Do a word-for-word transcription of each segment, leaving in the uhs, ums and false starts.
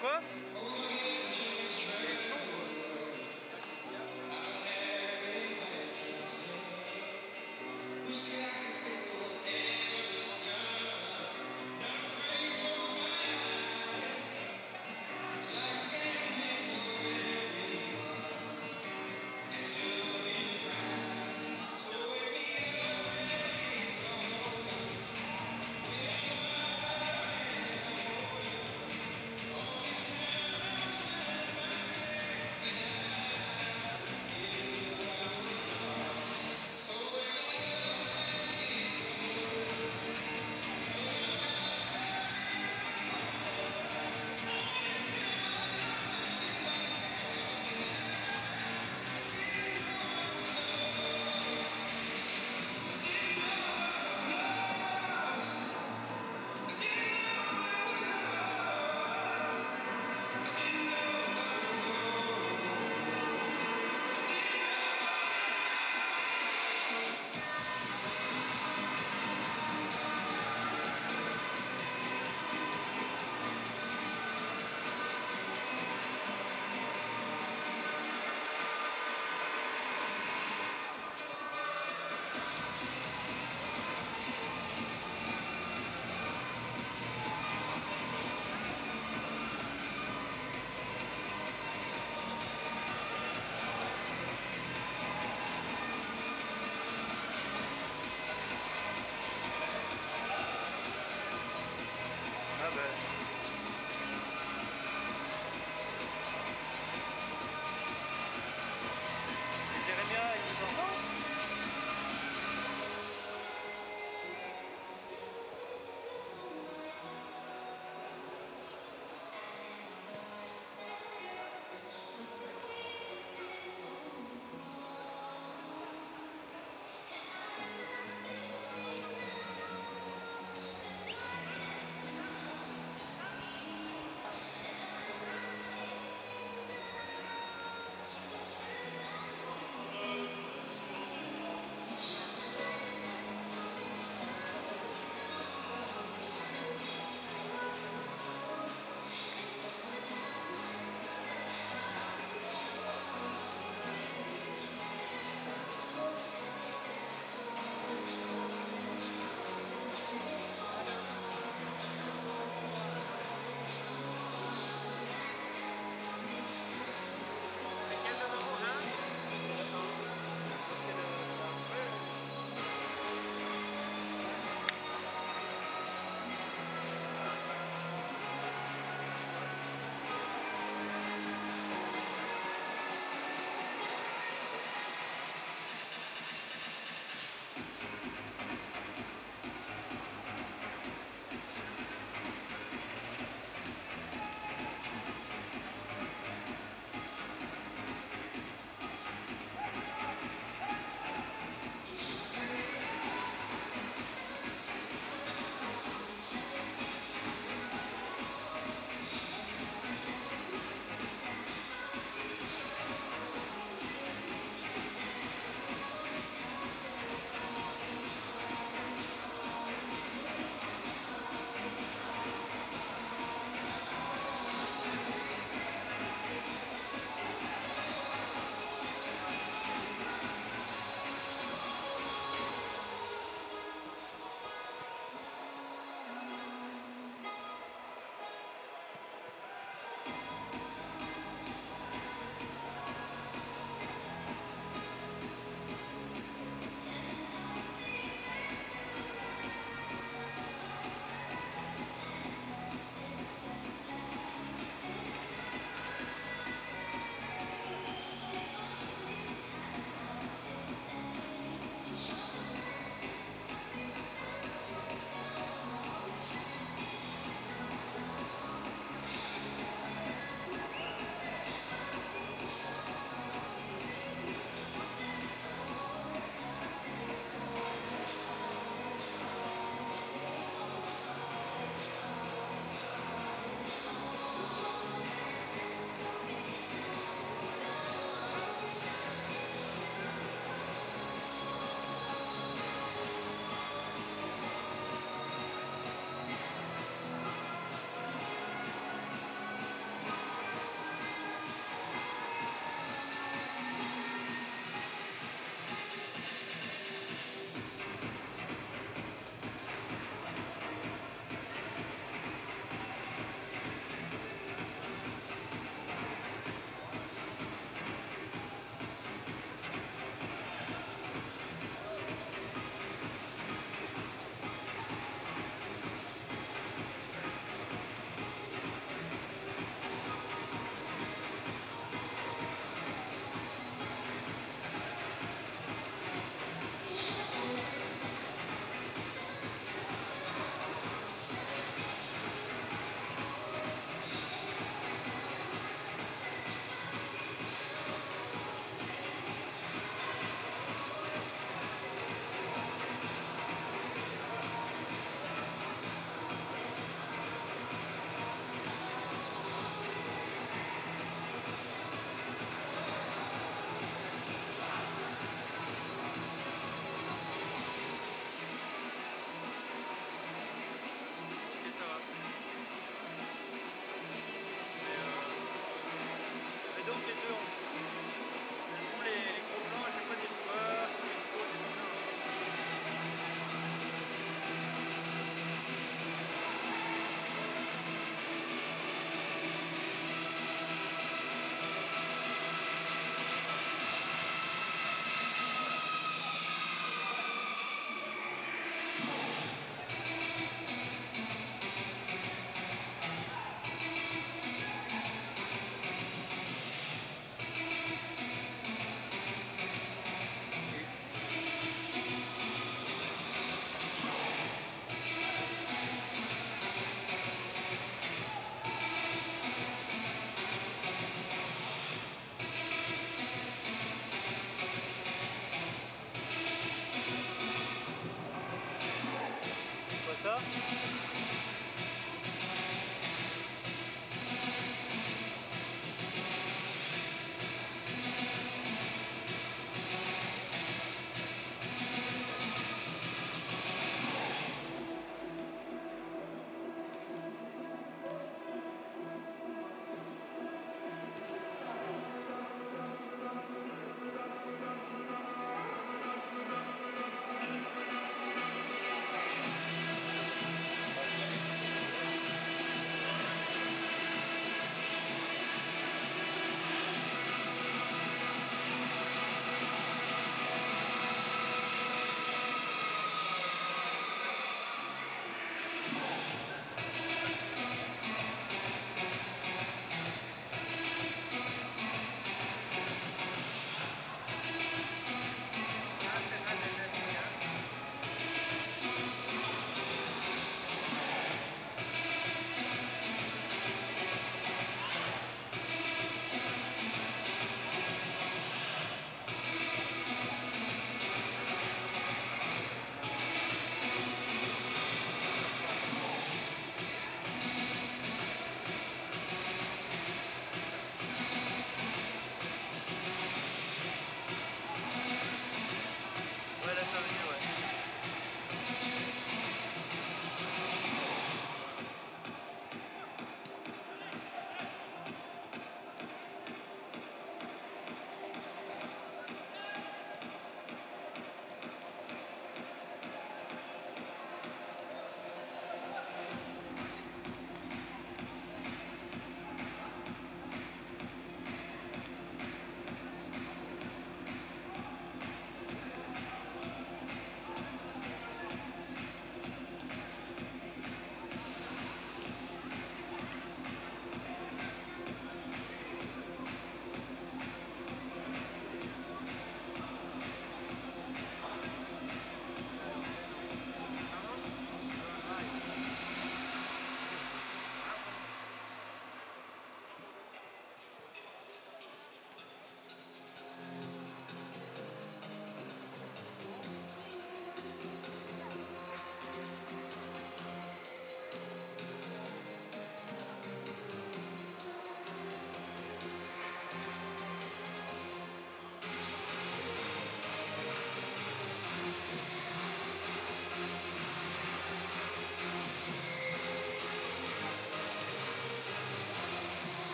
Quoi?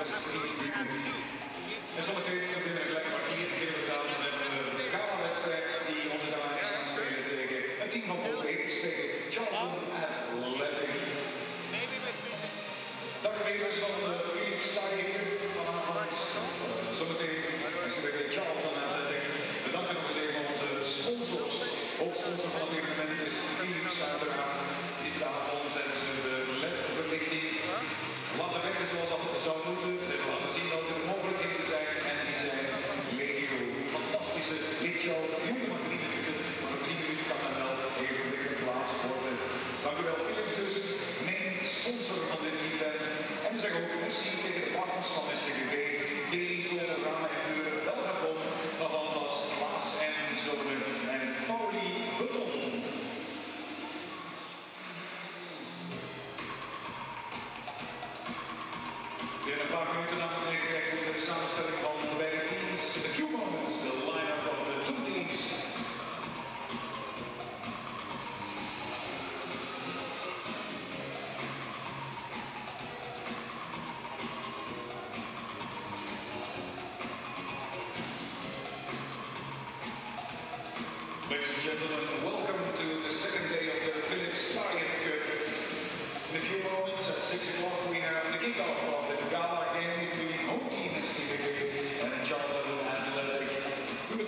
is drie minuten. En zometeen binnen een klein kwartier beginnen we dan met de gala-wedstrijd die onze dames gaan spelen tegen het team van Paul Peters tegen Charlton Athletic. Dagvevers van de Philips Stadium vanavond. Zometeen is er weer Charlton Athletic. We danken nog eens even onze sponsors. Hoofdsponsor van het evenement is Philips uiteraard. Is de avond zijn ze de L E D-verlichting laten werken zoals dat zou moeten. Ze hebben laten zien welke de mogelijkheden zijn en die zijn legio. Fantastische lichtshow. Het duurt maar drie minuten, maar op drie minuten kan dan wel evenwicht geplaatst worden. Dank u wel Philips dus, mijn sponsor van dit event. En we zeggen ook merci tegen de partners van S V G V, Delizo, Ramen en Deuren, Belgacom, Navantas, Klaas en Zonen en Pauli Button. In een paar minuten, dames en heren, krijgen we de samenstelling van de beide teams. In a few moments, the line-up of the two teams. Ladies and gentlemen, welcome to the second day of the Philips Stadium Cup. In a few moments, at six o'clock, we have the kickoff of the gala game between home team S V G V and Charlton Athletic.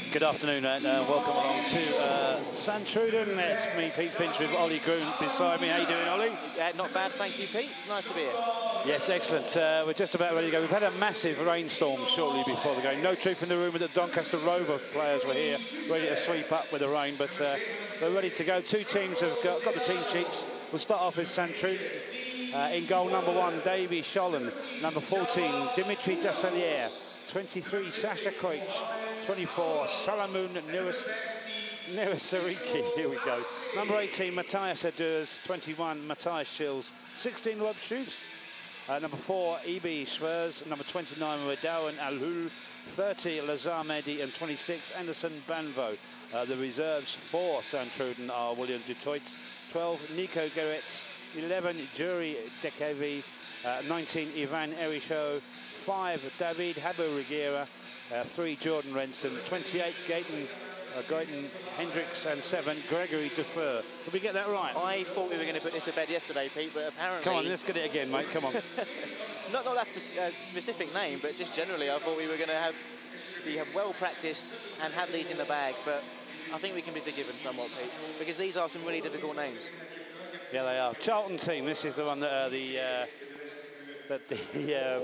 Good afternoon and uh, welcome along to uh, Sandtruden. It's me, Pete Finch, with Ollie Groom beside me. How you doing, Ollie? Yeah, not bad, thank you, Pete. Nice to be here. Yes, excellent. Uh, we're just about ready to go. We've had a massive rainstorm shortly before the game. No truth in the rumour that Doncaster Rover players were here, ready to sweep up with the rain, but uh, they're ready to go. Two teams have got, got the team sheets. We'll start off with Sandtruden. Uh, in goal, number one, Davy Schollen. Number fourteen, Dimitri Dassalier. twenty-three, Sasha Koich. twenty-four, Salamun Nerasariki. Here we go. Number eighteen, Matthias Adurs. twenty-one, Matthias Chills. sixteen, Rob Schufs. Uh, number four, Ibi Schwers. Number twenty-nine, Redawan Alhul. thirty, Lazar Mehdi. And twenty-six, Anderson Banvo. Uh, the reserves for Sandtruden are William Dutoit. twelve, Nico Geretz. eleven, Jury Dekevi. Uh, nineteen, Ivan Erisho. five, David Haber-Reguera. Uh, three, Jordan Renson. twenty-eight, Gaten, uh, Gaten Hendricks. And seven, Gregory Defer. Did we get that right? I thought we were going to put this to bed yesterday, Pete, but apparently... Come on, let's get it again, mate. Come on. not, not that spe uh, specific name, but just generally, I thought we were going to have be have well practiced and have these in the bag, but I think we can be forgiven somewhat, Pete, because these are some really difficult names. Yeah, they are. Charlton team. This is the one that uh, the uh, that the um,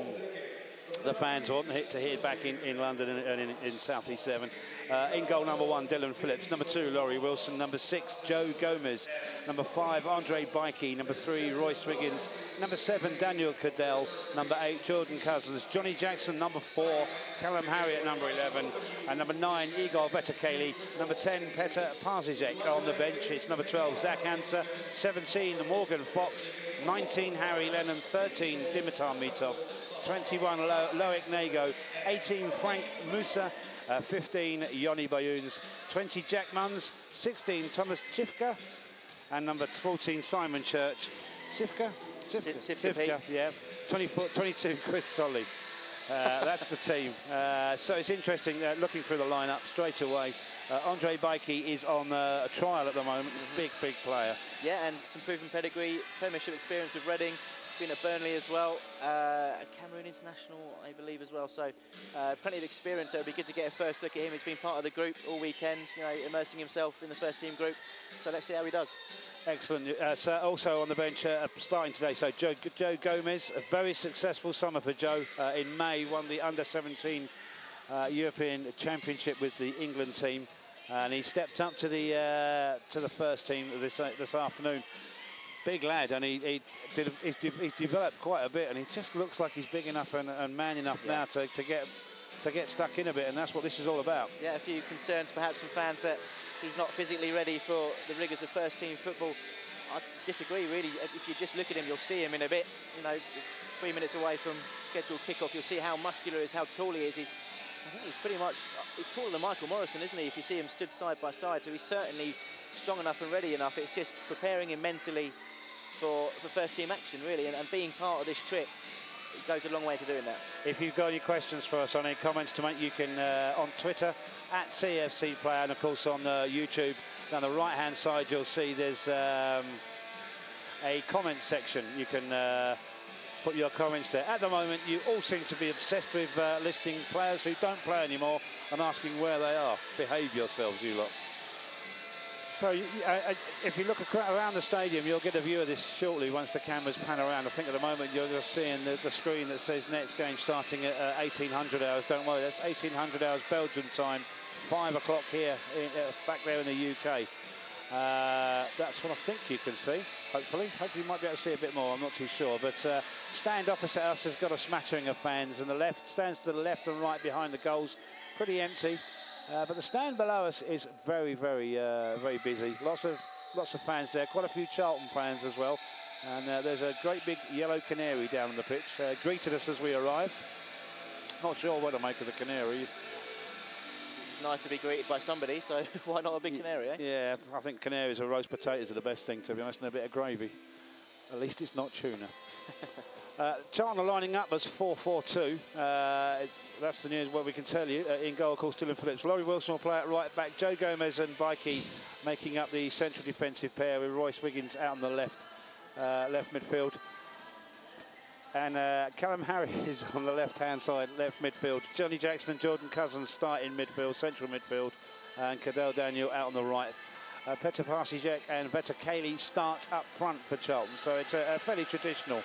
the fans want to hear back in, in London and in, in South East seven. Uh, in goal, number one, Dylan Phillips. Number two, Laurie Wilson. Number six, Joe Gomez. Number five, Andre Bikey. Number three, Royce Wiggins. Number seven, Daniel Cadell. Number eight, Jordan Cousins. Johnny Jackson, number four. Callum Harriott, number eleven. And number nine, Igor Vetakeli. Number ten, Petr Parzizek. On the bench, it's number twelve, Zach Anser. seventeen, Morgan Fox. nineteen, Harry Lennon. thirteen, Dimitar Mitov. twenty-one, Lo Loic Nago. eighteen, Frank Musa. Uh, fifteen, Yoni Bayouns. twenty, Jack Munns. sixteen, Thomas Chifka. And number fourteen, Simon Church. Sifka? Sifka, Sifka, Sifka, yeah. twenty-four, twenty-two, Chris Solly. Uh, that's the team. Uh, so it's interesting, uh, looking through the lineup straight away. Uh, Andre Bikey is on uh, a trial at the moment. Big, big player. Yeah, and some proven pedigree, Premiership experience with Reading. Been at Burnley as well, uh, Cameroon international, I believe, as well. So uh, plenty of experience. So it'll be good to get a first look at him. He's been part of the group all weekend, you know, immersing himself in the first team group. So let's see how he does. Excellent. Uh, so also on the bench, uh, starting today, so Joe, Joe Gomez, a very successful summer for Joe. Uh, in May, won the under seventeen uh, European Championship with the England team, and he stepped up to the uh, to the first team this uh, this afternoon. Big lad, and he, he did, he's, de he's developed quite a bit, and he just looks like he's big enough and, and man enough yeah. now to, to get to get stuck in a bit, and that's what this is all about. Yeah, a few concerns perhaps from fans that he's not physically ready for the rigours of first team football. I disagree, really. If you just look at him, you'll see him in a bit. You know, three minutes away from scheduled kickoff, you'll see how muscular he is, how tall he is. He's, I think he's pretty much, he's taller than Michael Morrison, isn't he, if you see him stood side by side. So he's certainly strong enough and ready enough. It's just preparing him mentally for, for first team action, really, and, and being part of this trip. It goes a long way to doing that. If you've got any questions for us or any comments to make, you can uh, on Twitter at C F C Player, and of course on uh, YouTube. Down the right hand side you'll see there's um, a comment section. You can uh, put your comments there. At the moment you all seem to be obsessed with uh, listing players who don't play anymore and asking where they are. Behave yourselves, you lot. So uh, if you look around the stadium, you'll get a view of this shortly once the cameras pan around. I think at the moment you're just seeing the, the screen that says next game starting at uh, eighteen hundred hours. Don't worry, that's eighteen hundred hours Belgium time, five o'clock here, in, uh, back there in the U K. Uh, that's what I think you can see, hopefully. Hopefully you might be able to see a bit more, I'm not too sure. But uh, stand opposite us has got a smattering of fans, and the left stands to the left and right behind the goals, pretty empty. Uh, but the stand below us is very, very, uh, very busy. Lots of, lots of fans there. Quite a few Charlton fans as well. And uh, there's a great big yellow canary down on the pitch. Uh, greeted us as we arrived. Not sure what to make of the canary. It's nice to be greeted by somebody, so why not a big canary, eh? Yeah, I think canaries or roast potatoes are the best thing, to be honest, and a bit of gravy. At least it's not tuna. uh, Charlton are lining up as four four two. Uh, That's the news, what we can tell you. Uh, in goal, of course, Dylan Phillips. Laurie Wilson will play at right back. Joe Gomez and Bikey making up the central defensive pair with Royce Wiggins out on the left, uh, left midfield. And uh, Callum Harry is on the left-hand side, left midfield. Johnny Jackson and Jordan Cousins start in midfield, central midfield. And Cadell Daniel out on the right. Uh, Petr Parsijek and Vetr Kayli start up front for Charlton. So it's a, a fairly traditional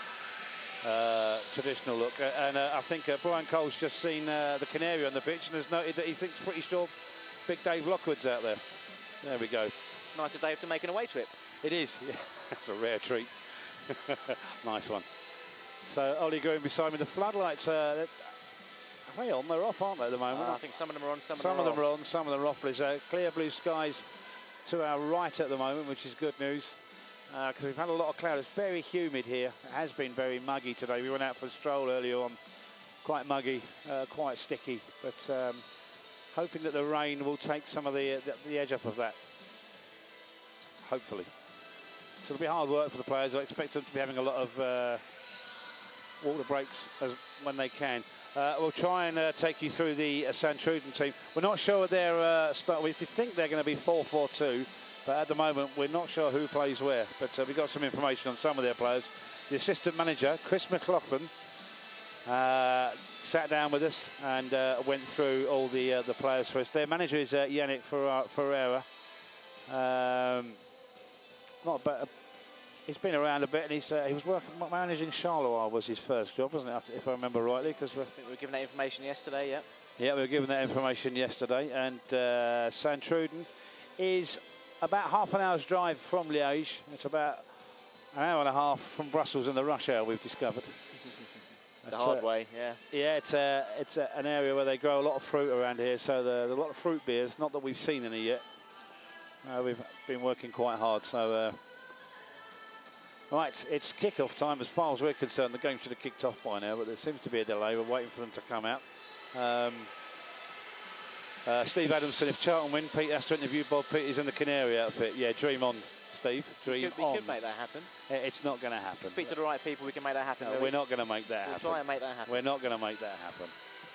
uh, traditional look. Uh, and uh, I think uh, Brian Cole's just seen uh, the Canary on the pitch and has noted that he thinks pretty sure Big Dave Lockwood's out there. There we go. Nice of Dave to make an away trip. It is. Yeah, that's a rare treat. Nice one. So Ollie Green beside me. The floodlights uh, are they on? They're off, aren't they, at the moment? Uh, I think some of them are on, some, some of them, of them are, are on, some of them are off. There's uh, clear blue skies to our right at the moment, which is good news. Because uh, we've had a lot of cloud. It's very humid here. It has been very muggy today. We went out for a stroll earlier on. Quite muggy, uh, quite sticky. But um, hoping that the rain will take some of the, uh, the, the edge off of that. Hopefully. So it'll be hard work for the players. I expect them to be having a lot of uh, water breaks as, when they can. Uh, we'll try and uh, take you through the uh, Santruiden team. We're not sure what their uh, start. We think they're going to be four four two, but at the moment we're not sure who plays where. But uh, we've got some information on some of their players. The assistant manager, Chris McLaughlin, uh, sat down with us and uh, went through all the uh, the players for us. Their manager is uh, Yannick Ferreira. Um, not bad. He's been around a bit, and he's uh, he was working managing Charleroi was his first job, wasn't it? If I remember rightly, because we're we were given that information yesterday. Yeah. Yeah, we were given that information yesterday, and uh, Santruiden is about half an hour's drive from Liège. It's about an hour and a half from Brussels in the rush hour. We've discovered. The hard uh, way, yeah. Yeah, it's uh, it's uh, an area where they grow a lot of fruit around here, so there are a lot of fruit beers. Not that we've seen any yet. Uh, we've been working quite hard, so. Uh, Right, it's kick-off time as far as we're concerned. The game should have kicked off by now, but there seems to be a delay. We're waiting for them to come out. Um, uh, Steve Adamson, if Charlton win, Pete has to interview Bob Peters in the Canary outfit. Yeah, dream on, Steve. Dream we could, on. We could make that happen. It's not going to happen. Speak to the right people, we can make that happen. No, we're not going to make that we'll happen. try and make that happen. We're not going to make that happen.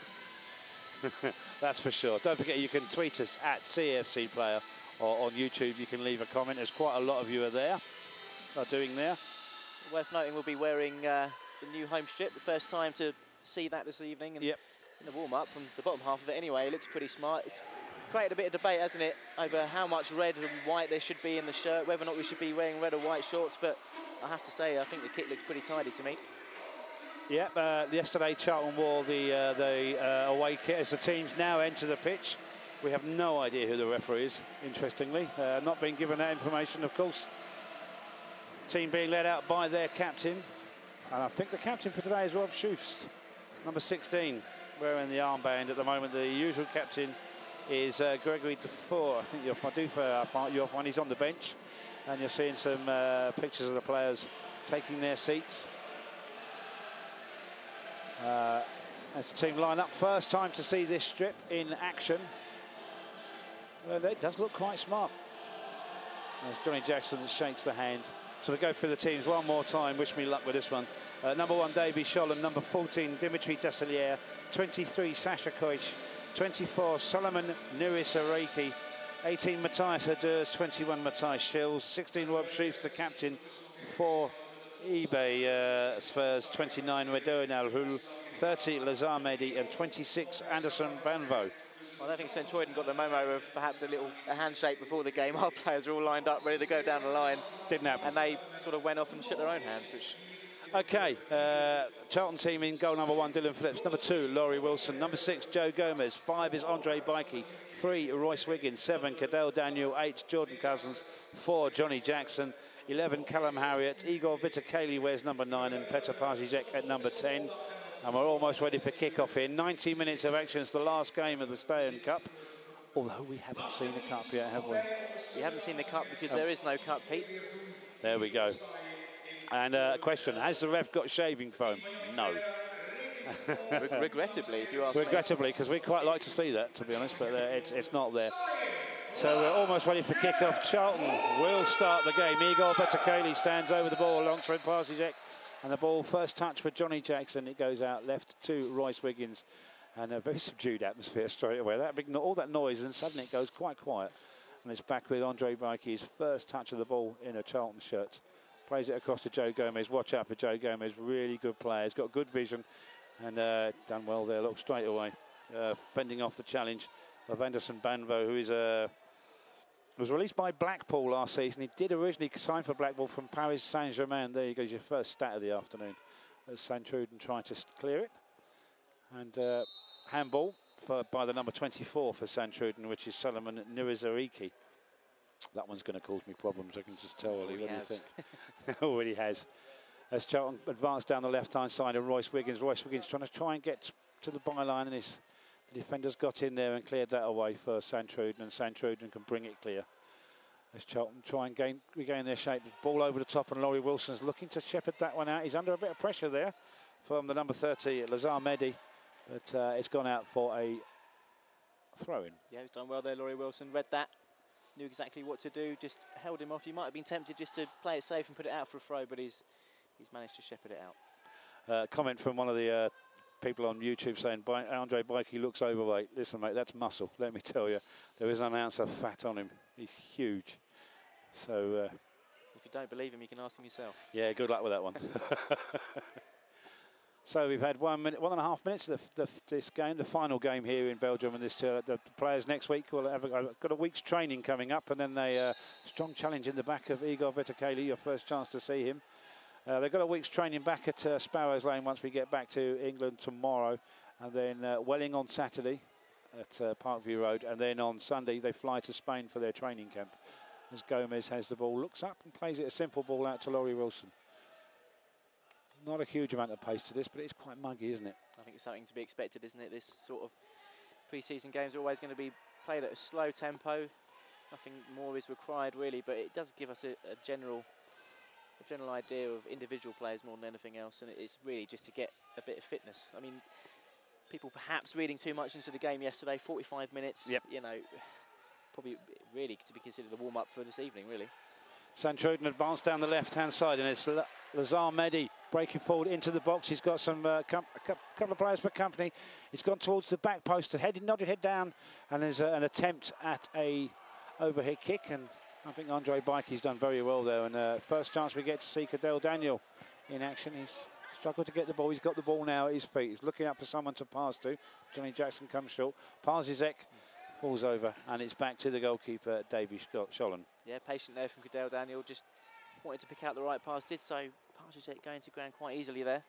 That's for sure. Don't forget, you can tweet us at C F C Player, or on YouTube you can leave a comment. There's quite a lot of you are there, are doing there. Worth noting, we'll be wearing uh, the new home strip. The first time to see that this evening. And yep. In the warm-up, from the bottom half of it anyway, it looks pretty smart. It's created a bit of debate, hasn't it, over how much red and white there should be in the shirt, whether or not we should be wearing red or white shorts. But I have to say, I think the kit looks pretty tidy to me. Yep, uh, yesterday Charlton wore the, uh, the uh, away kit as the teams now enter the pitch. We have no idea who the referee is, interestingly. Uh, not being given that information, of course. Team being led out by their captain. And I think the captain for today is Rob Schoofs, number sixteen, wearing the armband at the moment. The usual captain is uh, Gregory Dufour. I think you'll find, Dufour, you'll find he's on the bench. And you're seeing some uh, pictures of the players taking their seats. Uh, as the team line up, first time to see this strip in action. Well, it does look quite smart. As Johnny Jackson shakes the hand. So we go through the teams one more time. Wish me luck with this one. Uh, number one, Davy Sholem. Number fourteen, Dimitri Desailliers. twenty-three, Sasha Koich. twenty-four, Solomon Nuisareki. eighteen, Matthias Herders. twenty-one, Matthias Schills. sixteen, Rob Schoofs, the captain for eBay uh, Spurs. twenty-nine, Redoin Al-Hul. thirty, Lazar Mehdi. And twenty-six, Anderson Banvo. I don't think Santruiden got the memo of perhaps a little a handshake before the game. Our players are all lined up, ready to go down the line. Didn't happen. And they sort of went off and shook their own hands, which... OK, uh, Charlton team in goal number one, Dylan Phillips. Number two, Laurie Wilson. Number six, Joe Gomez. Five is Andre Bikey. Three, Royce Wiggins. Seven, Cadell Daniel. Eight, Jordan Cousins. Four, Johnny Jackson. Eleven, Callum Harriott. Igor Vetr Kayli wears number nine, and Petr Parsijek at number ten. And we're almost ready for kick-off here. ninety minutes of action. It's the last game of the Stay-In Cup. Although we haven't seen the cup yet, have we? We haven't seen the cup because oh. there is no cup, Pete. There we go. And a uh, question, has the ref got shaving foam? No. Re regrettably, if you ask Regrettably, because we quite like to see that, to be honest, but uh, it's, it's not there. So we're almost ready for kick-off. Charlton will start the game. Igor Vetr Kayli stands over the ball alongside Parsijek. And the ball, first touch for Johnny Jackson. It goes out left to Royce Wiggins. And a very subdued atmosphere straight away. That big, all that noise, and suddenly it goes quite quiet. And it's back with Andre Bikey's first touch of the ball in a Charlton shirt. Plays it across to Joe Gomez. Watch out for Joe Gomez. Really good player. He's got good vision and uh, done well there. Look straight away. Uh, fending off the challenge of Anderson Banvo, who is a... Uh, was released by Blackpool last season. He did originally sign for Blackpool from Paris Saint-Germain. There you go, your first stat of the afternoon. As Santruden trying to clear it. And uh, handball for, by the number twenty-four for Santruden, which is Solomon Nirizariki. That one's going to cause me problems, I can just tell, Ollie. What do you think? Already has. As Charlton advanced down the left-hand side of Royce Wiggins. Royce Wiggins trying to try and get to the byline, and his the defenders got in there and cleared that away for Santruden, and Santruden can bring it clear. As Charlton try and gain, regain their shape. Ball over the top, and Laurie Wilson's looking to shepherd that one out. He's under a bit of pressure there from the number thirty, Lazar Mehdi, but uh, it's gone out for a throw-in. Yeah, he's done well there, Laurie Wilson. Read that, knew exactly what to do, just held him off. You might have been tempted just to play it safe and put it out for a throw, but he's he's managed to shepherd it out. Uh, comment from one of the uh, people on YouTube saying, Andre Bikey looks overweight. Listen, mate, that's muscle. Let me tell you, there is an ounce of fat on him. He's huge. So, uh, if you don't believe him, you can ask him yourself. Yeah, good luck with that one. So we've had one minute, one and a half minutes of the, the, this game, the final game here in Belgium, and this uh, the players next week will have a, got a week's training coming up, and then they uh, strong challenge in the back of Igor Vetakeli. Your first chance to see him. Uh, they've got a week's training back at uh, Sparrows Lane once we get back to England tomorrow, and then uh, Welling on Saturday at uh, Parkview Road, and then on Sunday they fly to Spain for their training camp. As Gomez has the ball, looks up and plays it a simple ball out to Laurie Wilson. Not a huge amount of pace to this, but it's quite muggy, isn't it? I think it's something to be expected, isn't it? This sort of pre-season games are always going to be played at a slow tempo. Nothing more is required, really, but it does give us a, a general a general idea of individual players more than anything else, and it's really just to get a bit of fitness. I mean, people perhaps reading too much into the game yesterday, forty-five minutes, yep. you know, probably really to be considered a warm-up for this evening, really. Santruden advanced down the left-hand side, and it's Lazar Mehdi breaking forward into the box. He's got some uh, com a couple of players for company. He's gone towards the back post, headed, nodded head down, and there's uh, an attempt at a overhead kick, and I think Andre Bikey's done very well there. And uh, first chance we get to see Cadell Daniel in action. He's struggled to get the ball. He's got the ball now at his feet. He's looking up for someone to pass to. Johnny Jackson comes short. Parzizek falls over, and it's back to the goalkeeper, Davy Schollen. Yeah, patient there from Cadell Daniel. Just wanted to pick out the right pass. Did so. Parzizek going to ground quite easily there.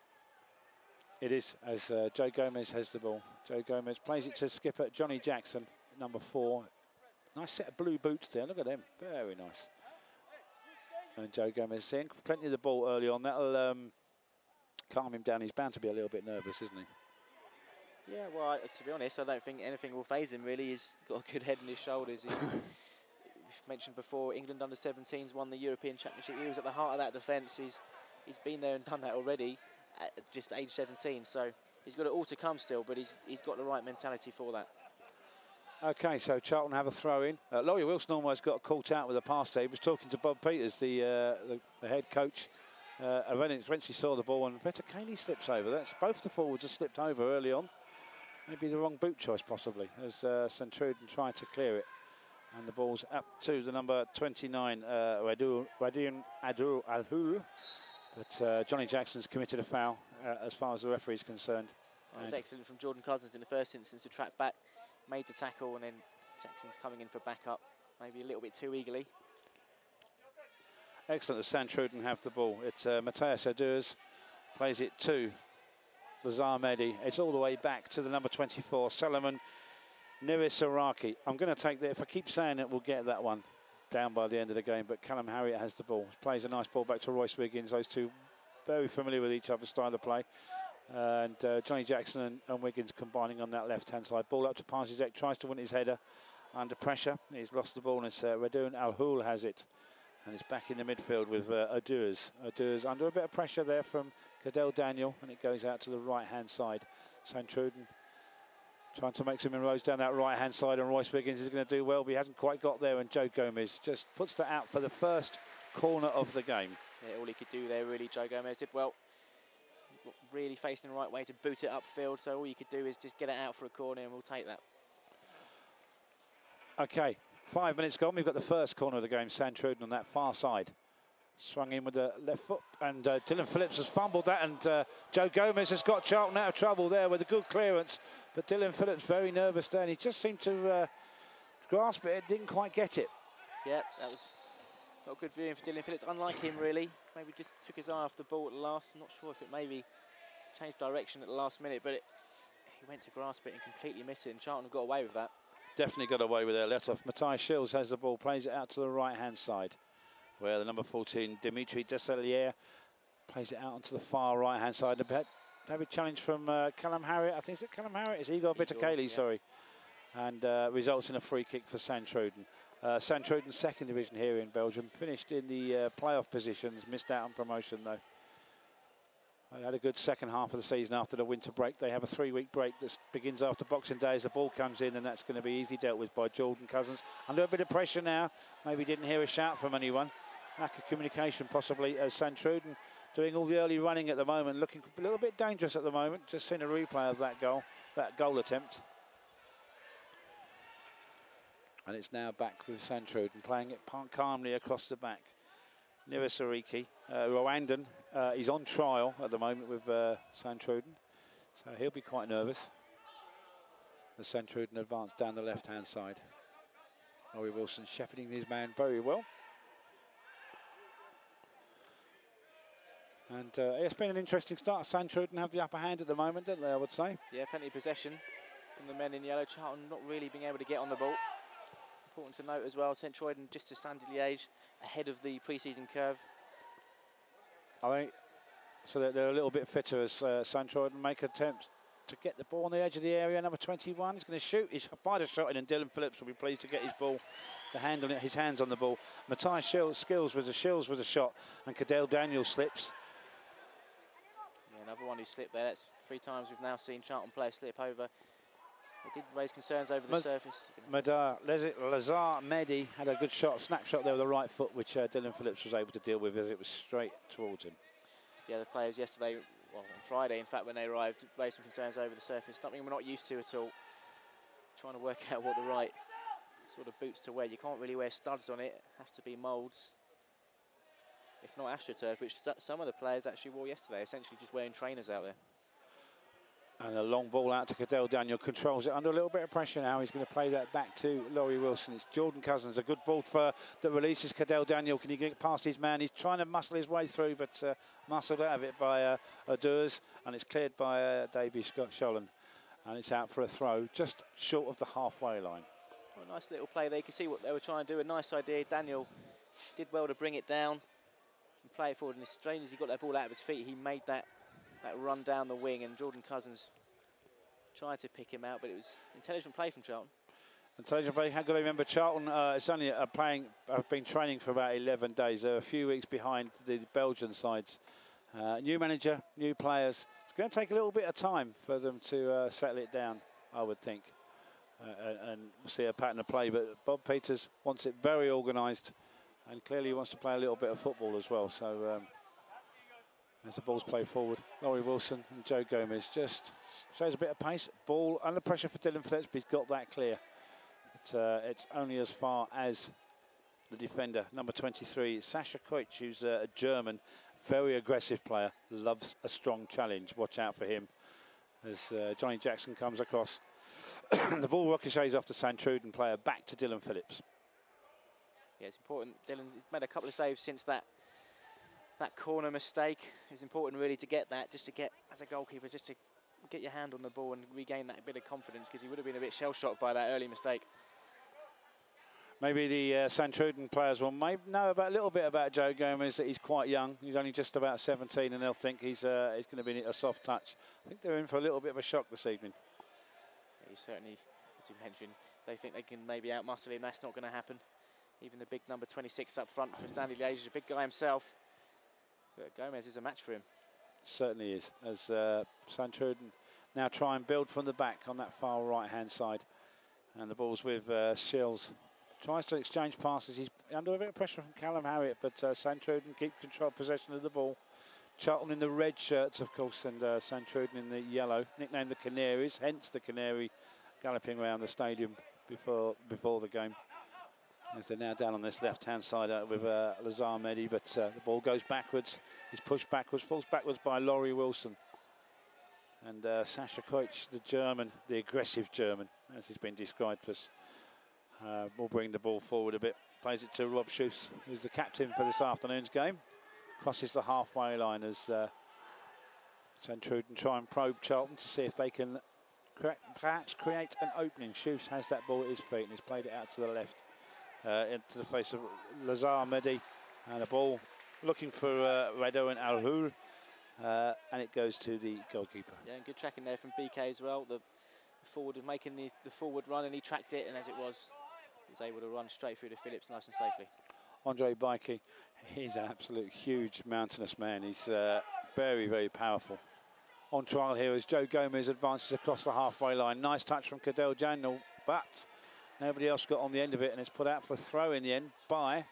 It is, as uh, Joe Gomez has the ball. Joe Gomez plays it to skipper Johnny Jackson, number four. Nice set of blue boots there. Look at them. Very nice. And Joe Gomez seeing plenty of the ball early on. That'll um, calm him down. He's bound to be a little bit nervous, isn't he? Yeah, well, I, to be honest, I don't think anything will faze him, really. He's got a good head on his shoulders. He's, we've mentioned before, England under seventeens won the European Championship. He was at the heart of that defence. He's, he's been there and done that already at just age seventeen. So he's got it all to come still, but he's, he's got the right mentality for that. OK, so Charlton have a throw-in. Uh, Laurie Wilson almost got caught out with a pass there. He was talking to Bob Peters, the, uh, the, the head coach. Uh, once he saw the ball, and Vetakeli slips over. That's both the forwards have slipped over early on. Maybe the wrong boot choice, possibly, as uh, Santruden tried to clear it. And the ball's up to the number twenty-nine, uh, Radion Adu Alhul. But uh, Johnny Jackson's committed a foul uh, as far as the referee's concerned. Well, it was excellent from Jordan Cousins in the first instance to track back, made the tackle, and then Jackson's coming in for backup, maybe a little bit too eagerly. Excellent as Santruden have the ball. It's uh, Matthias Adurs, plays it to Lazar Mehdi. It's all the way back to the number twenty-four, Solomon Nirisaraki. I'm going to take that. If I keep saying it, we'll get that one down by the end of the game. But Callum Harriott has the ball. Plays a nice ball back to Royce Wiggins. Those two very familiar with each other's style of play. Uh, and uh, Johnny Jackson and, and Wiggins combining on that left-hand side. Ball up to Parzizek, tries to win his header under pressure. He's lost the ball, and it's uh, Radion Alhul has it. And it's back in the midfield with uh, Adurs. Adurs under a bit of pressure there from Cadell Daniel, and it goes out to the right-hand side. Santruden trying to make some inroads down that right-hand side, and Royce Wiggins is going to do well, but he hasn't quite got there, and Joe Gomez just puts that out for the first corner of the game. Yeah, all he could do there, really, Joe Gomez did well. Really facing the right way to boot it upfield, so all you could do is just get it out for a corner, and we'll take that. OK, five minutes gone. We've got the first corner of the game, Santruden on that far side. Swung in with the left foot, and uh, Dylan Phillips has fumbled that, and uh, Joe Gomez has got Charlton out of trouble there with a good clearance. But Dylan Phillips very nervous there, and he just seemed to uh, grasp it, didn't quite get it. Yeah, that was not good viewing for Dylan Phillips. Unlike him, really. Maybe just took his eye off the ball at the last. I'm not sure if it maybe changed direction at the last minute, but it, he went to grasp it and completely missed it, and Charlton got away with that. Definitely got away with their let off. Matthias Schills has the ball, plays it out to the right-hand side, where the number fourteen, Dimitri Desailliers, plays it out onto the far right-hand side. Maybe challenge from uh, Callum Harriott. I think it's Callum Harriott. It's Igor Bitakeli, yeah. sorry. And uh, results in a free kick for Santruiden. Uh, Santruiden, second division here in Belgium, finished in the uh, playoff positions, missed out on promotion though. They had a good second half of the season after the winter break. They have a three-week break that begins after Boxing Day as the ball comes in, and that's going to be easily dealt with by Jordan Cousins. Under a bit of pressure now. Maybe didn't hear a shout from anyone. Lack of communication possibly, as Santruiden doing all the early running at the moment, looking a little bit dangerous at the moment. Just seen a replay of that goal, that goal attempt. And it's now back with Santruiden, playing it calmly across the back. Nirasariki, uh, Rwandan, uh, he's on trial at the moment with uh, Santruiden, so he'll be quite nervous. As Santruiden advanced down the left-hand side. Laurie Wilson shepherding his man very well. And uh, it's been an interesting start. Santruiden have the upper hand at the moment, don't they, I would say? Yeah, plenty of possession from the men in yellow. Charlton not really being able to get on the ball. Important to note as well, Santruiden just to Sandy Liège ahead of the pre-season curve. I think so that they're a little bit fitter as uh, Santruiden make attempts to get the ball on the edge of the area. Number twenty-one, he's going to shoot. He's fired a shot in, and Dylan Phillips will be pleased to get his ball, the hand on it, his hands on the ball. Matthias Skills with a Schills with a shot, and Cadell Daniel slips. Yeah, another one who slipped there. That's three times we've now seen Charlton players slip over. They did raise concerns over the Mad surface. Madar, Lazar Mehdi had a good shot, snapshot there with the right foot, which uh, Dylan Phillips was able to deal with as it was straight towards him. Yeah, the players yesterday, well, on Friday, in fact, when they arrived, raised some concerns over the surface. Something we're not used to at all. Trying to work out what the right sort of boots to wear. You can't really wear studs on it. It has to be moulds. If not AstroTurf, which some of the players actually wore yesterday, essentially just wearing trainers out there. And a long ball out to Cadell Daniel, controls it under a little bit of pressure now. He's going to play that back to Laurie Wilson. It's Jordan Cousins, a good ball for that releases Cadell Daniel. Can he get past his man? He's trying to muscle his way through, but uh, muscled out of it by uh, Adurs, and it's cleared by uh, Davy Scott Sholland. And it's out for a throw, just short of the halfway line. Well, a nice little play there. You can see what they were trying to do. A nice idea. Daniel did well to bring it down and play it forward. And as strange as he got that ball out of his feet, he made that that run down the wing, and Jordan Cousins tried to pick him out, but it was intelligent play from Charlton. Intelligent play. How could I remember Charlton? Uh, it's only uh, playing. I've been training for about eleven days. They're a few weeks behind the Belgian sides. Uh, new manager, new players. It's going to take a little bit of time for them to uh, settle it down, I would think, uh, and see a pattern of play. But Bob Peters wants it very organised, and clearly wants to play a little bit of football as well. So. Um, As the ball's played forward, Laurie Wilson and Joe Gomez just shows a bit of pace. Ball under pressure for Dylan Phillips, but he's got that clear. But, uh, it's only as far as the defender, number twenty-three, Sasha Koich, who's a German, very aggressive player, loves a strong challenge. Watch out for him as uh, Johnny Jackson comes across. The ball ricochets off the Santruiden player, back to Dylan Phillips. Yeah, it's important. Dylan's made a couple of saves since that that corner mistake. It's important really to get that, just to get, as a goalkeeper, just to get your hand on the ball and regain that bit of confidence, because he would have been a bit shell-shocked by that early mistake. Maybe the uh, Santruiden players will maybe know about, a little bit about Joe Gomez, that he's quite young. He's only just about seventeen, and they'll think he's, uh, he's going to be a soft touch. I think they're in for a little bit of a shock this evening. Yeah, certainly, as you mentioned, they think they can maybe out-muscle him. That's not going to happen. Even the big number twenty-six up front for Stanley Liège is a big guy himself. But Gomez is a match for him. Certainly is, as uh, Santruiden now try and build from the back on that far right-hand side. And the ball's with uh, Schills. Tries to exchange passes. He's under a bit of pressure from Callum Harriott, but uh, Santruiden keep control, possession of the ball. Charlton in the red shirts, of course, and uh, Santruiden in the yellow, nicknamed the Canaries, hence the Canary galloping around the stadium before before the game. As they're now down on this left-hand side uh, with uh, Lazar Mehdi, but uh, the ball goes backwards. He's pushed backwards, falls backwards by Laurie Wilson. And uh, Sasha Koich, the German, the aggressive German, as he's been described as, uh, will bring the ball forward a bit. Plays it to Rob Schuss, who's the captain for this afternoon's game. Crosses the halfway line as uh, Sandtruden try and probe Charlton to see if they can cre perhaps create an opening. Schuss has that ball at his feet and he's played it out to the left. Uh, into the face of Lazar Mehdi, and a ball looking for uh, Radovan Al-Hul, uh, and it goes to the goalkeeper. Yeah, and good tracking there from B K as well. The, the forward of making the, the forward run, and he tracked it, and as it was, he was able to run straight through to Phillips nice and safely. Andre Bikey, he's an absolute huge mountainous man. He's uh, very, very powerful. On trial here as Joe Gomez advances across the halfway line. Nice touch from Cadell Daniel, but nobody else got on the end of it, and it's put out for a throw in the end by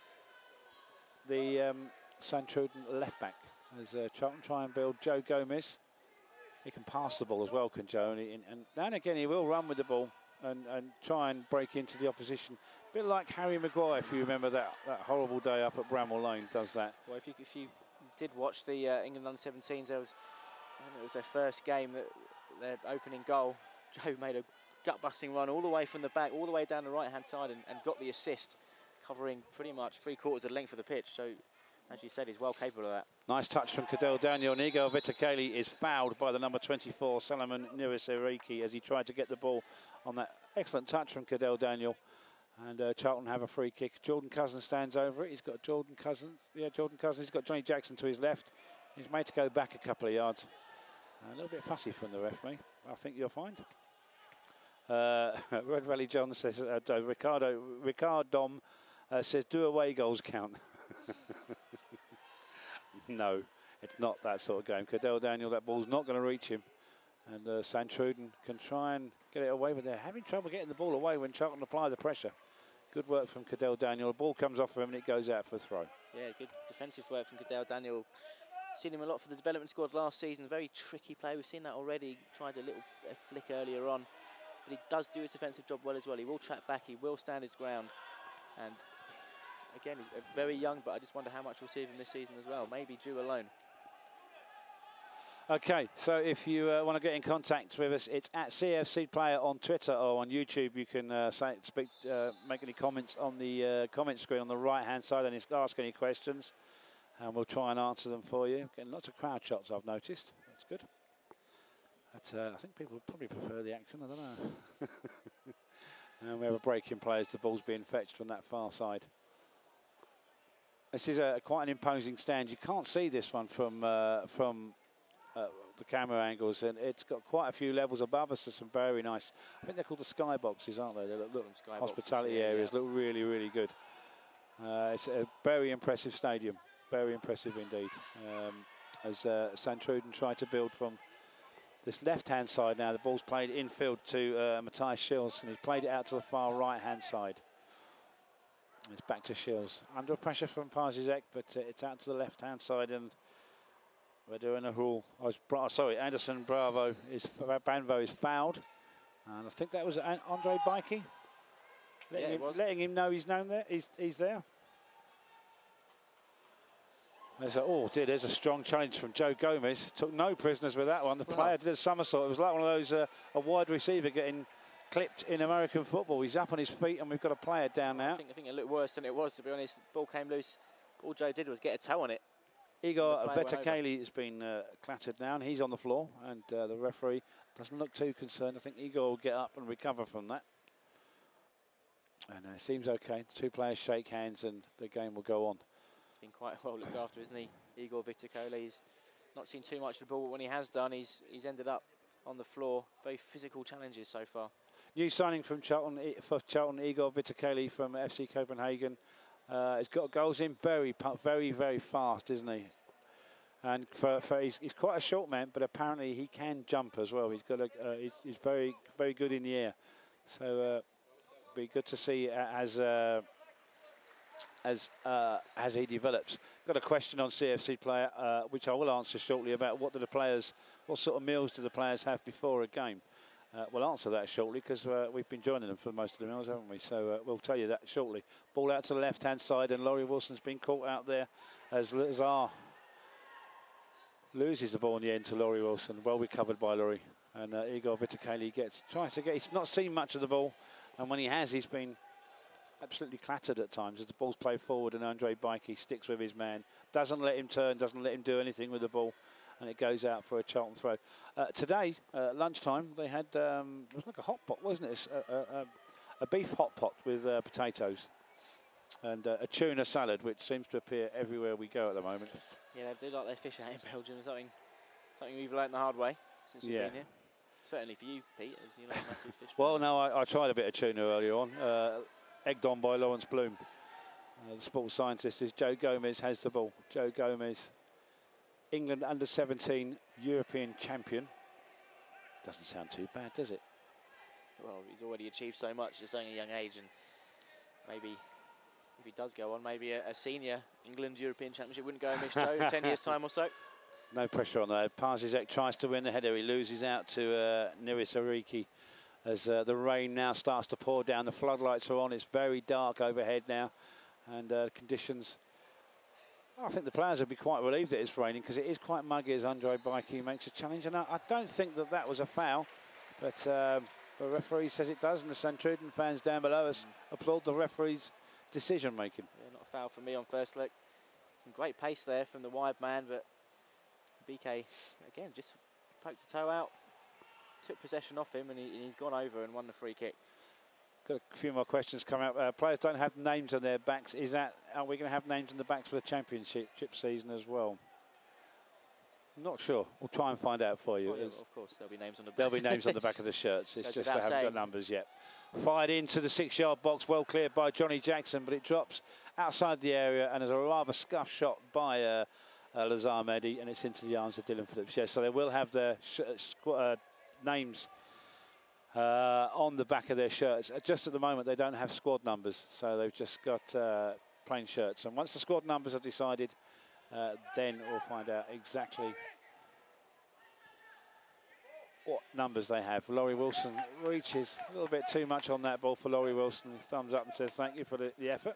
the um, Sandtruden left back. As uh, Charlton try and build Joe Gomez. He can pass the ball as well, can Joe, and, he, and now and again he will run with the ball and, and try and break into the opposition. A bit like Harry Maguire, if you remember that, that horrible day up at Bramall Lane, does that. Well, if you, if you did watch the uh, England under seventeens, there was, I think it was their first game, that their opening goal, Joe made a gut-busting run all the way from the back, all the way down the right-hand side, and, and got the assist, covering pretty much three quarters of the length of the pitch. So, as you said, he's well capable of that. Nice touch from Cadell Daniel. And Igor Vitakeli is fouled by the number twenty-four, Salomon Nirisiriki, as he tried to get the ball on that excellent touch from Cadell Daniel. And uh, Charlton have a free kick. Jordan Cousins stands over it. He's got Jordan Cousins. Yeah, Jordan Cousins. He's got Johnny Jackson to his left. He's made to go back a couple of yards. A little bit fussy from the referee, I think you'll find. Uh, Red Valley John says, uh, Ricardo, Ricardo Dom uh, says, do away goals count? No, it's not that sort of game. Cadell Daniel, that ball's not going to reach him. And uh, Sandtruden can try and get it away, but they're having trouble getting the ball away when Charlton apply the pressure. Good work from Cadell Daniel. The ball comes off of him and it goes out for a throw. Yeah, good defensive work from Cadell Daniel. Seen him a lot for the development squad last season. Very tricky player. We've seen that already. Tried a little a flick earlier on. But he does do his defensive job well as well. He will track back. He will stand his ground. And again, he's very young, but I just wonder how much we'll see of him this season as well. Maybe due alone. Okay, so if you uh, want to get in contact with us, it's at C F C Player on Twitter or on YouTube. You can uh, say, speak, uh, make any comments on the uh, comment screen on the right-hand side and ask any questions. And we'll try and answer them for you. Getting lots of crowd shots, I've noticed. That's good. But, uh, I think people probably prefer the action, I don't know. And we have a break in play as the ball's being fetched from that far side. This is a, quite an imposing stand. You can't see this one from uh, from uh, the camera angles, and it's got quite a few levels above us. There's some very nice, I think they're called the sky boxes, aren't they? They look, look sky hospitality boxes, yeah, areas yeah. look really, really good. Uh, it's a very impressive stadium. Very impressive indeed. Um, as uh, Sandtruden tried to build from this left-hand side now, the ball's played infield to uh, Matthias Schills, and he's played it out to the far right-hand side. It's back to Schills. Under pressure from Parzizek, but uh, it's out to the left-hand side, and we're doing a rule. I was bra sorry, Anderson Bravo is Banvo is fouled, and I think that was Andre Bikey, letting, yeah, him, letting him know he's known there. He's he's there. There's a, oh, dear, there's a strong challenge from Joe Gomez. Took no prisoners with that one. The player did a somersault. It was like one of those, uh, a wide receiver getting clipped in American football. He's up on his feet, and we've got a player down now. I think, I think it looked worse than it was, to be honest. The ball came loose. All Joe did was get a toe on it. Igor Vetakeli has been uh, clattered now, and he's on the floor, and uh, the referee doesn't look too concerned. I think Igor will get up and recover from that. And uh, it seems okay. The two players shake hands, and the game will go on. Been quite well looked after, isn't he? Igor Vitakoli. He's not seen too much of the ball, but when he has done, he's he's ended up on the floor. Very physical challenges so far. New signing from Charlton for Charlton, Igor Vitakoli from F C Copenhagen. Uh, he's got goals in very, very, very fast, isn't he? And for, for he's, he's quite a short man, but apparently he can jump as well. He's got a, uh, he's, he's very, very good in the air. So uh, be good to see uh, as. Uh, As uh, as he develops. Got a question on C F C Player, uh, which I will answer shortly, about what do the players, what sort of meals do the players have before a game? Uh, we'll answer that shortly because uh, we've been joining them for most of the meals, haven't we? So uh, we'll tell you that shortly. Ball out to the left-hand side, and Laurie Wilson's been caught out there as Lazar loses the ball in the end to Laurie Wilson. Well recovered by Laurie. And uh, Igor Vitakali gets, tries to get, he's not seen much of the ball. And when he has, he's been absolutely clattered at times as the ball's played forward, and Andre Bikey sticks with his man. Doesn't let him turn, doesn't let him do anything with the ball. And it goes out for a Charlton throw. Uh, today, uh, lunchtime, they had, um, it was like a hot pot, wasn't it? A, a, a, a beef hot pot with uh, potatoes and uh, a tuna salad, which seems to appear everywhere we go at the moment. Yeah, they do like their fish out in Belgium. Something, something we've learned the hard way since we've yeah. been here. Certainly for you, Pete, as you like massive fish. Well, no, I, I tried a bit of tuna earlier on, uh, egged on by Lawrence Bloom. Uh, the sports scientist is Joe Gomez has the ball. Joe Gomez, England under seventeen European champion. Doesn't sound too bad, does it? Well, he's already achieved so much at such a young age, and maybe if he does go on, maybe a, a senior England European Championship wouldn't go amiss, Joe, in ten years' time or so. No pressure on that. Parzizek tries to win the header. He loses out to uh, Niris Ariki as uh, the rain now starts to pour down. The floodlights are on. It's very dark overhead now, and uh, conditions. I think the players will be quite relieved that it's raining because it is quite muggy as Andre Bikey makes a challenge. And I, I don't think that that was a foul, but um, the referee says it does, and the Santruden fans down below us mm. applaud the referee's decision making. Yeah, not a foul for me on first look. Some great pace there from the wide man, but B K again just poked a toe out, took possession off him, and, he, and he's gone over and won the free kick. Got a few more questions coming up. Uh, players don't have names on their backs. Is that, are we going to have names on the backs for the championship season as well? Not sure. We'll try and find out for you. Oh, yeah, well, of course, there'll be names on the back. There'll be names on the back of the shirts. It's Goes just they haven't saying. got numbers yet. Fired into the six-yard box, well cleared by Johnny Jackson, but it drops outside the area, and there's a rather scuffed shot by uh, uh, Lazar Mehdi, and it's into the arms of Dylan Phillips. Yes, so they will have their sh uh, names Uh, on the back of their shirts. Just at the moment, they don't have squad numbers, so they've just got uh, plain shirts. And once the squad numbers are decided, uh, then we'll find out exactly what numbers they have. Laurie Wilson reaches a little bit too much on that ball for Laurie Wilson. He thumbs up and says thank you for the, the effort.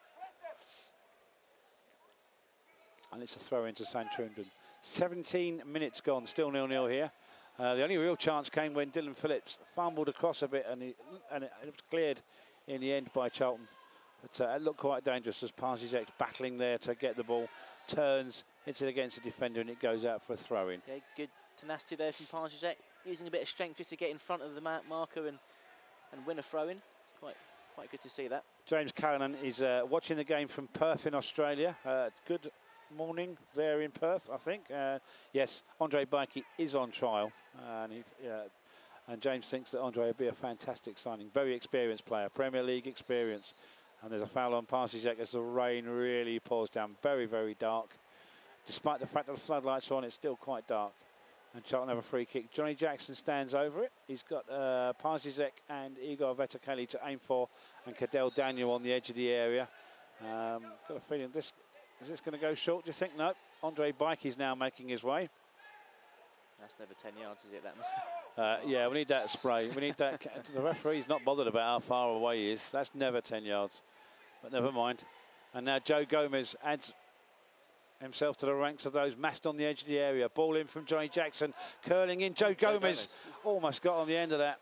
And it's a throw into Santruden. seventeen minutes gone, still nil nil here. Uh, the only real chance came when Dylan Phillips fumbled across a bit, and, he, and it, it was cleared in the end by Charlton. But uh, it looked quite dangerous as Parzizek's battling there to get the ball, turns, hits it against the defender, and it goes out for a throw-in. Yeah, good tenacity there from Parzizek, using a bit of strength just to get in front of the marker and, and win a throw-in. It's quite, quite good to see that. James Callanan is uh, watching the game from Perth in Australia. Uh, good morning there in Perth, I think. Uh, yes, Andre Bikey is on trial, and, he, uh, and James thinks that Andre will be a fantastic signing. Very experienced player, Premier League experience. And there's a foul on Parzizek as the rain really pours down. Very, very dark. Despite the fact that the floodlights are on, it's still quite dark. And Charlton have a free kick. Johnny Jackson stands over it. He's got uh, Parzizek and Igor Vitakali to aim for, and Cadell Daniel on the edge of the area. Um, got a feeling this is this going to go short, do you think? No. Andre Bikey's now making his way. That's never ten yards, is it, that uh, yeah, we need that spray. We need that. The referee's not bothered about how far away he is. That's never ten yards. But never mind. And now Joe Gomez adds himself to the ranks of those massed on the edge of the area. Ball in from Johnny Jackson, curling in. Joe, Joe Gomez, Gomez almost got on the end of that.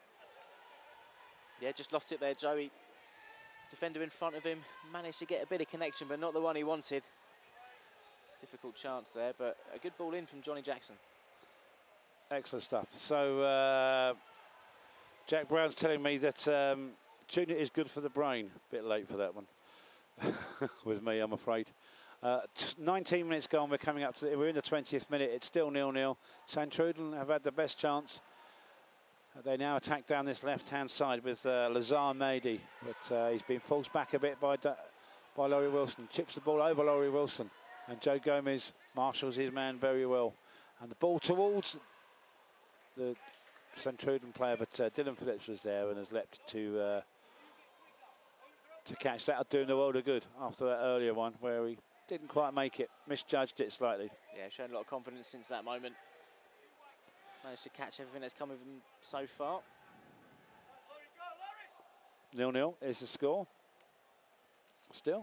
Yeah, just lost it there, Joey. Defender in front of him, managed to get a bit of connection, but not the one he wanted. Difficult chance there, but a good ball in from Johnny Jackson. Excellent stuff. So uh, Jack Brown's telling me that um, tuna is good for the brain. Bit late for that one with me, I'm afraid. Uh, nineteen minutes gone. We're coming up to the, we're in the twentieth minute. It's still nil nil. Santruden have had the best chance. Uh, they now attack down this left-hand side with uh, Lazar Mehdi, but uh, he's been forced back a bit by by Laurie Wilson. Chips the ball over Laurie Wilson, and Joe Gomez marshals his man very well. And the ball towards the Santruden player, but uh, Dylan Phillips was there and has leapt to uh, to catch that. Doing the world of good after that earlier one where he didn't quite make it, misjudged it slightly. Yeah, shown a lot of confidence since that moment. Managed to catch everything that's come with him so far. nil nil is the score. Still.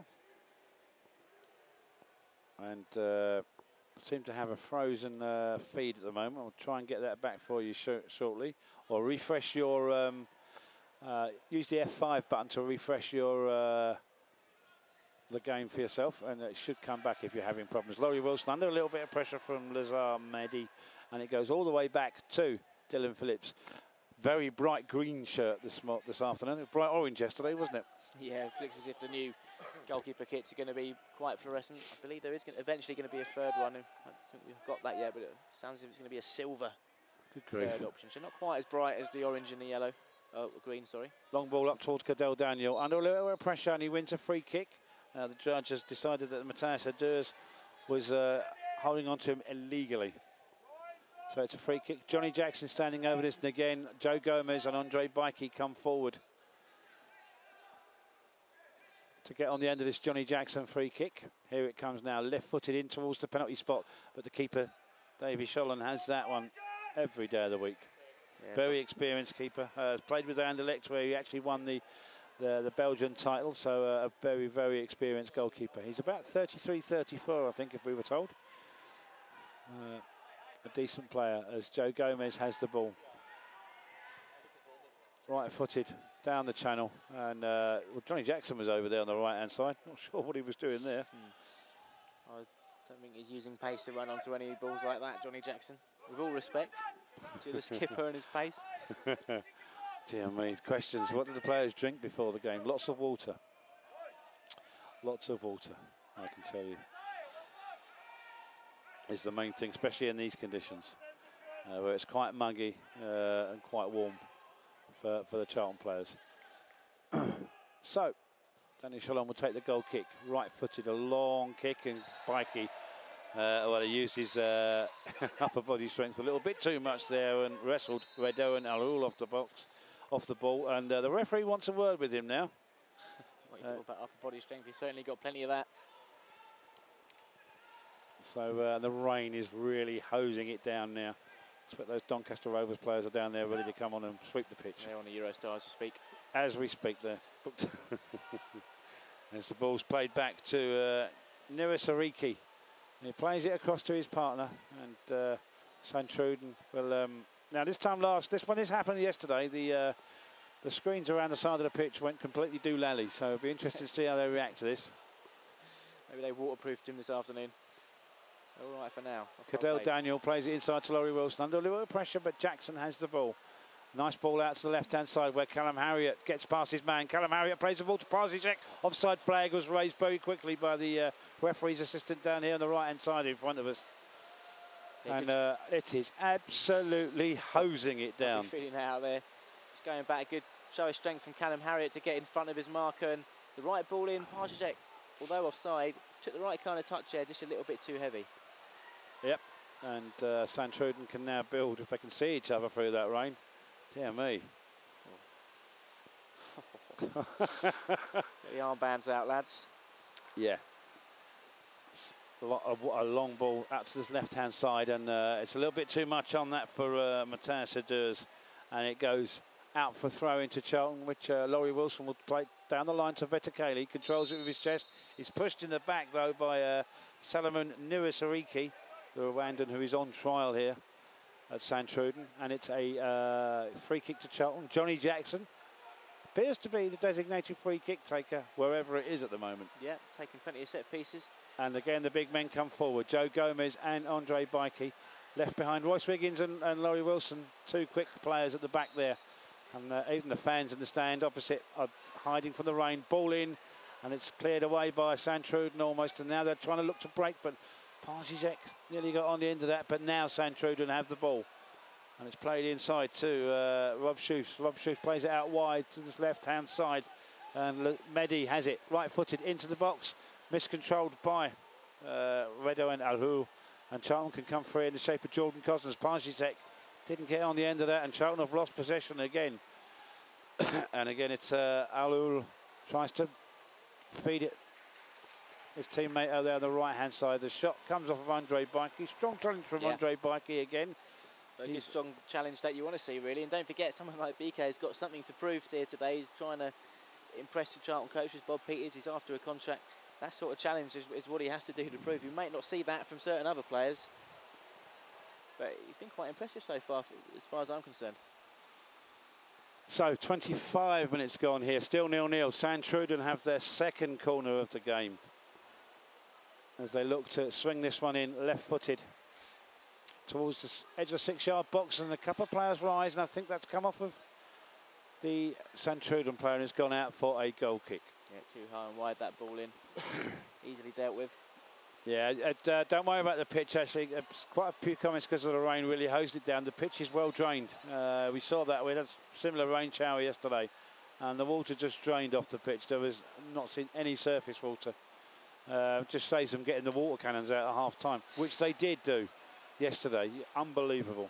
And uh, seem to have a frozen uh, feed at the moment. I'll try and get that back for you sh shortly. Or refresh your, um, uh, use the F five button to refresh your uh, the game for yourself, and it should come back if you're having problems. Laurie Wilson under a little bit of pressure from Lazar Mehdi, and it goes all the way back to Dylan Phillips. Very bright green shirt this this afternoon. It was bright orange yesterday, wasn't it? Yeah, it looks as if the new goalkeeper kits are going to be quite fluorescent. I believe there is gonna, eventually going to be a third one. I don't think we've got that yet, but it sounds as if it's going to be a silver third option. So not quite as bright as the orange and the yellow. Oh, green, sorry. Long ball up towards Cadell Daniel. Under a little bit of pressure, and he wins a free kick. Uh, the judge has decided that Matthias Aders was uh, holding on to him illegally. So it's a free kick. Johnny Jackson standing over this, and again, Joe Gomez and Andre Bikey come forward to get on the end of this Johnny Jackson free kick. Here it comes now, left-footed in towards the penalty spot, but the keeper, Davy Schollen, has that one every day of the week. Yeah, very experienced keeper. Uh, has played with Anderlecht, where he actually won the the, the Belgian title, so uh, a very, very experienced goalkeeper. He's about thirty-three, thirty-four, I think, if we were told. Uh, a decent player, as Joe Gomez has the ball. Right-footed down the channel, and uh, well, Johnny Jackson was over there on the right-hand side. Not sure what he was doing there. Hmm. I don't think he's using pace to run onto any balls like that, Johnny Jackson. With all respect to the skipper and his pace. Dear me, questions. What did the players drink before the game? Lots of water. Lots of water, I can tell you. Is the main thing, especially in these conditions, uh, where it's quite muggy uh, and quite warm for, for the Charlton players. So, Danny Schollen will take the goal kick. Right-footed, a long kick, and Bikey, uh, well, he used his uh, upper body strength a little bit too much there and wrestled Redo and Al-Ul off the box. Off the ball, and uh, the referee wants a word with him now. What you talk about upper body strength, he's certainly got plenty of that. So uh, the rain is really hosing it down now. I expect those Doncaster Rovers players are down there ready to come on and sweep the pitch. They're on the Eurostar as we speak. As we speak there. As the ball's played back to uh, Niris Ariki. He plays it across to his partner, and uh, Santruden will... Um, Now this time last, this when this happened yesterday, the uh, the screens around the side of the pitch went completely doolally. So it'll be interesting to see how they react to this. Maybe they waterproofed him this afternoon. All right for now. Cadell Daniel plays it inside to Laurie Wilson under a little bit of pressure, but Jackson has the ball. Nice ball out to the left-hand side where Callum Harriott gets past his man. Callum Harriott plays the ball to Parzicek. Offside flag was raised very quickly by the uh, referee's assistant down here on the right-hand side in front of us. And uh, it is absolutely hosing it down. Feeling it out there. It's going back a good show of strength from Callum Harriott to get in front of his marker, and the right ball in. Parzicek, although offside, took the right kind of touch there, just a little bit too heavy. Yep, and uh, Santruden can now build if they can see each other through that rain. Dear me. Get the armbands out, lads. Yeah. A, a long ball out to this left-hand side, and uh, it's a little bit too much on that for uh, Matthias Aders, and it goes out for throw into Charlton, which uh, Laurie Wilson will play down the line to Vetakali. He controls it with his chest. He's pushed in the back, though, by uh, Salomon Nirisariki, the Rwandan who is on trial here at Santruden, and it's a uh, free kick to Charlton. Johnny Jackson appears to be the designated free kick taker wherever it is at the moment. Yeah, taking plenty of set pieces. And again, the big men come forward. Joe Gomez and Andre Bikey left behind. Royce Wiggins and, and Laurie Wilson, two quick players at the back there. And uh, even the fans in the stand opposite are hiding from the rain. Ball in, and it's cleared away by Santruden almost. And now they're trying to look to break, but Parzicek nearly got on the end of that. But now Santruden have the ball. And it's played inside to uh, Rob Schoofs. Rob Schoofs plays it out wide to this left-hand side. And Mehdi has it right-footed into the box. Miscontrolled by uh, Redo and Al-Ul, and Charlton can come free in the shape of Jordan Cosners. Parzicek didn't get on the end of that, and Charlton have lost possession again. And again, it's uh, Al-Ul tries to feed it. His teammate out there on the right-hand side. The shot comes off of Andre Bikey. Strong challenge from yeah. Andre Bikey again. A strong challenge that you want to see, really. And don't forget, someone like B K has got something to prove here today. He's trying to impress the Charlton coach is Bob Peters. He's after a contract. That sort of challenge is, is what he has to do to prove. You might not see that from certain other players, but he's been quite impressive so far, as far as I'm concerned. So twenty-five minutes gone here, still nil nil. Santruiden have their second corner of the game as they look to swing this one in left-footed towards the edge of the six-yard box, and a couple of players rise, and I think that's come off of the Santruiden player and has gone out for a goal kick. Yeah, too high and wide, that ball in. Easily dealt with. Yeah, uh, don't worry about the pitch, actually. Uh, quite a few comments because of the rain really hosed it down. The pitch is well drained. Uh, we saw that. We had a similar rain shower yesterday, and the water just drained off the pitch. There was not seen any surface water. Uh, just saves them getting the water cannons out at half time, which they did do yesterday. Unbelievable.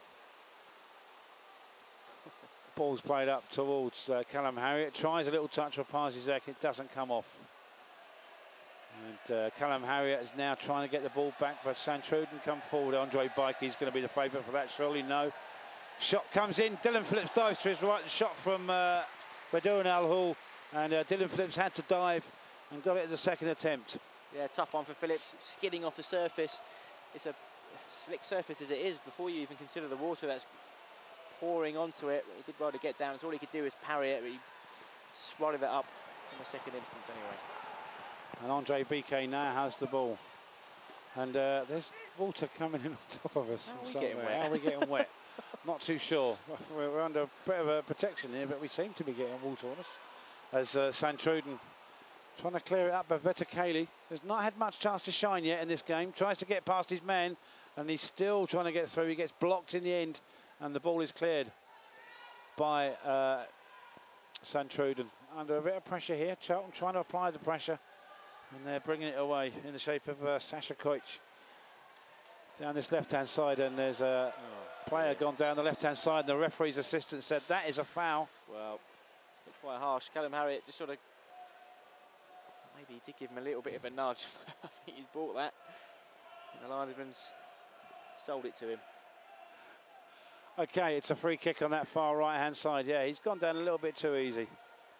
Ball's played up towards uh, Callum Harriott. Tries a little touch of Parsizek. It doesn't come off. And uh, Callum Harriott is now trying to get the ball back, but Santruiden come forward. Andre Bikey is going to be the favourite for that, surely. No. Shot comes in. Dylan Phillips dives to his right. The shot from uh, Badouin Al Hul. And uh, Dylan Phillips had to dive and got it at the second attempt. Yeah, tough one for Phillips. Skidding off the surface. It's a slick surface as it is before you even consider the water that's pouring onto it. He did well to get down. So all he could do is parry it, but he swallowed it up in the second instance anyway. And Andre B K now has the ball. And uh, there's water coming in on top of us. How are we somewhere. getting wet? How are we getting wet? Not too sure. We're, we're under a bit of a protection here, but we seem to be getting water on us. As uh, Santruiden trying to clear it up, but Vetakali has not had much chance to shine yet in this game. Tries to get past his man, and he's still trying to get through. He gets blocked in the end, and the ball is cleared by uh, Santruiden. Under a bit of pressure here. Charlton trying to apply the pressure. And they're bringing it away in the shape of uh, Sasha Koich. Down this left-hand side, and there's a oh, player yeah. gone down the left-hand side, and the referee's assistant said that is a foul. Well, it's quite harsh. Callum Harriott just sort of, maybe he did give him a little bit of a nudge. I think he's bought that. And the linesman's sold it to him. Okay, it's a free kick on that far right-hand side. Yeah, he's gone down a little bit too easy.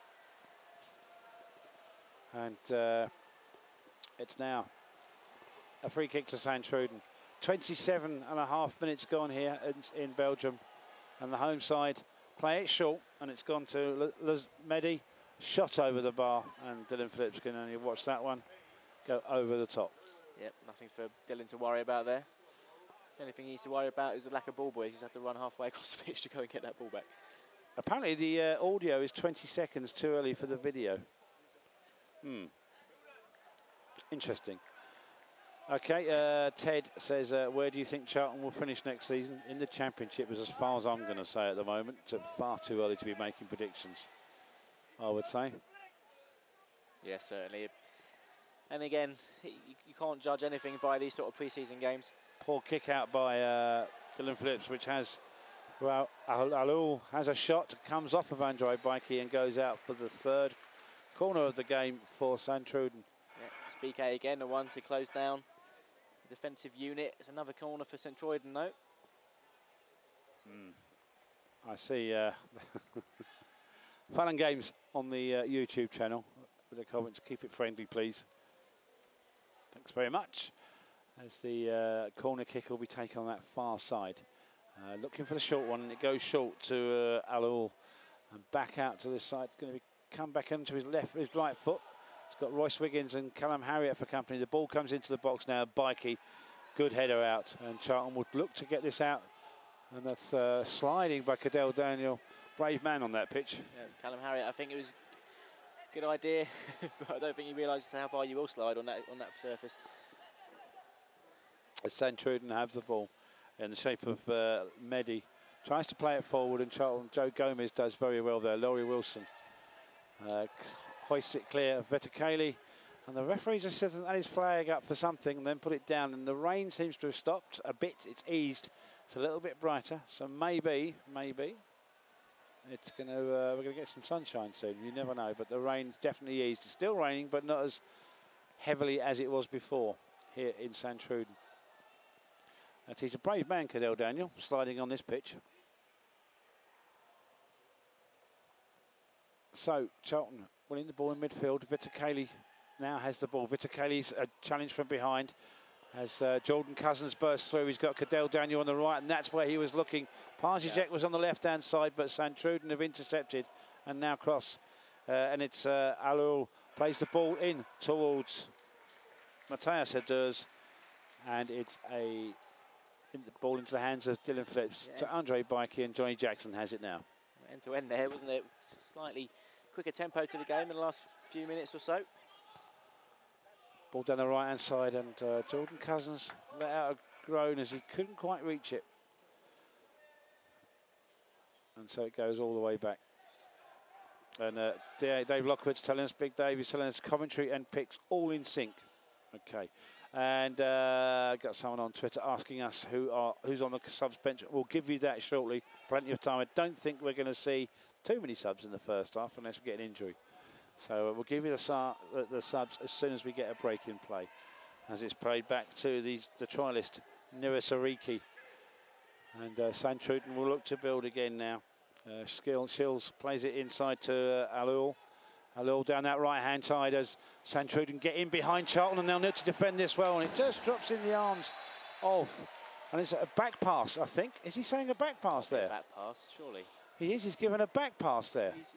And uh, it's now a free kick to Santruiden. twenty-seven and a half minutes gone here in, in Belgium. And the home side play it short, and it's gone to Mehdi. Shot over the bar, and Dylan Phillips can only watch that one go over the top. Yep, nothing for Dylan to worry about there. The only thing he needs to worry about is the lack of ball boys. He's had to run halfway across the pitch to go and get that ball back. Apparently the uh, audio is twenty seconds too early for the video. Hmm. Interesting. Okay, uh, Ted says, uh, where do you think Charlton will finish next season? In the Championship is as far as I'm going to say at the moment. It's far too early to be making predictions, I would say. Yeah, certainly. And again, you, you can't judge anything by these sort of pre-season games. Poor kick out by uh, Dylan Phillips, which has, well, Alou has a shot, comes off of Andre Bikey and goes out for the third corner of the game for Santruiden. Yeah, it's B K again, the one to close down the defensive unit. It's another corner for Santruiden, though. Mm. I see uh, fun and games on the uh, YouTube channel. With the comments, keep it friendly, please. Thanks very much. As the uh, corner kick will be taken on that far side. Uh, looking for the short one, and it goes short to uh, Alou. And back out to this side, going to be come back into his left, his right foot. He's got Royce Wiggins and Callum Harriott for company. The ball comes into the box now. Bikey, good header out, and Charlton would look to get this out. And that's uh, sliding by Cadell Daniel. Brave man on that pitch. Yeah, Callum Harriott, I think it was a good idea, but I don't think he realised how far you will slide on that on that surface. As Santruiden have the ball in the shape of uh, Mehdi. Tries to play it forward, and Charlton, Joe Gomez does very well there. Laurie Wilson uh, hoists it clear of Vetakali, and the referee's assistant had his flag up for something and then put it down, and the rain seems to have stopped a bit. It's eased. It's a little bit brighter, so maybe, maybe it's going to uh, we're going to get some sunshine soon. You never know, but the rain's definitely eased. It's still raining, but not as heavily as it was before here in Santruiden. And he's a brave man, Cadell Daniel, sliding on this pitch. So Charlton winning the ball in midfield. Vitakeli now has the ball. Vitakeli's a challenge from behind. As uh, Jordan Cousins bursts through, he's got Cadell Daniel on the right, and that's where he was looking. Parzijek yeah. was on the left-hand side, but Santruden have intercepted and now cross. Uh, and it's uh, Alul plays the ball in towards Matthias Heders, and it's a in the ball into the hands of Dylan Phillips yeah, to Andre Bikey, and Johnny Jackson has it now. End to end there, wasn't it? Slightly quicker tempo to the game in the last few minutes or so. Ball down the right-hand side, and uh, Jordan Cousins let out a groan as he couldn't quite reach it. And so it goes all the way back. And uh, Dave Lockwood's telling us, Big Dave is telling us Coventry and Picks all in sync. Okay. And uh, got someone on Twitter asking us who are who's on the subs bench. We'll give you that shortly. Plenty of time. I don't think we're going to see too many subs in the first half unless we get an injury. So uh, we'll give you the, uh, the subs as soon as we get a break in play. As it's played back to these, the trialist, Nirasariki. And uh, Santruden will look to build again now. Uh, Skill Shills plays it inside to uh, Alul. Alul down that right-hand side as Santruden get in behind Charlton, and they'll need to defend this well. And it just drops in the arms of, and it's a back pass, I think. Is he saying a back pass there? Back pass, surely. He is. He's given a back pass there. He's,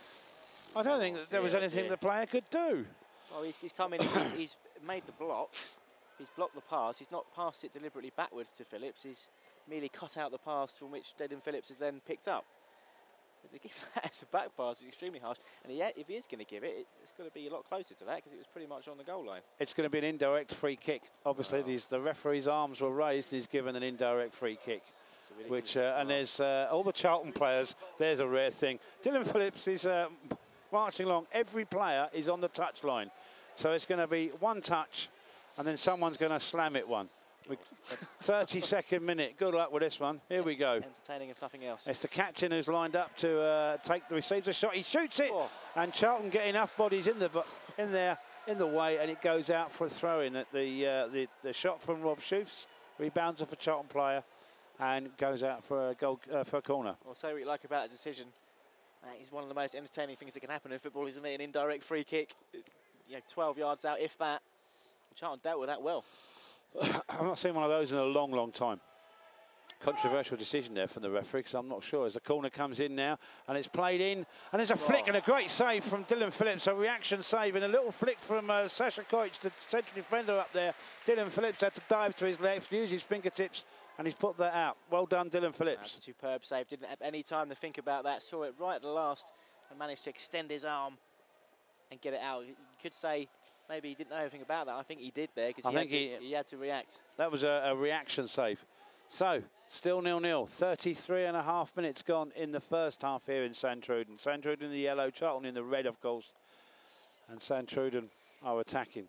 I don't oh, think that there was anything dear. the player could do. Well, he's, he's come in, he's, he's made the block, he's blocked the pass, he's not passed it deliberately backwards to Phillips, he's merely cut out the pass from which Dylan Phillips has then picked up. So to give that as a back pass is extremely harsh, and he, if he is going to give it, it's going to be a lot closer to that because it was pretty much on the goal line. It's going to be an indirect free kick. Obviously, oh. these, the referee's arms were raised, he's given an indirect free kick. Really which uh, and there's uh, all the Charlton players, there's a rare thing. Dylan Phillips is uh, marching along. Every player is on the touchline. So it's going to be one touch, and then someone's going to slam it one. thirty-second minute. Good luck with this one. Here we go. Entertaining if nothing else. It's the captain who's lined up to uh, take the receives a shot. He shoots it, oh. and Charlton get enough bodies in the in there in the way, and it goes out for a throw-in. At the, uh, the the shot from Rob Schoofs rebounds off a Charlton player, and goes out for a goal uh, for a corner. Well, say what you like about a decision. That is one of the most entertaining things that can happen in football, isn't it? An indirect free kick, you know, twelve yards out, if that. Charlton dealt with that well. I've not seen one of those in a long, long time. Controversial decision there from the referee, because I'm not sure. As the corner comes in now, and it's played in, and there's a flick oh. and a great save from Dylan Phillips, a reaction save, and a little flick from uh, Sasha Koic, the central defender up there. Dylan Phillips had to dive to his left, use his fingertips, and he's put that out. Well done, Dylan Phillips. That's a superb save. Didn't have any time to think about that. Saw it right at the last and managed to extend his arm and get it out. You could say maybe he didn't know anything about that. I think he did there because he, he, he had to react. That was a, a reaction save. So, still nil nil. thirty-three and a half minutes gone in the first half here in Santruden. Santruden in the yellow, Charlton in the red, of course. And Santruden are attacking.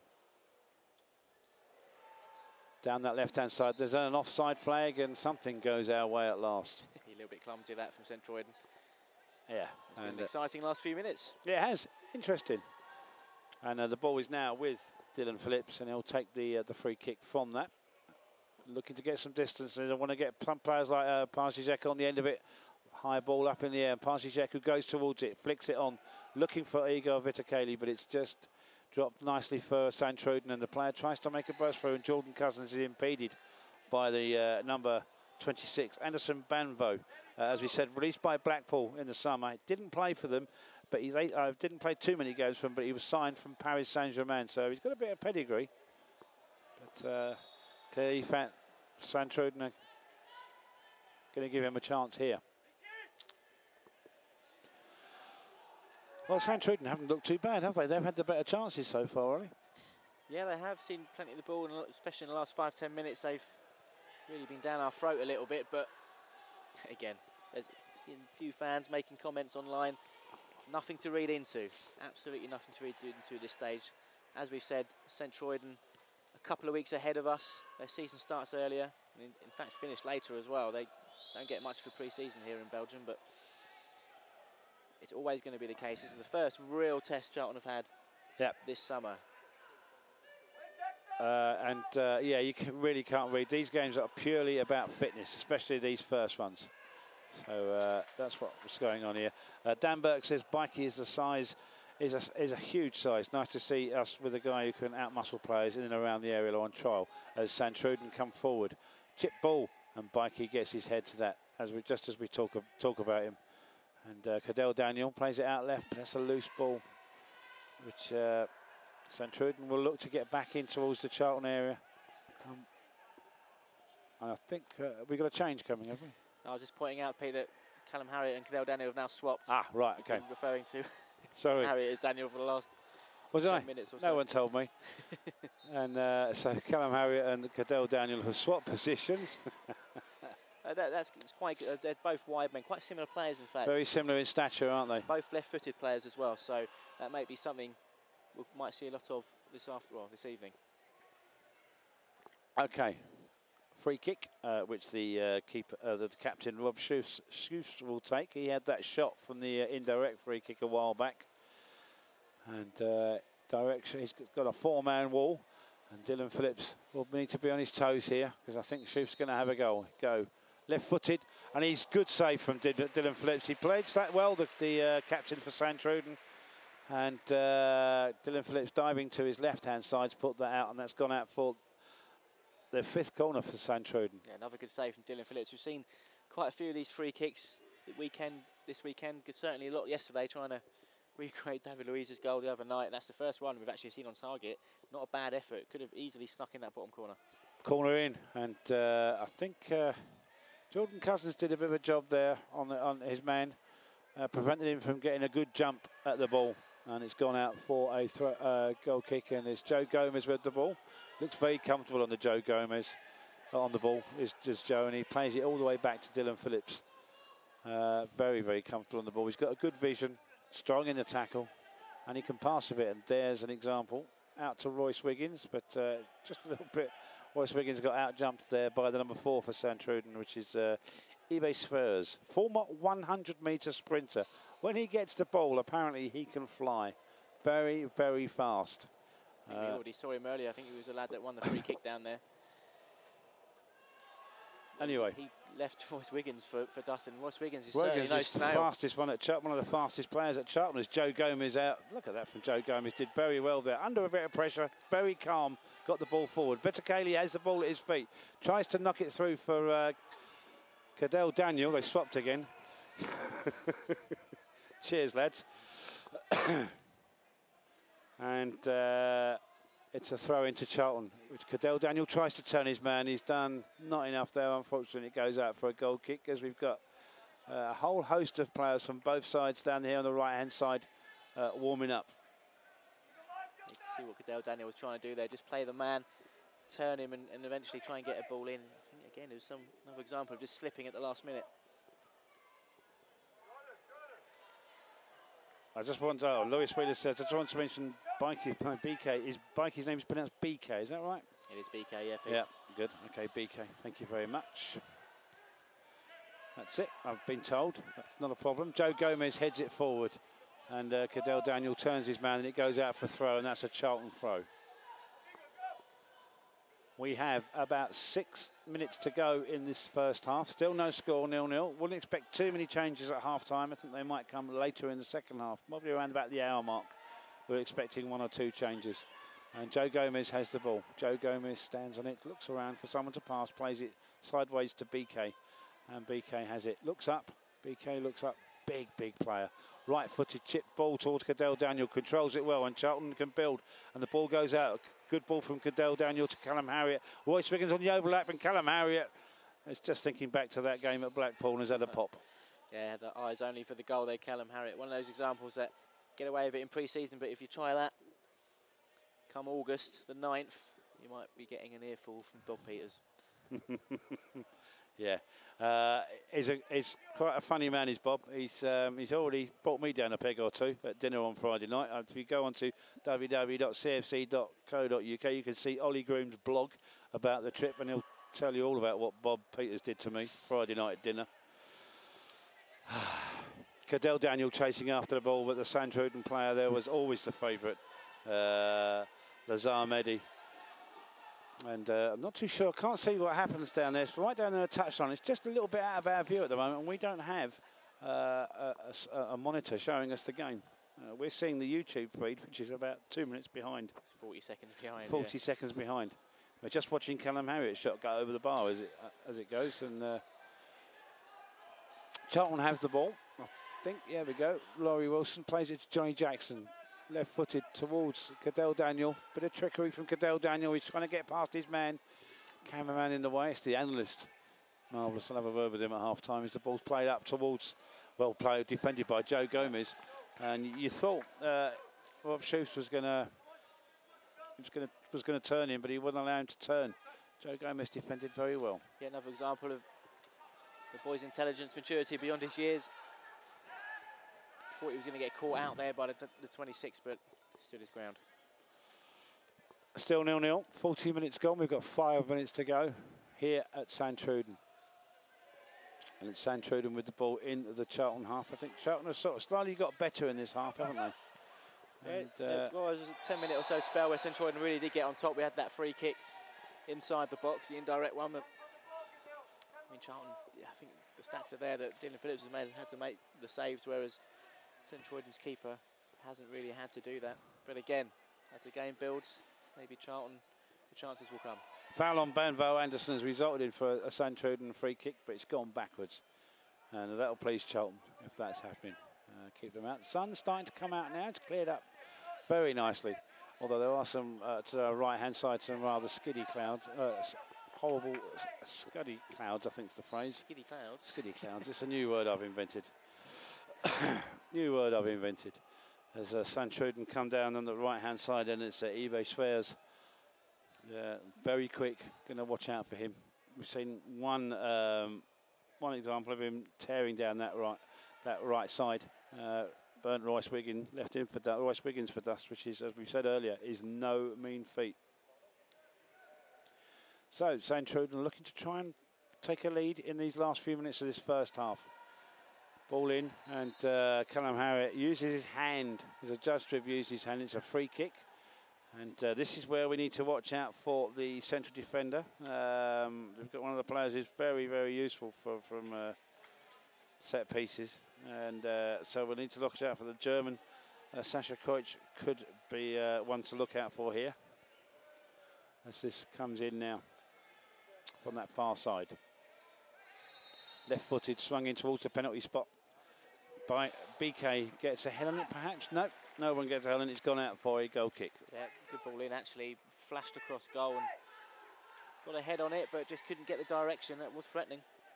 Down that left-hand side, there's an offside flag, and something goes our way at last. A little bit clumsy, that from Santruden. Yeah. It's been and, an exciting uh, last few minutes. Yeah, it has. Interesting. And uh, the ball is now with Dylan Phillips, and he'll take the uh, the free kick from that. Looking to get some distance. They want to get some players like uh, Parzijek on the end of it. High ball up in the air. Parzijek, who goes towards it, flicks it on, looking for Igor Vitakeli, but it's just dropped nicely for Santruden, and the player tries to make a burst through, and Jordan Cousins is impeded by the uh, number twenty-six, Anderson Banvo. Uh, as we said, released by Blackpool in the summer. Didn't play for them. But he uh, didn't play too many games for him, but he was signed from Paris Saint-Germain, so he's got a bit of pedigree. But uh, clearly, Santruden are going to give him a chance here. Well, Santruden haven't looked too bad, have they? They've had the better chances so far, haven't they? Yeah, they have seen plenty of the ball, and especially in the last five, ten minutes, they've really been down our throat a little bit. But again, there's seen a few fans making comments online. Nothing to read into, absolutely nothing to read into at this stage. As we've said, Santruden a couple of weeks ahead of us. Their season starts earlier, and in, in fact finished later as well. They don't get much for pre-season here in Belgium, but it's always going to be the case. This is the first real test Charlton have had yep. this summer. Uh, and uh, yeah, you can, really can't read. These games are purely about fitness, especially these first ones. So uh, that's what's going on here. Uh, Dan Burke says Bikey is the size is a, is a huge size. Nice to see us with a guy who can outmuscle players in and around the area on trial as Santruden come forward. Chip ball, and Bikey gets his head to that as we just as we talk talk about him. And uh, Cadell Daniel plays it out left, but that's a loose ball, which uh, Santruden will look to get back in towards the Charlton area. Um, and I think uh, we've got a change coming, have we? I was just pointing out, Pete, that Callum Harriott and Cadell Daniel have now swapped. Ah, right, okay. I'm referring to Sorry. Harriott as Daniel for the last Was I? minutes or so. No one told me. And uh, so Callum Harriott and Cadell Daniel have swapped positions. uh, that, that's it's quite good. Uh, they're both wide men, quite similar players, in fact. Very similar in stature, aren't they? Both left-footed players as well, so that may be something we might see a lot of this after well, this evening. Okay. Free kick, uh, which the uh, keeper, uh, the captain Rob Schoofs will take. He had that shot from the uh, indirect free kick a while back, and uh, direction. He's got a four-man wall, and Dylan Phillips will need to be on his toes here because I think Schoofs going to have a goal. Go left-footed, and he's good save from Dylan Phillips. He played that well, the, the uh, captain for Santruden, and uh, Dylan Phillips diving to his left-hand side to put that out, and that's gone out for the fifth corner for Santruden. Yeah, another good save from Dylan Phillips. We've seen quite a few of these free kicks the weekend, this weekend, certainly a lot yesterday, trying to recreate David Luiz's goal the other night, and that's the first one we've actually seen on target. Not a bad effort. Could have easily snuck in that bottom corner. Corner in, and uh, I think uh, Jordan Cousins did a bit of a job there on, the, on his man, uh, prevented him from getting a good jump at the ball, and it's gone out for a uh, goal kick, and it's Joe Gomez with the ball. Looks very comfortable on the Joe Gomez, uh, on the ball is just Joe, and he plays it all the way back to Dylan Phillips. Uh, very, very comfortable on the ball. He's got a good vision, strong in the tackle, and he can pass a bit, and there's an example out to Royce Wiggins, but uh, just a little bit. Royce Wiggins got out-jumped there by the number four for Santruden, which is uh, Ibe Svers, former one hundred metre sprinter. When he gets the ball, apparently he can fly very, very fast. I think we already saw him earlier. I think he was the lad that won the free kick down there. Anyway. He left Royce Wiggins for, for Dustin. Royce Wiggins is Wiggins certainly no is snail. the fastest one at Charlton, one of the fastest players at Charlton is Joe Gomez out. Look at that from Joe Gomez, did very well there. Under a bit of pressure, very calm, got the ball forward. Vetakali has the ball at his feet, tries to knock it through for uh, Cadell Daniel. They swapped again. Cheers, lads. And uh, it's a throw into Charlton, which Cadell Daniel tries to turn his man. He's done not enough there. Unfortunately, it goes out for a goal kick as we've got uh, a whole host of players from both sides down here on the right-hand side uh, warming up. You can see what Cadell Daniel was trying to do there. Just play the man, turn him, and, and eventually try and get a ball in. I think, again, it was some, another example of just slipping at the last minute. I just want to, oh, Lewis Wheeler says, I just want to mention Bikey, B K, his, Bikey's name is pronounced B K, is that right? It is B K, yeah. Pete. Yeah, good, okay, B K, thank you very much. That's it, I've been told, that's not a problem. Joe Gomez heads it forward, and uh, Cadell Daniel turns his man, and it goes out for throw, and that's a Charlton throw. We have about six minutes to go in this first half. Still no score, nil nil. Wouldn't expect too many changes at half-time. I think they might come later in the second half, probably around about the hour mark. We're expecting one or two changes. And Joe Gomez has the ball. Joe Gomez stands on it, looks around for someone to pass, plays it sideways to B K. And B K has it. Looks up. B K looks up. Big, big player. Right-footed chip ball towards Cadell Daniel. Controls it well, and Charlton can build. And the ball goes out. Good ball from Cadell Daniel to Callum Harriott. Royce Wiggins on the overlap, and Callum Harriott is just thinking back to that game at Blackpool and has had a pop. Yeah, the eyes only for the goal there, Callum Harriott. One of those examples that get away with it in pre-season, but if you try that, come August the ninth, you might be getting an earful from Bob Peters. Yeah, uh, he's, a, he's quite a funny man, is Bob. He's um, he's already brought me down a peg or two at dinner on Friday night. Uh, if you go on to w w w dot c f c dot co dot u k, you can see Ollie Groom's blog about the trip, and he'll tell you all about what Bob Peters did to me Friday night at dinner. Cadell Daniel chasing after the ball, but the Santruden player there was always the favourite, uh, Lazar Mehdi. And uh, I'm not too sure, I can't see what happens down there. It's right down there, a touchline. It's just a little bit out of our view at the moment, and we don't have uh, a, a, a monitor showing us the game. Uh, we're seeing the YouTube feed, which is about two minutes behind. It's forty seconds behind. forty yeah. seconds behind. We're just watching Callum Harriott shot go over the bar as it uh, as it goes, and uh, Charlton have the ball. I think, yeah, we go. Laurie Wilson plays it to Johnny Jackson. Left-footed towards Cadell Daniel. Bit of trickery from Cadell Daniel. He's trying to get past his man. Cameraman in the way. It's the analyst. Marvellous. I'll have a word with him at half-time as the ball's played up towards, well played, defended by Joe Gomez. And you thought uh, Rob Schoofs was going to was going to was going to turn him, but he wouldn't allow him to turn. Joe Gomez defended very well. Yeah, another example of the boy's intelligence, maturity beyond his years. Thought he was going to get caught out there by the, the twenty-six, but stood his ground. Still nil nil. forty minutes gone. We've got five minutes to go here at Sandtruden. And it's Sandtruden with the ball in the Charlton half. I think Charlton has sort of slightly got better in this half, haven't they? Yeah, And, yeah, uh, well, it was a ten minute or so spell where Sandtruden really did get on top. We had that free kick inside the box, the indirect one. But, I mean, Charlton, yeah, I think the stats are there that Dylan Phillips has made, had to make the saves, whereas Sandtruden's keeper hasn't really had to do that. But again, as the game builds, maybe Charlton, the chances will come. Foul on Banvo Anderson has resulted in for a Sandtruden free kick, but it's gone backwards. And that'll please Charlton if that's happening. Uh, keep them out. The sun's starting to come out now. It's cleared up very nicely. Although there are some, uh, to the right-hand side, some rather skiddy clouds. Uh, horrible, uh, scuddy clouds, I think is the phrase. Skiddy clouds. Skiddy clouds. It's a new word I've invented. New word I've invented. As uh, Sandtruden come down on the right-hand side, and it's uh, Yves Schweers. Yeah, very quick. Going to watch out for him. We've seen one um, one example of him tearing down that right that right side. Uh, Burnt Royce Wiggins left in for Royce Wiggins for dust, which is, as we said earlier, is no mean feat. So Sandtruden looking to try and take a lead in these last few minutes of this first half. Ball in, and uh, Callum Harriott uses his hand. As a judge to have used his hand, it's a free kick. And uh, this is where we need to watch out for the central defender. Um, we've got one of the players who's very, very useful for, from uh, set pieces. And uh, so we need to look out for the German. Uh, Sasha Koich could be uh, one to look out for here. As this comes in now from that far side. Left-footed, swung in towards the penalty spot by B K. Gets a head on it, perhaps? No, no one gets a head on it. It's gone out for a goal kick. Yeah, good ball in, actually. Flashed across goal and got a head on it, but just couldn't get the direction. That was threatening.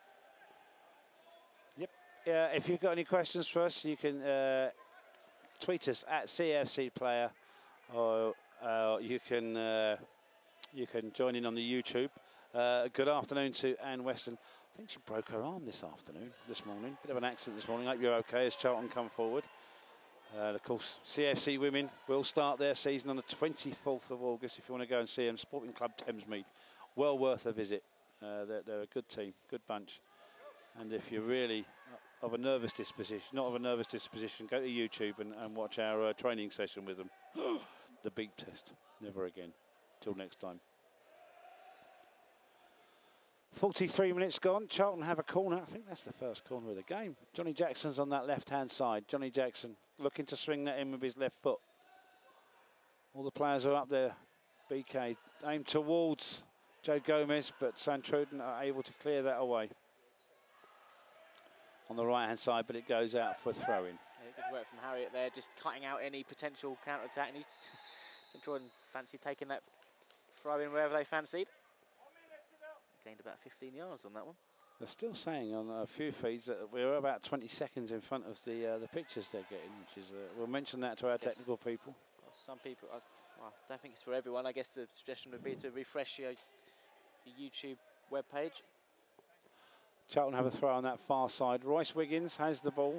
Yep. Yeah, if you've got any questions for us, you can uh, tweet us at C F C Player, or uh, you can uh, you can join in on the YouTube. Uh, good afternoon to Anne Weston. I think she broke her arm this afternoon, this morning. Bit of an accident this morning. Hope you're okay as Charlton come forward. Uh, of course, C F C women will start their season on the twenty-fourth of August. If you want to go and see them, Sporting Club Thamesmead. Well worth a visit. Uh, they're, they're a good team, good bunch. And if you're really of a nervous disposition, not of a nervous disposition, go to YouTube and, and watch our uh, training session with them. The beep test. Never again. Till next time. forty-three minutes gone. Charlton have a corner. I think that's the first corner of the game. Johnny Jackson's on that left-hand side. Johnny Jackson looking to swing that in with his left foot. All the players are up there. B K aimed towards Joe Gomez, but Sandtruden are able to clear that away. On the right-hand side, but it goes out for a throw-in. Yeah, good work from Harriott there, just cutting out any potential counter-attack. And he's Sandtruden fancy taking that throw-in wherever they fancied. Gained about fifteen yards on that one. They're still saying on a few feeds that we're about twenty seconds in front of the uh, the pictures they're getting, which is, uh, we'll mention that to our yes. technical people. Well, some people, I, well, I don't think it's for everyone. I guess the suggestion would be to refresh your, your YouTube webpage. Charlton have a throw on that far side. Royce Wiggins has the ball.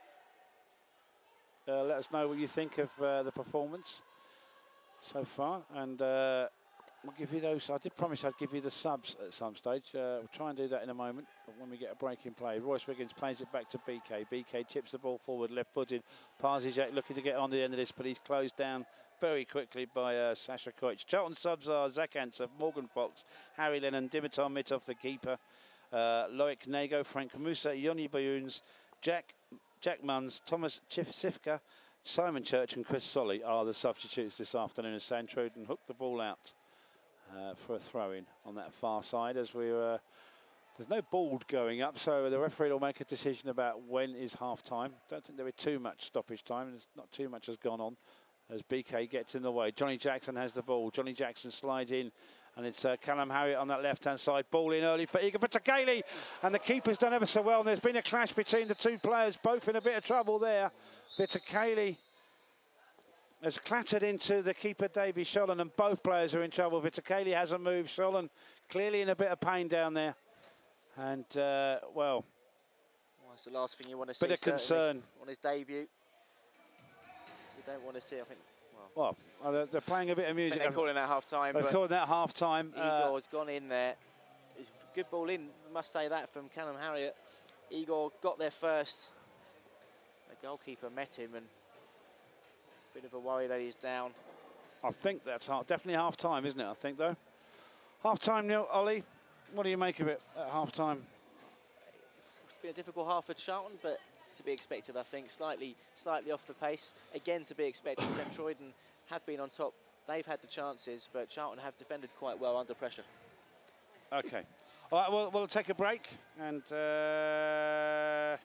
Uh, let us know what you think of uh, the performance so far, and uh, we'll give you those. I did promise I'd give you the subs at some stage. Uh, we'll try and do that in a moment when we get a break in play. Royce Wiggins plays it back to B K. B K tips the ball forward, left-footed. Parzijak looking to get on the end of this, but he's closed down very quickly by uh, Sasha Koich. Charlton subs are Zach Anser, Morgan Fox, Harry Lennon, Dimitar Mitov, the keeper, uh, Loic Nago, Frank Musa, Yoni Bayuns, Jack Jack Munns, Thomas Chifsifka, Simon Church and Chris Solly are the substitutes this afternoon as Sandtruden hooked the ball out uh, for a throw-in on that far side as we were. Uh, there's no ball going up, so the referee will make a decision about when is half-time. Don't think there will be too much stoppage time. There's not too much has gone on as B K gets in the way. Johnny Jackson has the ball. Johnny Jackson slides in, and it's uh, Callum Harriott on that left-hand side. Ball in early for Igor Vitakeli, and the keeper's done ever so well. And there's been a clash between the two players, both in a bit of trouble there. Vitakeli has clattered into the keeper, Davy Schollen, and both players are in trouble. Vitakeli hasn't moved. Schollen clearly in a bit of pain down there. And, uh, well... Well, that's the last thing you want to see. Bit of concern. On his debut. You don't want to see, I think... Well, well they're, they're playing a bit of music. They're calling that half-time. They're calling that half-time. Igor's uh, gone in there. It's a good ball in, must say that, from Callum Harriott. Igor got there first. The goalkeeper met him, and a bit of a worry that he's down. I think that's half, definitely half-time, isn't it, I think, though? Half-time, Neil, Ollie. What do you make of it at half-time? It's been a difficult half for Charlton, but to be expected, I think. Slightly slightly off the pace. Again, to be expected. Sandtruden have been on top. They've had the chances, but Charlton have defended quite well under pressure. OK. All right, we'll, we'll take a break. And... Uh,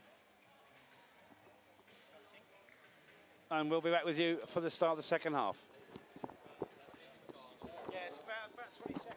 and we'll be back with you for the start of the second half. Yeah, it's about, about twenty seconds.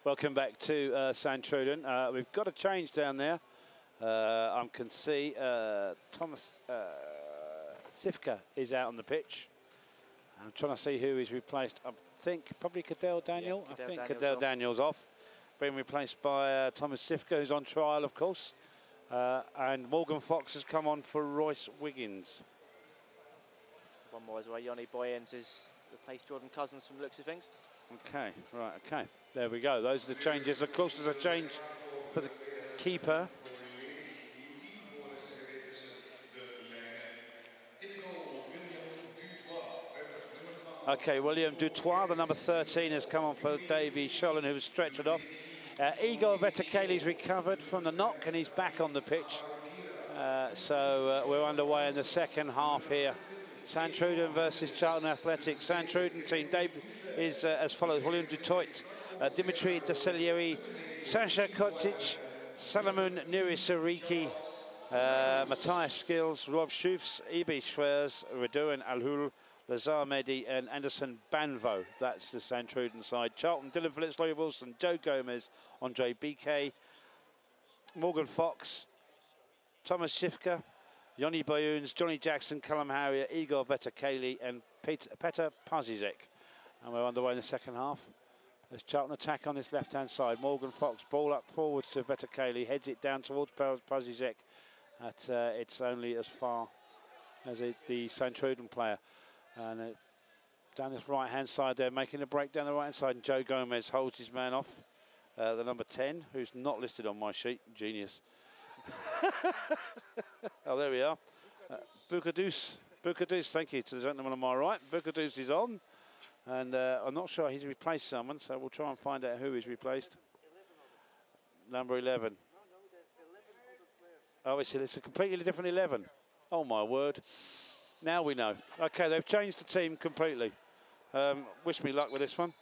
Welcome back to uh, Sandtruden. Uh, we've got a change down there. Uh, I can see uh, Thomas uh, Sifka is out on the pitch. I'm trying to see who is replaced. I think probably Cadell Daniel. Yeah, Cadell I think Daniel's Cadell off. Daniel's off. Being replaced by uh, Thomas Sifka, who's on trial, of course. Uh, and Morgan Fox has come on for Royce Wiggins. One more as well. Yanni Boyens has replaced Jordan Cousins from the looks of things. Okay, right, okay. There we go. Those are the changes. Of course, there's a change for the keeper. Okay, William Dutoit, the number thirteen, has come on for Davy Schollen, who was stretchered off. Uh, Igor Vetakali's recovered from the knock, and he's back on the pitch. Uh, so uh, we're underway in the second half here. Sandtruden versus Charlton Athletic. Sandtruden team, Dave is uh, as follows: William Dutoit, uh, Dimitri Daselieri, Sasha Kotic, Salomon Nirisariki, uh, Matthias Skills, Rob Schufs, Ibi Schwers, Redouan Alhul, Lazar Mehdi and Anderson Banvo. That's the Sandtruden side. Charlton, Dylan Phillips, Laurie Wilson, Joe Gomez, Andre B K, Morgan Fox, Thomas Sifka, Yoni Boyuns, Johnny Jackson, Callum Harrier, Igor Vetakali and Peter, Petr Pazizek. And we're underway in the second half. There's Charlton attack on this left-hand side. Morgan Fox, ball up forwards to Vetakali, heads it down towards Pazizek. At, uh, it's only as far as it, the Sandtruden player. And uh, down this right-hand side there, making a break down the right-hand side, and Joe Gomez holds his man off. Uh, the number ten, who's not listed on my sheet. Genius. Oh, there we are. Uh, Bukadus. Bukadus, thank you to the gentleman on my right. Bukadus is on. And uh, I'm not sure he's replaced someone, so we'll try and find out who he's replaced. Number eleven. Oh, it's a, it's a completely different eleven. Oh, my word. Now we know. Okay, they've changed the team completely. Um, wish me luck with this one.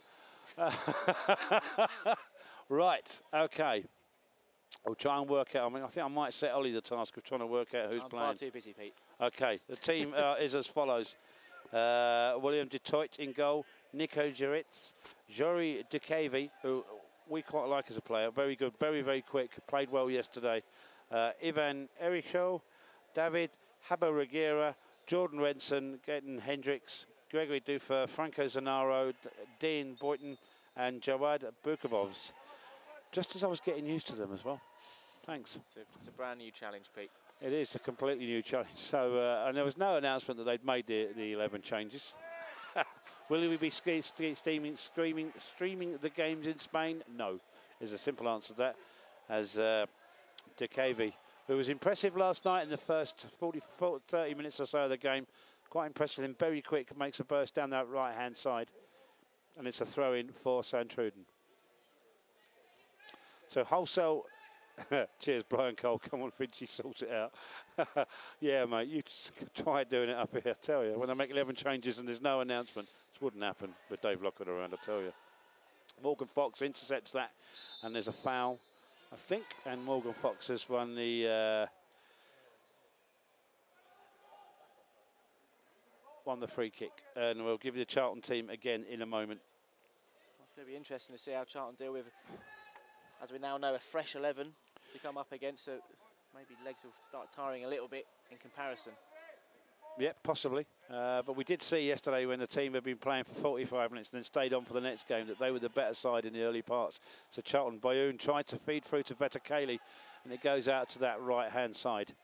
Right, okay. We'll try and work out. I mean, I think I might set Ollie the task of trying to work out who's I'm playing. far too busy, Pete. Okay, the team uh, is as follows. Uh, William Dutoit in goal, Nico Geritz, Jory Dukavi, who we quite like as a player, very good, very, very quick, played well yesterday. Uh, Ivan Erichel, David Haber-Reguera, Jordan Renson, Gaten Hendricks, Gregory Dufer, Franco Zanaro, D Dean Boyton, and Jawad Bukovovs. Just as I was getting used to them as well. Thanks. It's a, it's a brand new challenge, Pete. It is a completely new challenge. So, uh, and there was no announcement that they'd made the, the eleven changes. Will we be sk st steaming, screaming, streaming the games in Spain? No, is a simple answer to that. As uh, Dukavi, who was impressive last night in the first forty, forty, thirty minutes or so of the game. Quite impressive and very quick, makes a burst down that right-hand side. And it's a throw-in for Sandtruden. So wholesale, cheers Brian Cole, come on Finchy, sort it out. Yeah mate, you just try doing it up here, I tell you. When I make eleven changes and there's no announcement, this wouldn't happen with Dave Lockwood around, I tell you. Morgan Fox intercepts that and there's a foul, I think, and Morgan Fox has won the uh, won the free kick, and we'll give you the Charlton team again in a moment. It's going to be interesting to see how Charlton deal with, as we now know, a fresh eleven to come up against. So maybe legs will start tiring a little bit in comparison. Yeah, possibly. Uh, but we did see yesterday when the team had been playing for forty-five minutes and then stayed on for the next game that they were the better side in the early parts. So Charlton Boyun tried to feed through to Vetakali, and it goes out to that right-hand side.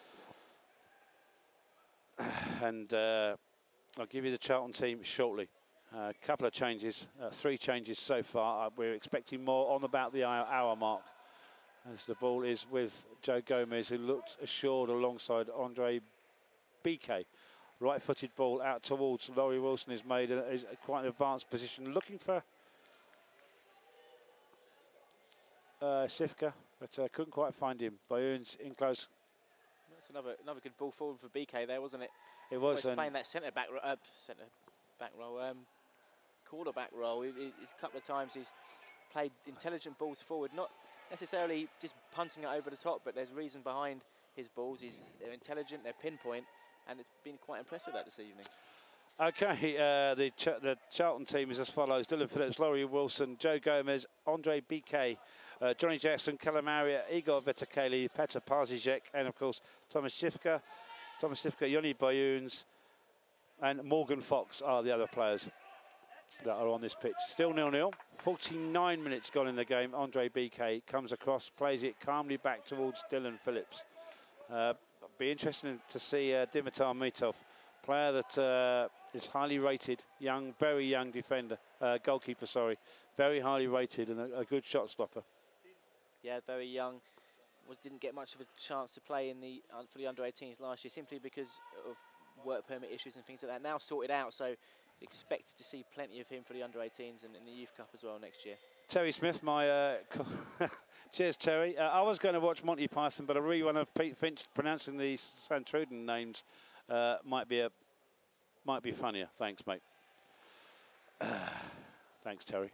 And uh, I'll give you the Charlton team shortly. A uh, couple of changes, uh, three changes so far. Uh, we're expecting more on about the hour, hour mark. As the ball is with Joe Gomez, who looked assured alongside Andre B K. Right-footed ball out towards Laurie Wilson is made a, is a quite an advanced position, looking for uh, Sifka, but uh, couldn't quite find him. Boyun's in close. That's another another good ball forward for B K there, wasn't it? It was. Always playing that centre back, uh, centre back role, um, quarterback role. He, he's a couple of times he's played intelligent balls forward, not necessarily just punting it over the top, but there's reason behind his balls. He's they're intelligent, they're pinpoint, and it's been quite impressive that this evening. Okay, uh, the, Ch the Charlton team is as follows: Dylan Phillips, Laurie Wilson, Joe Gomez, Andre B K, uh, Johnny Jackson, Callum Harriott, Igor Vetakeli, Petr Parzijek, and of course Thomas Shifka, Thomas Shifka, Yoni Boyuns, and Morgan Fox are the other players that are on this pitch. Still nil nil. forty-nine minutes gone in the game. Andre B K comes across, plays it calmly back towards Dylan Phillips. Uh, be interesting to see uh, Dimitar Mitov, player that uh, is highly rated, young, very young defender, uh, goalkeeper, sorry, very highly rated and a, a good shot stopper. Yeah, very young. Was didn't get much of a chance to play in the uh, for the under eighteens last year, simply because of work permit issues and things like that. Now sorted out, so expect to see plenty of him for the under eighteens and in the Youth Cup as well next year. Terry Smith, my uh, cheers, Terry. Uh, I was going to watch Monty Python, but I really want to Pete Finch pronouncing these Santruden names uh, might be a might be funnier. Thanks, mate. Uh, thanks, Terry.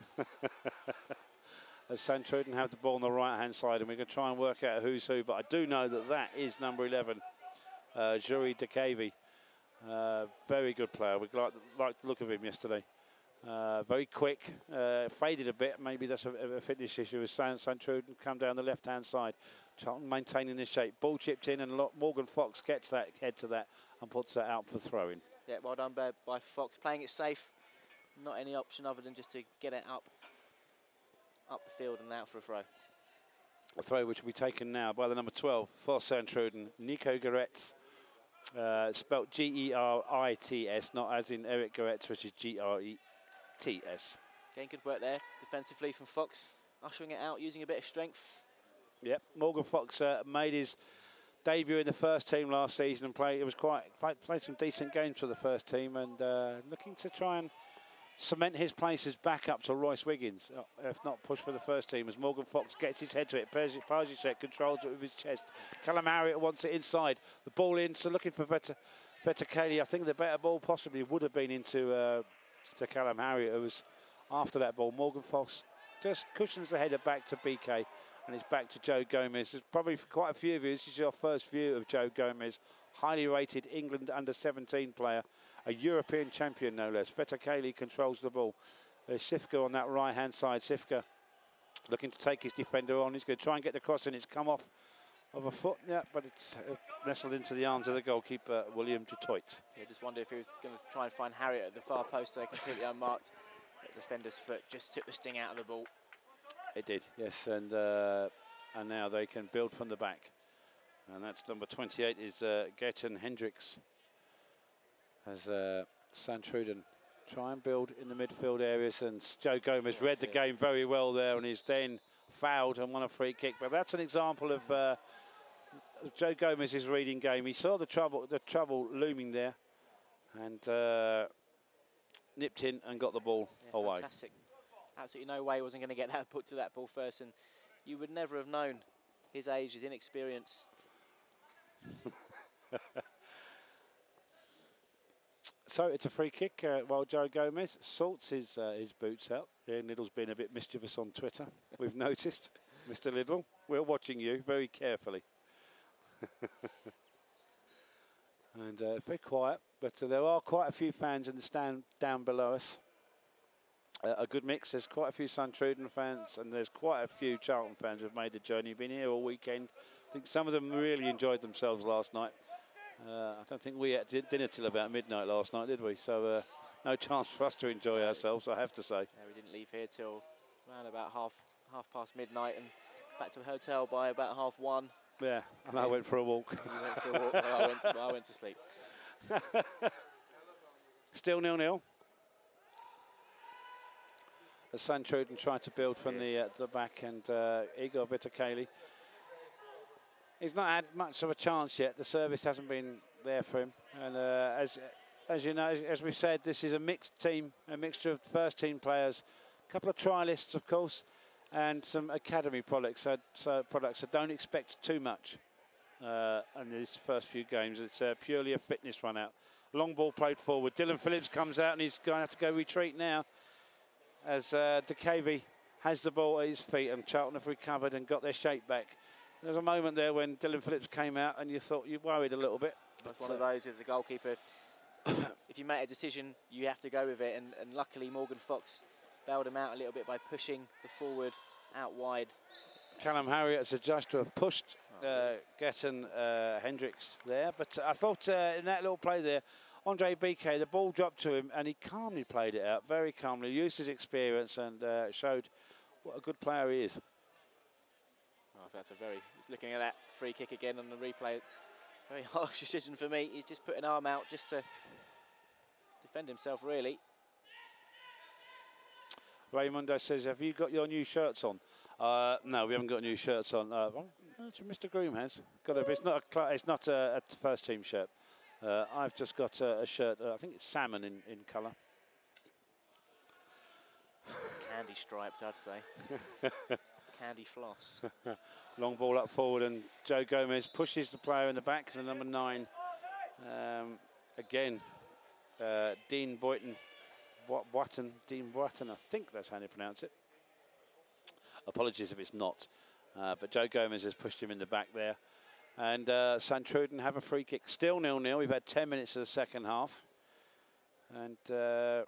As Santruden have the ball on the right-hand side, and we're going to try and work out who's who. But I do know that that is number eleven, uh, Juri Dekavi. Uh, very good player. We liked like the look of him yesterday. Uh, very quick, uh, faded a bit. Maybe that's a, a fitness issue. As Santruden come down the left-hand side, Charlton maintaining this shape. Ball chipped in, and Morgan Fox gets that head to that and puts that out for throwing. Yeah, well done by, by Fox, playing it safe. Not any option other than just to get it up, up the field and out for a throw. A throw which will be taken now by the number twelve for Santruden, Nico Goretz. Uh, spelt G E R I T S, not as in Eric Goretz, which is G R E T S. Again, good work there defensively from Fox, ushering it out, using a bit of strength. Yep, Morgan Fox uh, made his debut in the first team last season and played. It was quite played, played some decent games for the first team, and uh, looking to try and cement his places back up to Royce Wiggins, if not push for the first team, as Morgan Fox gets his head to it. Parzijek controls it with his chest. Callum Harriott wants it inside. The ball in, so looking for better, better Kelly. I think the better ball possibly would have been into uh, to Callum Harriott, who was after that ball. Morgan Fox just cushions the header back to B K, and it's back to Joe Gomez. There's probably for quite a few of you, this is your first view of Joe Gomez, highly rated England under seventeen player. A European champion, no less. Vetakeli controls the ball. There's Sifka on that right-hand side. Sifka looking to take his defender on. He's going to try and get the cross, and it's come off of a foot. Yeah, but it's uh, nestled into the arms of the goalkeeper, William du Toit. Yeah, just wonder if he was going to try and find Harriott at the far post there, completely unmarked. The defender's foot just took the sting out of the ball. It did, yes, and uh, and now they can build from the back. And that's number twenty-eight is uh, Gaetan Hendricks. As uh, Santruden try and build in the midfield areas, and Joe Gomez read the game very well there, and he's then fouled and won a free kick. But that's an example of uh, Joe Gomez's reading game. He saw the trouble, the trouble looming there, and uh, nipped in and got the ball yeah, away. Fantastic. Absolutely no way he wasn't going to get that put to that ball first, and you would never have known his age, his inexperience. So it's a free kick uh, while Joe Gomez sorts his uh, his boots out. Yeah, Liddell's been a bit mischievous on Twitter. We've noticed, Mister Liddell. We're watching you very carefully. And uh, very quiet, but uh, there are quite a few fans in the stand down below us. Uh, a good mix. There's quite a few Santruden fans, and there's quite a few Charlton fans who've made the journey. Been here all weekend. I think some of them really enjoyed themselves last night. Uh, I don't think we ate dinner till about midnight last night, did we? So uh, no chance for us to enjoy ourselves, I have to say. Yeah, we didn't leave here till around about half half past midnight, and back to the hotel by about half one. Yeah, and I went for a walk. You went for a walk, well, I, went to, well, I went to sleep. Still nil nil. As Santruden tried to build from the uh, the back, and uh, Igor Vetakeli. He's not had much of a chance yet. The service hasn't been there for him. And uh, as as you know, as, as we've said, this is a mixed team, a mixture of first team players, a couple of trialists, of course, and some academy products. So, so products. So don't expect too much uh, in these first few games. It's uh, purely a fitness run out. Long ball played forward. Dylan Phillips comes out, and he's going to have to go retreat now, as uh, Dekavi has the ball at his feet, and Charlton have recovered and got their shape back. There's a moment there when Dylan Phillips came out and you thought you worried a little bit. That's one of those as a goalkeeper. If if you make a decision, you have to go with it. And, and luckily, Morgan Fox bailed him out a little bit by pushing the forward out wide. Callum Harriot's a judge to have pushed uh, Getton uh, Hendricks there. But I thought uh, in that little play there, Andre Biquet, the ball dropped to him and he calmly played it out, very calmly, used his experience and uh, showed what a good player he is. Oh, that's a very, he's looking at that free kick again on the replay. Very harsh decision for me. He's just put an arm out just to defend himself, really. Raymundo says, have you got your new shirts on? Uh, no, we haven't got new shirts on. Uh, well, Mister Groom has. Got a, it's not a, it's not a, a first team shirt. Uh, I've just got a, a shirt, uh, I think it's salmon in, in colour. Candy striped, I'd say. Candy floss. Long ball up forward and Joe Gomez pushes the player in the back, the number nine. Um, again, uh, Dean Boyton, Boyton, Dean Boyton, I think that's how you pronounce it. Apologies if it's not. Uh, but Joe Gomez has pushed him in the back there. And uh, Santruiden have a free kick. Still nil nil. We've had ten minutes of the second half. And, uh,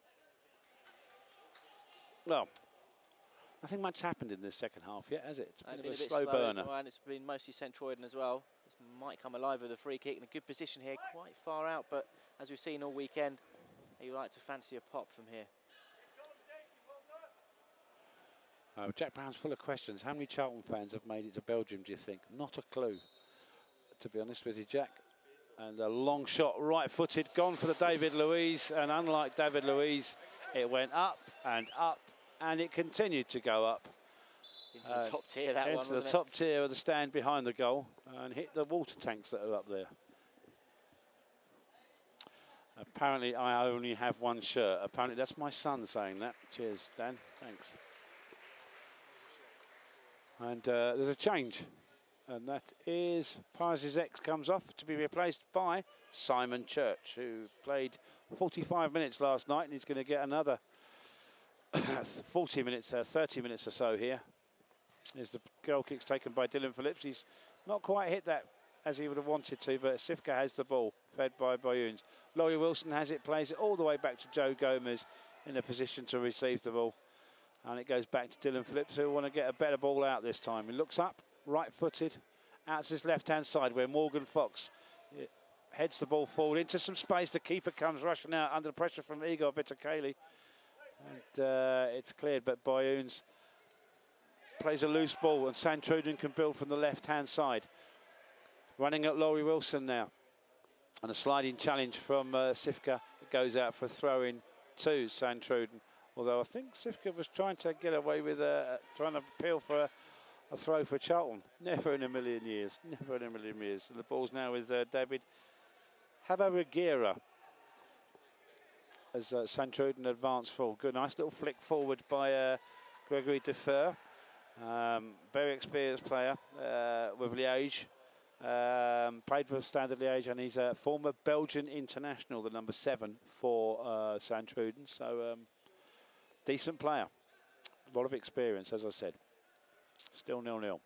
well, nothing much happened in this second half yet, has it? It's been, uh, a, been a bit slow, slow burner. Well, and it's been mostly Santruiden as well. This might come alive with a free kick in a good position here, quite far out. But as we've seen all weekend, you like to fancy a pop from here. Uh, Jack Brown's full of questions. How many Charlton fans have made it to Belgium, do you think? Not a clue, to be honest with you, Jack. And a long shot, right-footed, gone for the David Luiz. And unlike David Luiz, it went up and up, and it continued to go up. Into uh, the top tier, that into one, Into the it? top tier of the stand behind the goal and hit the water tanks that are up there. Apparently, I only have one shirt. Apparently, that's my son saying that. Cheers, Dan. Thanks. And uh, there's a change. And that is Paz's X comes off to be replaced by Simon Church, who played forty-five minutes last night, and he's going to get another forty minutes, uh, thirty minutes or so here. There's the goal kicks taken by Dylan Phillips. He's not quite hit that as he would have wanted to, but Sifka has the ball, fed by Boyuns. Laurie Wilson has it, plays it all the way back to Joe Gomez in a position to receive the ball. And it goes back to Dylan Phillips, who want to get a better ball out this time. He looks up, right-footed, out to his left-hand side, where Morgan Fox heads the ball forward into some space. The keeper comes rushing out under pressure from Igor Bitakeli. And uh, it's cleared, but Boyuns plays a loose ball, and Santruiden can build from the left-hand side. Running at Laurie Wilson now. And a sliding challenge from uh, Sifka. It goes out for a throw-in to Santruiden. Although I think Sifka was trying to get away with a, trying to appeal for a, a throw for Charlton. Never in a million years. Never in a million years. And the ball's now with uh, David Habarugira as uh, Santruiden advance full. Good, nice little flick forward by uh, Gregory Defer. Um, very experienced player uh, with Liège. Um, played for Standard Liège, and he's a former Belgian international, the number seven for uh, Santruiden. So. Um, Decent player, a lot of experience, as I said. Still nil nil.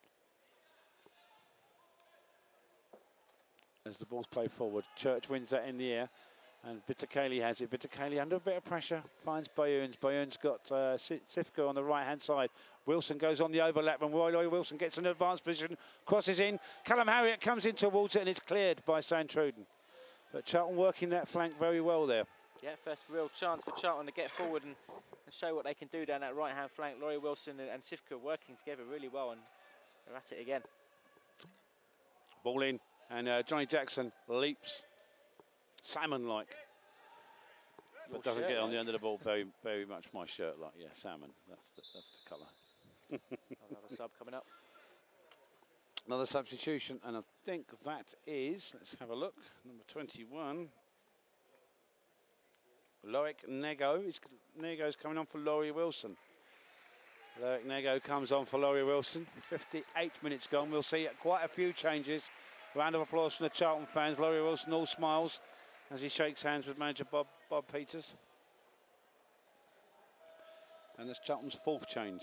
As the ball's played forward, Church wins that in the air, and Bitakeli has it. Bitakeli under a bit of pressure, finds Boyuns. Boyuns got uh, Sifka on the right-hand side. Wilson goes on the overlap, and Roy Roy Wilson gets an advanced position, crosses in. Callum Harriott comes in towards it, and it's cleared by Santruiden. But Charlton working that flank very well there. Yeah, first real chance for Charlton to get forward and, and show what they can do down that right-hand flank. Laurie Wilson and, and Sifka working together really well, and they're at it again. Ball in, and uh, Johnny Jackson leaps, salmon-like, but doesn't shirt, get on the end of the ball. Very, very much my shirt, like yeah, salmon. That's the, that's the colour. Another sub coming up. Another substitution, and I think that is. Let's have a look. Number twenty-one. Loic Nego. Nego's coming on for Laurie Wilson. Loic Nego comes on for Laurie Wilson. fifty-eight minutes gone. We'll see quite a few changes. Round of applause from the Charlton fans. Laurie Wilson all smiles as he shakes hands with manager Bob, Bob Peters. And that's Charlton's fourth change.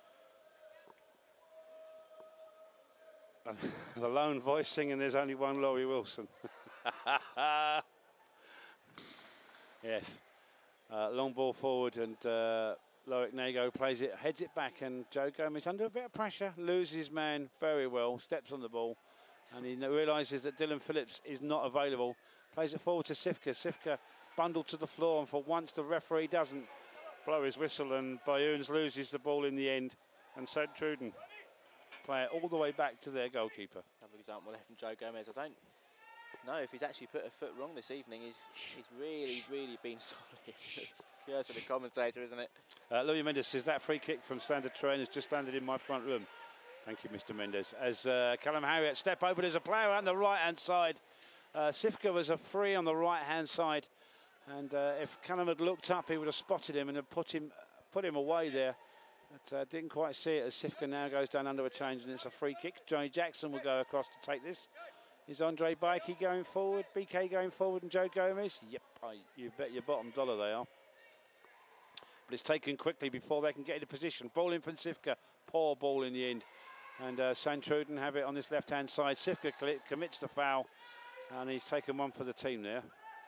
The lone voice singing, there's only one Laurie Wilson. Yes. Uh, long ball forward, and uh, Loic Nago plays it, heads it back, and Joe Gomez under a bit of pressure, loses his man very well, steps on the ball, and he realises that Dylan Phillips is not available. Plays it forward to Sifka. Sifka bundled to the floor, and for once the referee doesn't blow his whistle, and Bayouns loses the ball in the end, and Saint Truden play it all the way back to their goalkeeper. Another example there from Joe Gomez. I don't know if he's actually put a foot wrong this evening. He's, he's really, really been solid. It's the curse of the commentator, isn't it? Uh, Louis Mendes says that free kick from Standard Terrain has just landed in my front room. Thank you, Mister Mendes. As uh, Callum Harriott step over, there's a player on the right-hand side. Uh, Sifka was a free on the right-hand side. And uh, if Callum had looked up, he would have spotted him and had put him, put him away there. But uh, didn't quite see it as Sifka now goes down under a change, and it's a free kick. Johnny Jackson will go across to take this. Is Andre Baiki going forward? B K going forward, and Joe Gomez? Yep, I, you bet your bottom dollar they are. But it's taken quickly before they can get into position. Ball in from Sifka. Poor ball in the end. And uh, Saint Truden have it on this left-hand side. Sifka commits the foul, and he's taken one for the team there.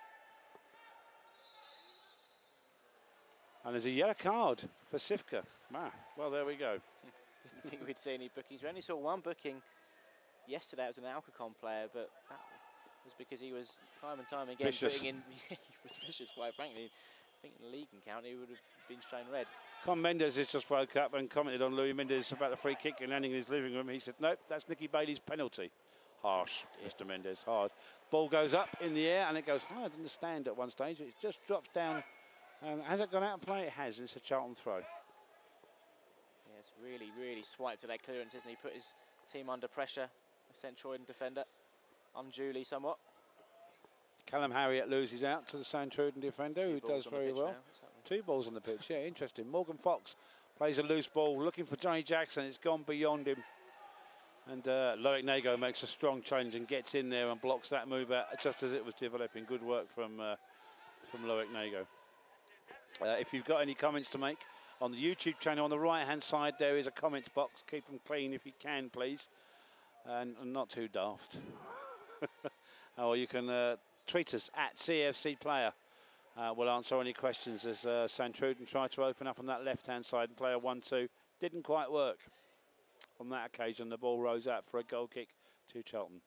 And there's a yellow card for Sifka. Ah, well, there we go. Didn't think we'd see any bookings. We only saw one booking yesterday. It was an Alcacon player, but that was because he was time and time again vicious. putting in. He was vicious, quite frankly. I think in the league and county he would have been shown red. Con Mendes has just woke up and commented on Louis Mendes about the free kick and landing in his living room. He said, nope, that's Nicky Bailey's penalty. Harsh, yeah. Mister Mendes, hard. Ball goes up in the air and it goes higher than the stand at one stage. It just drops down. Um, has it gone out of play? It has. It's a Charlton throw. Yeah, it's really, really swiped to that clearance, isn't he? Put his team under pressure. A Central defender, unduly somewhat. Callum Harriott loses out to the Saint Truden defender, Two who does very well. Two balls on the pitch, yeah, interesting. Morgan Fox plays a loose ball, looking for Johnny Jackson. It's gone beyond him. And uh, Loic Nago makes a strong challenge and gets in there and blocks that move out just as it was developing. Good work from, uh, from Loic Nago. Uh, if you've got any comments to make on the YouTube channel, on the right-hand side, there is a comments box. Keep them clean if you can, please. And, and not too daft. Or you can uh, tweet us at C F C Player. Uh, we'll answer any questions as uh, Saint Truden tried to open up on that left-hand side and play a one two. Didn't quite work. On that occasion, the ball rose out for a goal kick to Charlton.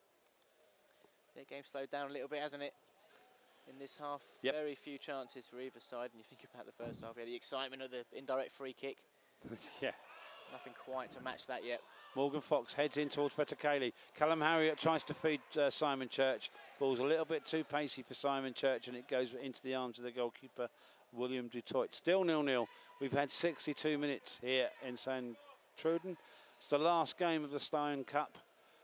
The game slowed down a little bit, hasn't it? In this half, yep. Very few chances for either side. And you think about the first half, yeah, the excitement of the indirect free kick. Yeah. Nothing quite to match that yet. Morgan Fox heads in towards Vetakali. Callum Harriott tries to feed uh, Simon Church. Ball's a little bit too pacey for Simon Church, and it goes into the arms of the goalkeeper, William Dutoit. Still nil nil. We've had sixty-two minutes here in Saint Truden. It's the last game of the Stein Cup,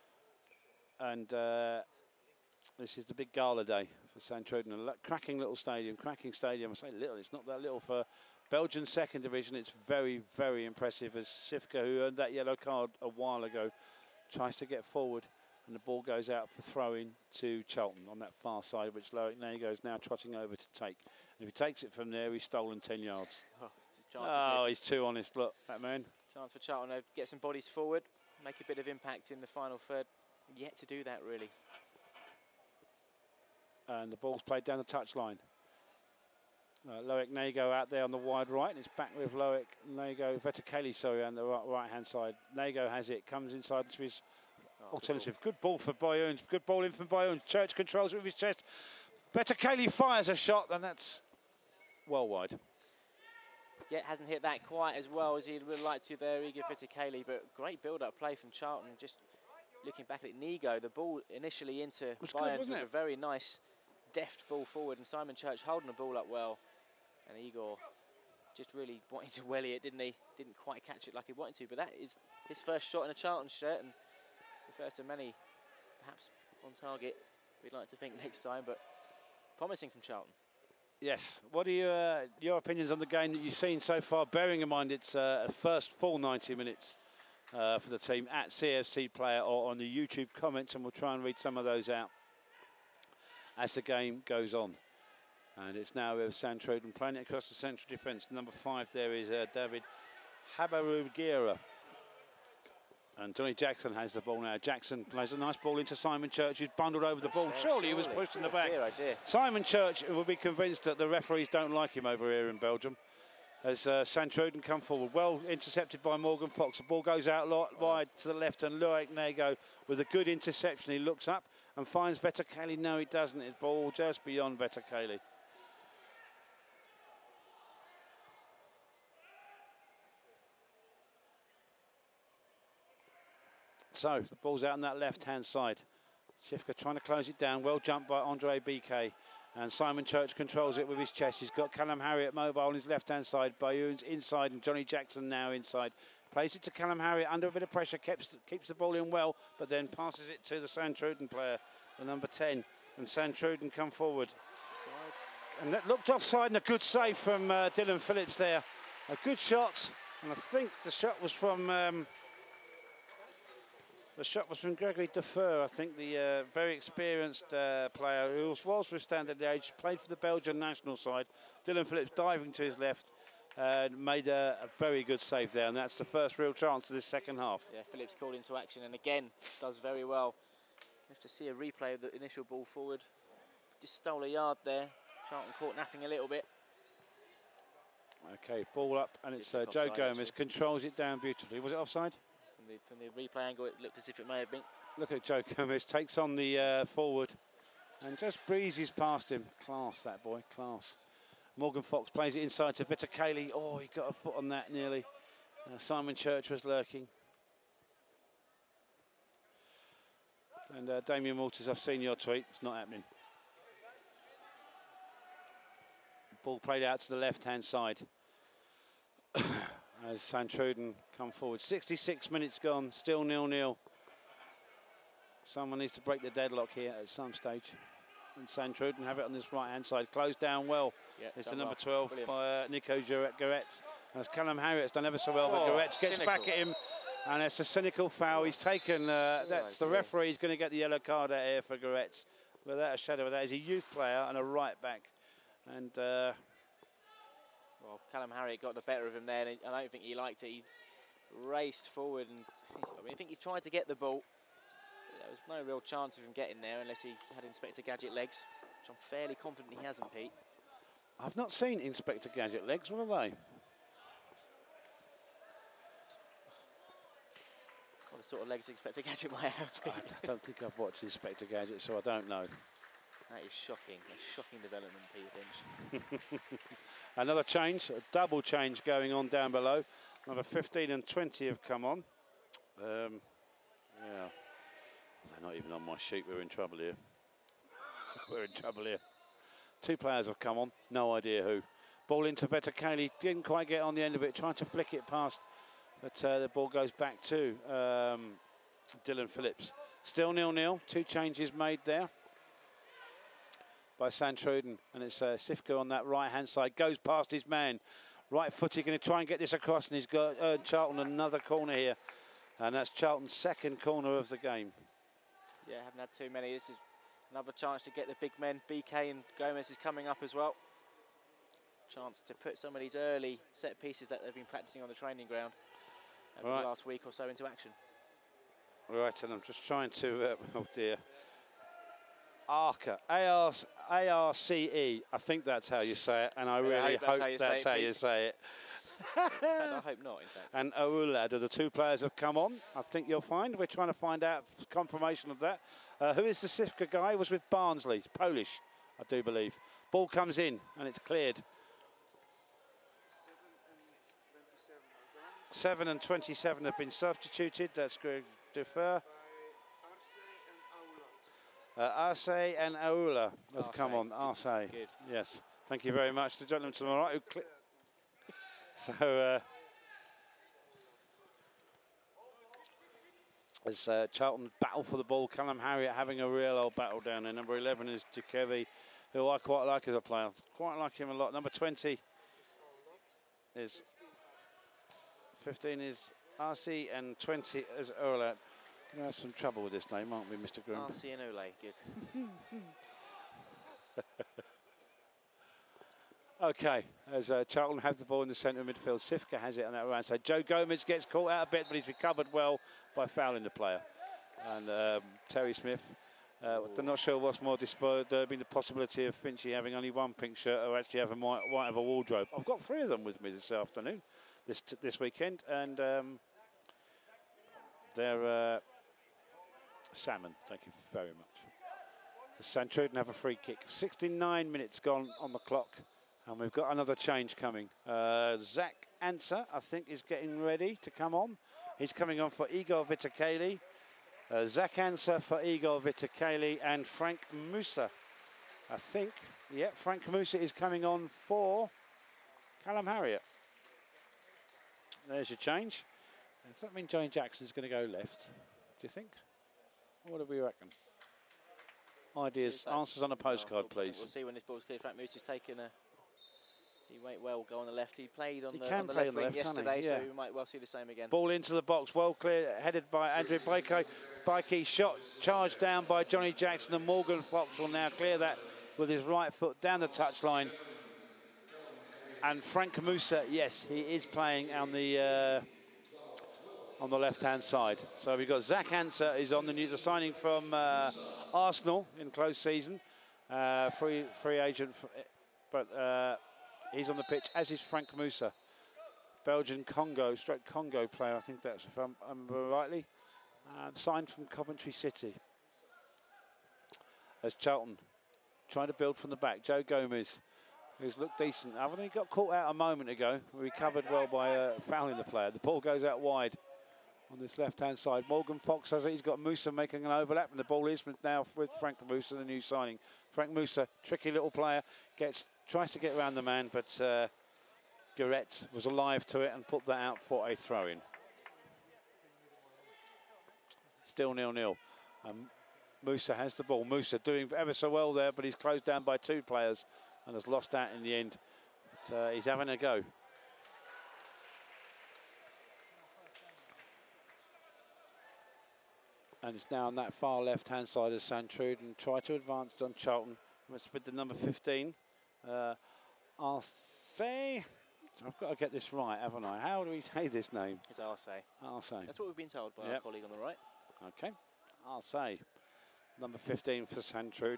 and uh, this is the big gala day for Saint Truden. A cracking little stadium, cracking stadium. I say little, it's not that little for Belgian second division. It's very, very impressive as Sifka, who earned that yellow card a while ago, tries to get forward, and the ball goes out for throwing to Charlton on that far side, which Loic Nago is now trotting over to take. And if he takes it from there, he's stolen ten yards. Oh, oh he's too honest. Look, that man. Chance for Charlton to get some bodies forward, make a bit of impact in the final third. Yet to do that, really. And the ball's played down the touchline. Uh, Loic Nago out there on the wide right, and it's back with Loic Nago, Vetakali, sorry, on the right, right hand side. Nago has it, comes inside to his oh, alternative. Good ball, good ball for Bayouns, good ball in from Bayouns. Church controls it with his chest. Vetakali fires a shot, and that's well wide. Yet hasn't hit that quite as well as he would like to there, Igor Vetakali, but great build-up play from Charlton. Just looking back at it, Nigo, the ball initially into Bayouns was, was a very nice, deft ball forward, and Simon Church holding the ball up well. And Igor just really wanted to welly it, didn't he? Didn't quite catch it like he wanted to, but that is his first shot in a Charlton shirt, and the first of many, perhaps on target, we'd like to think next time, but promising from Charlton. Yes. What are your, uh, your opinions on the game that you've seen so far, bearing in mind it's uh, a first full ninety minutes uh, for the team at C F C Player or on the YouTube comments, and we'll try and read some of those out as the game goes on. And it's now with Saint Truden playing it across the central defence. Number five there is uh, David Habarugira. And Johnny Jackson has the ball now. Jackson plays a nice ball into Simon Church, who's bundled over the ball. Surely, Surely he was pushed in the back. Dear, oh dear. Simon Church will be convinced that the referees don't like him over here in Belgium. As uh, Santruden come forward, well intercepted by Morgan Fox. The ball goes out lot wide to the left, and Loic Nego with a good interception. He looks up and finds Vetterkali. No, he doesn't. His ball just beyond Vetterkali. So the ball's out on that left-hand side. Shifka trying to close it down. Well jumped by Andre B K. And Simon Church controls it with his chest. He's got Callum Harriott mobile on his left-hand side. Bayoun's inside and Johnny Jackson now inside. Plays it to Callum Harriott under a bit of pressure. Keeps, keeps the ball in well, but then passes it to the Santruden player, the number ten. And Santruden come forward. Side. And that looked offside, and a good save from uh, Dylan Phillips there. A good shot. And I think the shot was from... Um, The shot was from Gregory Defer, I think the uh, very experienced uh, player who was with standard age, played for the Belgian national side. Dylan Phillips diving to his left and uh, made a, a very good save there, and that's the first real chance of this second half. Yeah, Phillips called into action and again does very well. You have to see a replay of the initial ball forward. Just stole a yard there. Charlton caught napping a little bit. Okay, ball up, and it's uh, Joe Gomez actually controls it down beautifully. Was it offside? From the, from the replay angle, it looked as if it may have been. Look at Joe Gomez, takes on the uh, forward and just breezes past him. Class, that boy, class. Morgan Fox plays it inside to Vetterkali. Oh, he got a foot on that nearly. Uh, Simon Church was lurking. And uh, Damien Walters, I've seen your tweet, it's not happening. Ball played out to the left-hand side. As Santruden come forward. sixty-six minutes gone, still nil nil. Someone needs to break the deadlock here at some stage. And Santruden have it on this right-hand side. Closed down well. Yeah, it's the number well. twelve Brilliant. by uh, Nico Goretz. As Callum Harriott's done ever so well, but Oh, Goretz gets cynical. back at him. And it's a cynical foul. He's taken, uh, that's the referee. He's going to get the yellow card out here for Goretz. Without a shadow of that, he's a youth player and a right back. And... Uh, Well, Callum Harriott got the better of him there, and I don't think he liked it. He raced forward, and I mean, I think he tried to get the ball. There was no real chance of him getting there unless he had Inspector Gadget legs, which I'm fairly confident he hasn't, Pete. I've not seen Inspector Gadget legs. What are they? What the sort of legs Inspector Gadget might have, Pete? I don't think I've watched Inspector Gadget, so I don't know. That is shocking. A shocking development, Peter Finch. Another change, a double change going on down below. Number fifteen and twenty have come on. Um, yeah, they're not even on my sheet. We're in trouble here. We're in trouble here. Two players have come on, no idea who. Ball into Vetterkali, didn't quite get on the end of it, trying to flick it past, but uh, the ball goes back to um, Dylan Phillips. Still nil nil, two changes made there by Santruden, and it's uh, Sifka on that right-hand side, goes past his man. Right footed, going to try and get this across, and he's got uh, Charlton another corner here, and that's Charlton's second corner of the game. Yeah, haven't had too many. This is another chance to get the big men. B K and Gomez is coming up as well. Chance to put some of these early set pieces that they've been practicing on the training ground over Right. the last week or so into action. Right, and I'm just trying to, uh, oh dear. Arca, A R C E, I think that's how you say it, and I And I really hope that's hope how you that's say it, how you Pete. say it. And I hope not, in fact. And Aulad are the two players have come on. I think you'll find. We're trying to find out confirmation of that. Uh, who is the Sifka guy? He was with Barnsley, Polish, I do believe. Ball comes in and it's cleared. Seven and twenty-seven have been substituted. That's Greg Dufer. Uh, Arce and Aula have Arce. come on. Arce, Good. yes. Thank you very much. The gentleman to my right. Who cli- so, uh, as uh, Charlton battle for the ball, Callum Harriott having a real old battle down there. Number eleven is Dukevi, who I quite like as a player. Quite like him a lot. Number twenty is fifteen is Arce, and twenty is Aula. Going to have some trouble with this name, aren't we, Mister Groom? Arce and Ole, good. Okay, as uh, Charlton have the ball in the centre of midfield, Sifka has it on that right side. Joe Gomez gets caught out a bit, but he's recovered well by fouling the player. And um, Terry Smith, uh, I'm not sure what's more disturbing, the possibility of Finchy having only one pink shirt or actually having white, white of a wardrobe. I've got three of them with me this afternoon, this t this weekend, and um, they're uh, salmon. Thank you very much. Santruden have a free kick. sixty-nine minutes gone on the clock, and we've got another change coming. Uh, Zach Answer, I think, is getting ready to come on. He's coming on for Igor Vitakeli. Uh, Zach Answer for Igor Vitakeli and Frank Musa. I think, yeah, Frank Musa is coming on for Callum Harriott. There's your change. Does that mean Johnny Jackson's going to go left, do you think? What do we reckon? Ideas, answers on a postcard, please. We'll see when this ball's clear. Frank Moose has taken a... He might well go on the left. He played on he the, can on the play left on the wing left, yesterday, yeah. so we might well see the same again. Ball into the box, well cleared, headed by Andrew Baike. Baike shot, charged down by Johnny Jackson, and Morgan Fox will now clear that with his right foot down the touchline. And Frank Musa, yes, he is playing on the uh, on the left-hand side. So we've got Zach Answer is on the new the signing from uh, Arsenal in close season, uh, free free agent, for, but uh, he's on the pitch, as is Frank Musa, Belgian Congo, stroke Congo player, I think that's if I'm, I'm rightly, uh, signed from Coventry City. As Charlton trying to build from the back, Joe Gomez, who's looked decent. Haven't he got caught out a moment ago? Recovered well by uh, fouling the player. The ball goes out wide on this left-hand side. Morgan Fox has it. He's got Musa making an overlap, and the ball is now with Frank Musa, the new signing. Frank Musa, tricky little player, gets tries to get around the man, but uh, Goretz was alive to it and put that out for a throw-in. Still nil-nil. Um, Musa has the ball. Musa doing ever so well there, but he's closed down by two players and has lost out in the end. But, uh, he's having a go. And it's now on that far left-hand side of Santruden. Try to advance on Charlton. With the number fifteen. Uh, Arce. I've got to get this right, haven't I? How do we say this name? It's Arce. Arce. That's what we've been told by yep. our colleague on the right. Okay. Arce. Number fifteen for Santruden.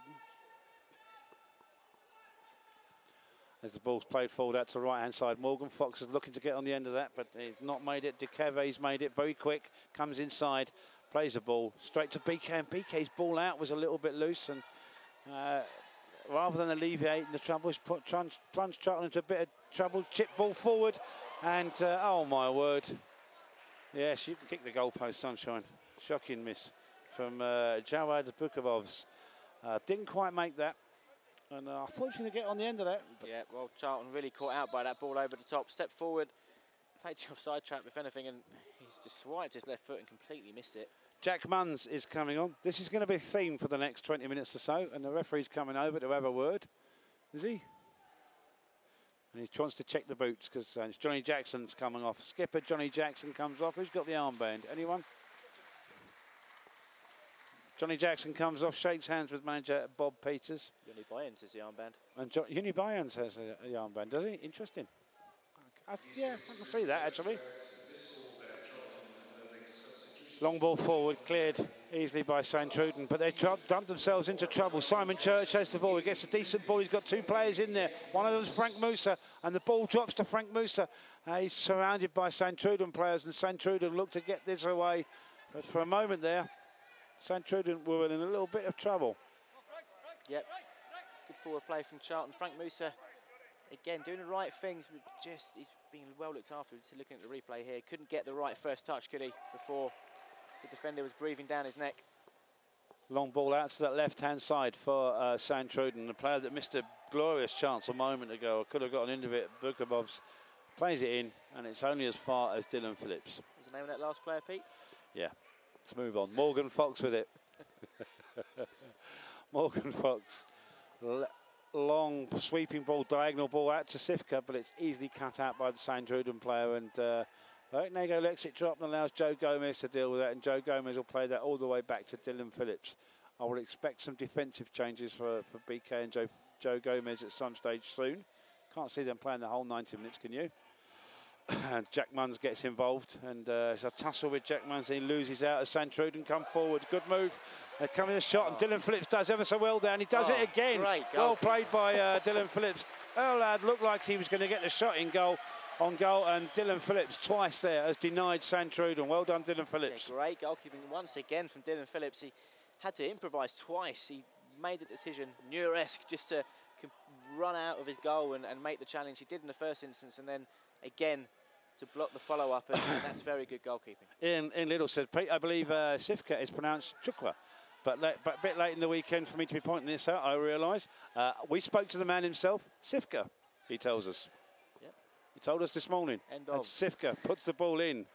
As the ball's played forward out to the right-hand side, Morgan Fox is looking to get on the end of that, but he's not made it. Dekeve's made it very quick, comes inside, plays the ball straight to B K, and B K's ball out was a little bit loose, and uh, rather than alleviating the trouble, he's put plunged, plunged Charlton into a bit of trouble. Chip ball forward, and uh, oh my word. Yeah, she kicked the goalpost, Sunshine. Shocking miss from uh, Jawad Bukovovs. Uh, didn't quite make that. And uh, I thought she was going to get on the end of that. Yeah, well, Charlton really caught out by that ball over the top. Step forward, played the offside trap, if anything, and he's just swiped his left foot and completely missed it. Jack Munns is coming on. This is going to be a theme for the next twenty minutes or so, and the referee's coming over to have a word. Is he? And he wants to check the boots because uh, Johnny Jackson's coming off. Skipper Johnny Jackson comes off. Who's got the armband? Anyone? Johnny Jackson comes off, shakes hands with manager Bob Peters. Uni Bayans has the armband. And jo Uni Bayans has a, a armband, does he? Interesting. I, yeah, I can see that actually. Long ball forward, cleared easily by Santruden, but they dumped themselves into trouble. Simon Church has the ball. He gets a decent ball. He's got two players in there. One of them is Frank Musa, and the ball drops to Frank Musa. Uh, he's surrounded by Santruden players, and Santruden looked to get this away, but for a moment there, Santruden were in a little bit of trouble. Yep, good forward play from Charlton. Frank Musa, again, doing the right things, but just, he's being well looked after. Just looking at the replay here, couldn't get the right first touch, could he, before the defender was breathing down his neck. Long ball out to that left-hand side for uh, Santruden, the player that missed a glorious chance a moment ago, or could have gotten into it. Bukovovs plays it in, and it's only as far as Dylan Phillips. What's the name of that last player, Pete? Yeah. Let's move on. Morgan Fox with it. Morgan Fox. L long sweeping ball, diagonal ball out to Sifka, but it's easily cut out by the Santruden player. And uh, Nego lets it drop and allows Joe Gomez to deal with that. And Joe Gomez will play that all the way back to Dylan Phillips. I would expect some defensive changes for, for B K and Joe, Joe Gomez at some stage soon. Can't see them playing the whole ninety minutes, can you? And Jack Munns gets involved, and uh, it's a tussle with Jack Munns. He loses out as Santruden come forward. Good move. They're coming a shot, and Dylan Phillips does ever so well down. He does oh, it again. Well played by uh, Dylan Phillips. Erlad looked like he was going to get the shot in goal, on goal, and Dylan Phillips twice there has denied Santruden. Well done, Dylan Phillips. Yeah, great goalkeeping once again from Dylan Phillips. He had to improvise twice. He made the decision, Nuresque, just to run out of his goal and, and make the challenge. He did in the first instance, and then again to block the follow-up, and, and that's very good goalkeeping. Ian, Ian Little said, Pete, I believe uh, Sifka is pronounced Chukwa, but, late, but a bit late in the weekend for me to be pointing this out, I realise. Uh, we spoke to the man himself, Sifka, he tells us. Yep. He told us this morning. End and of. Sifka puts the ball in.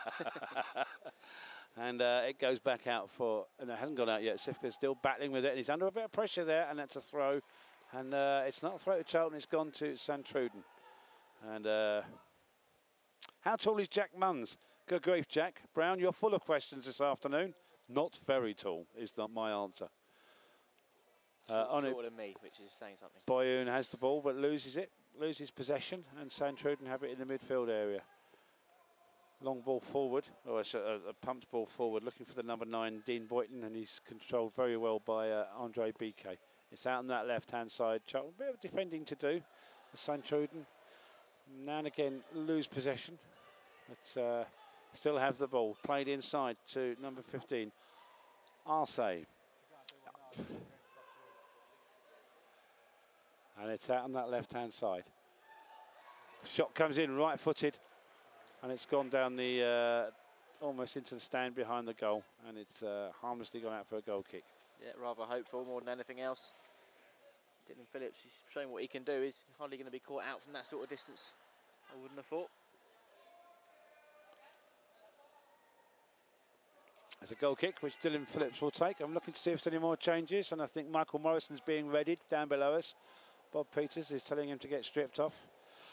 And uh, it goes back out for, and it hasn't gone out yet. Sifka's still battling with it, and he's under a bit of pressure there, and that's a throw. And uh, it's not a throw to Charlton, it's gone to Santruden. And uh, how tall is Jack Munns? Good grief, Jack. Brown, you're full of questions this afternoon. Not very tall is not my answer. Uh, on shorter it, than me, which is saying something. Boyun has the ball, but loses it, loses possession, and Santruden have it in the midfield area. Long ball forward, or it's a, a pumped ball forward, looking for the number nine, Dean Boyton, and he's controlled very well by uh, Andre Biquet. It's out on that left-hand side. A bit of defending to do. Santruden now and again lose possession, but uh, still have the ball. Played inside to number fifteen, Arce. And it's out on that left-hand side. Shot comes in right-footed. And it's gone down the, uh, almost into the stand behind the goal. And it's uh, harmlessly gone out for a goal kick. Yeah, rather hopeful more than anything else. Dylan Phillips is showing what he can do. He's hardly going to be caught out from that sort of distance, I wouldn't have thought. There's a goal kick, which Dylan Phillips will take. I'm looking to see if there's any more changes. And I think Michael Morrison's being readied down below us. Bob Peters is telling him to get stripped off.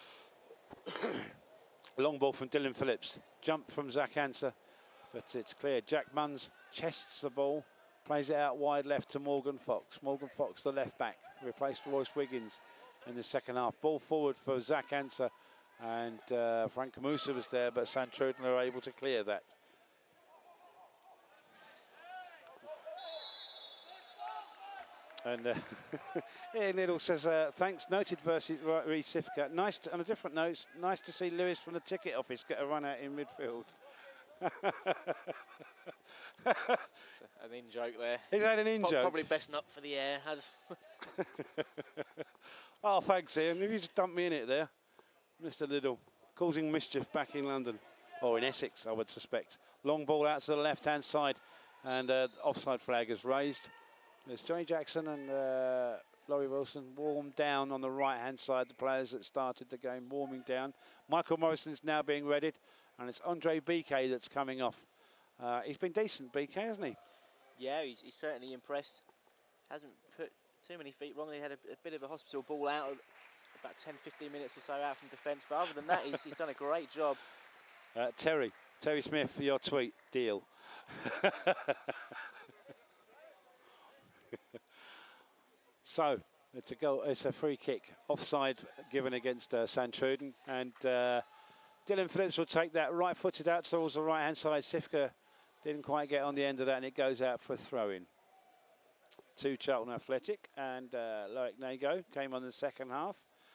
Long ball from Dylan Phillips. Jump from Zach Anser, but it's clear. Jack Munns chests the ball, plays it out wide left to Morgan Fox. Morgan Fox, the left back, replaced Royce Wiggins in the second half. Ball forward for Zach Anser, and uh, Frank Musa was there, but Santruden are able to clear that. And uh, Ian Little says, uh, thanks, noted versus Reece Sifka. Nice, to, on a different note, nice to see Lewis from the ticket office get a run out in midfield. An in joke there. Is that an in joke? Probably best not for the air. Oh, thanks, Ian. You just dumped me in it there, Mister Little, causing mischief back in London, or in Essex, I would suspect. Long ball out to the left-hand side, and uh, offside flag is raised. There's Johnny Jackson and uh, Laurie Wilson warmed down on the right-hand side. The players that started the game warming down. Michael Morrison's now being readied, and it's Andre Biquet that's coming off. Uh, he's been decent, Biquet, hasn't he? Yeah, he's, he's certainly impressed. Hasn't put too many feet wrong. He had a, a bit of a hospital ball out, about ten, fifteen minutes or so out from defence. But other than that, he's, he's done a great job. Uh, Terry, Terry Smith, for your tweet, deal. So it's a goal. It's a free kick, offside given against uh, Santruden, and uh, Dylan Phillips will take that right-footed out towards the right-hand side. Sifka didn't quite get on the end of that, and it goes out for a throw-in. To Charlton Athletic, and uh, Loic Nago came on the second half.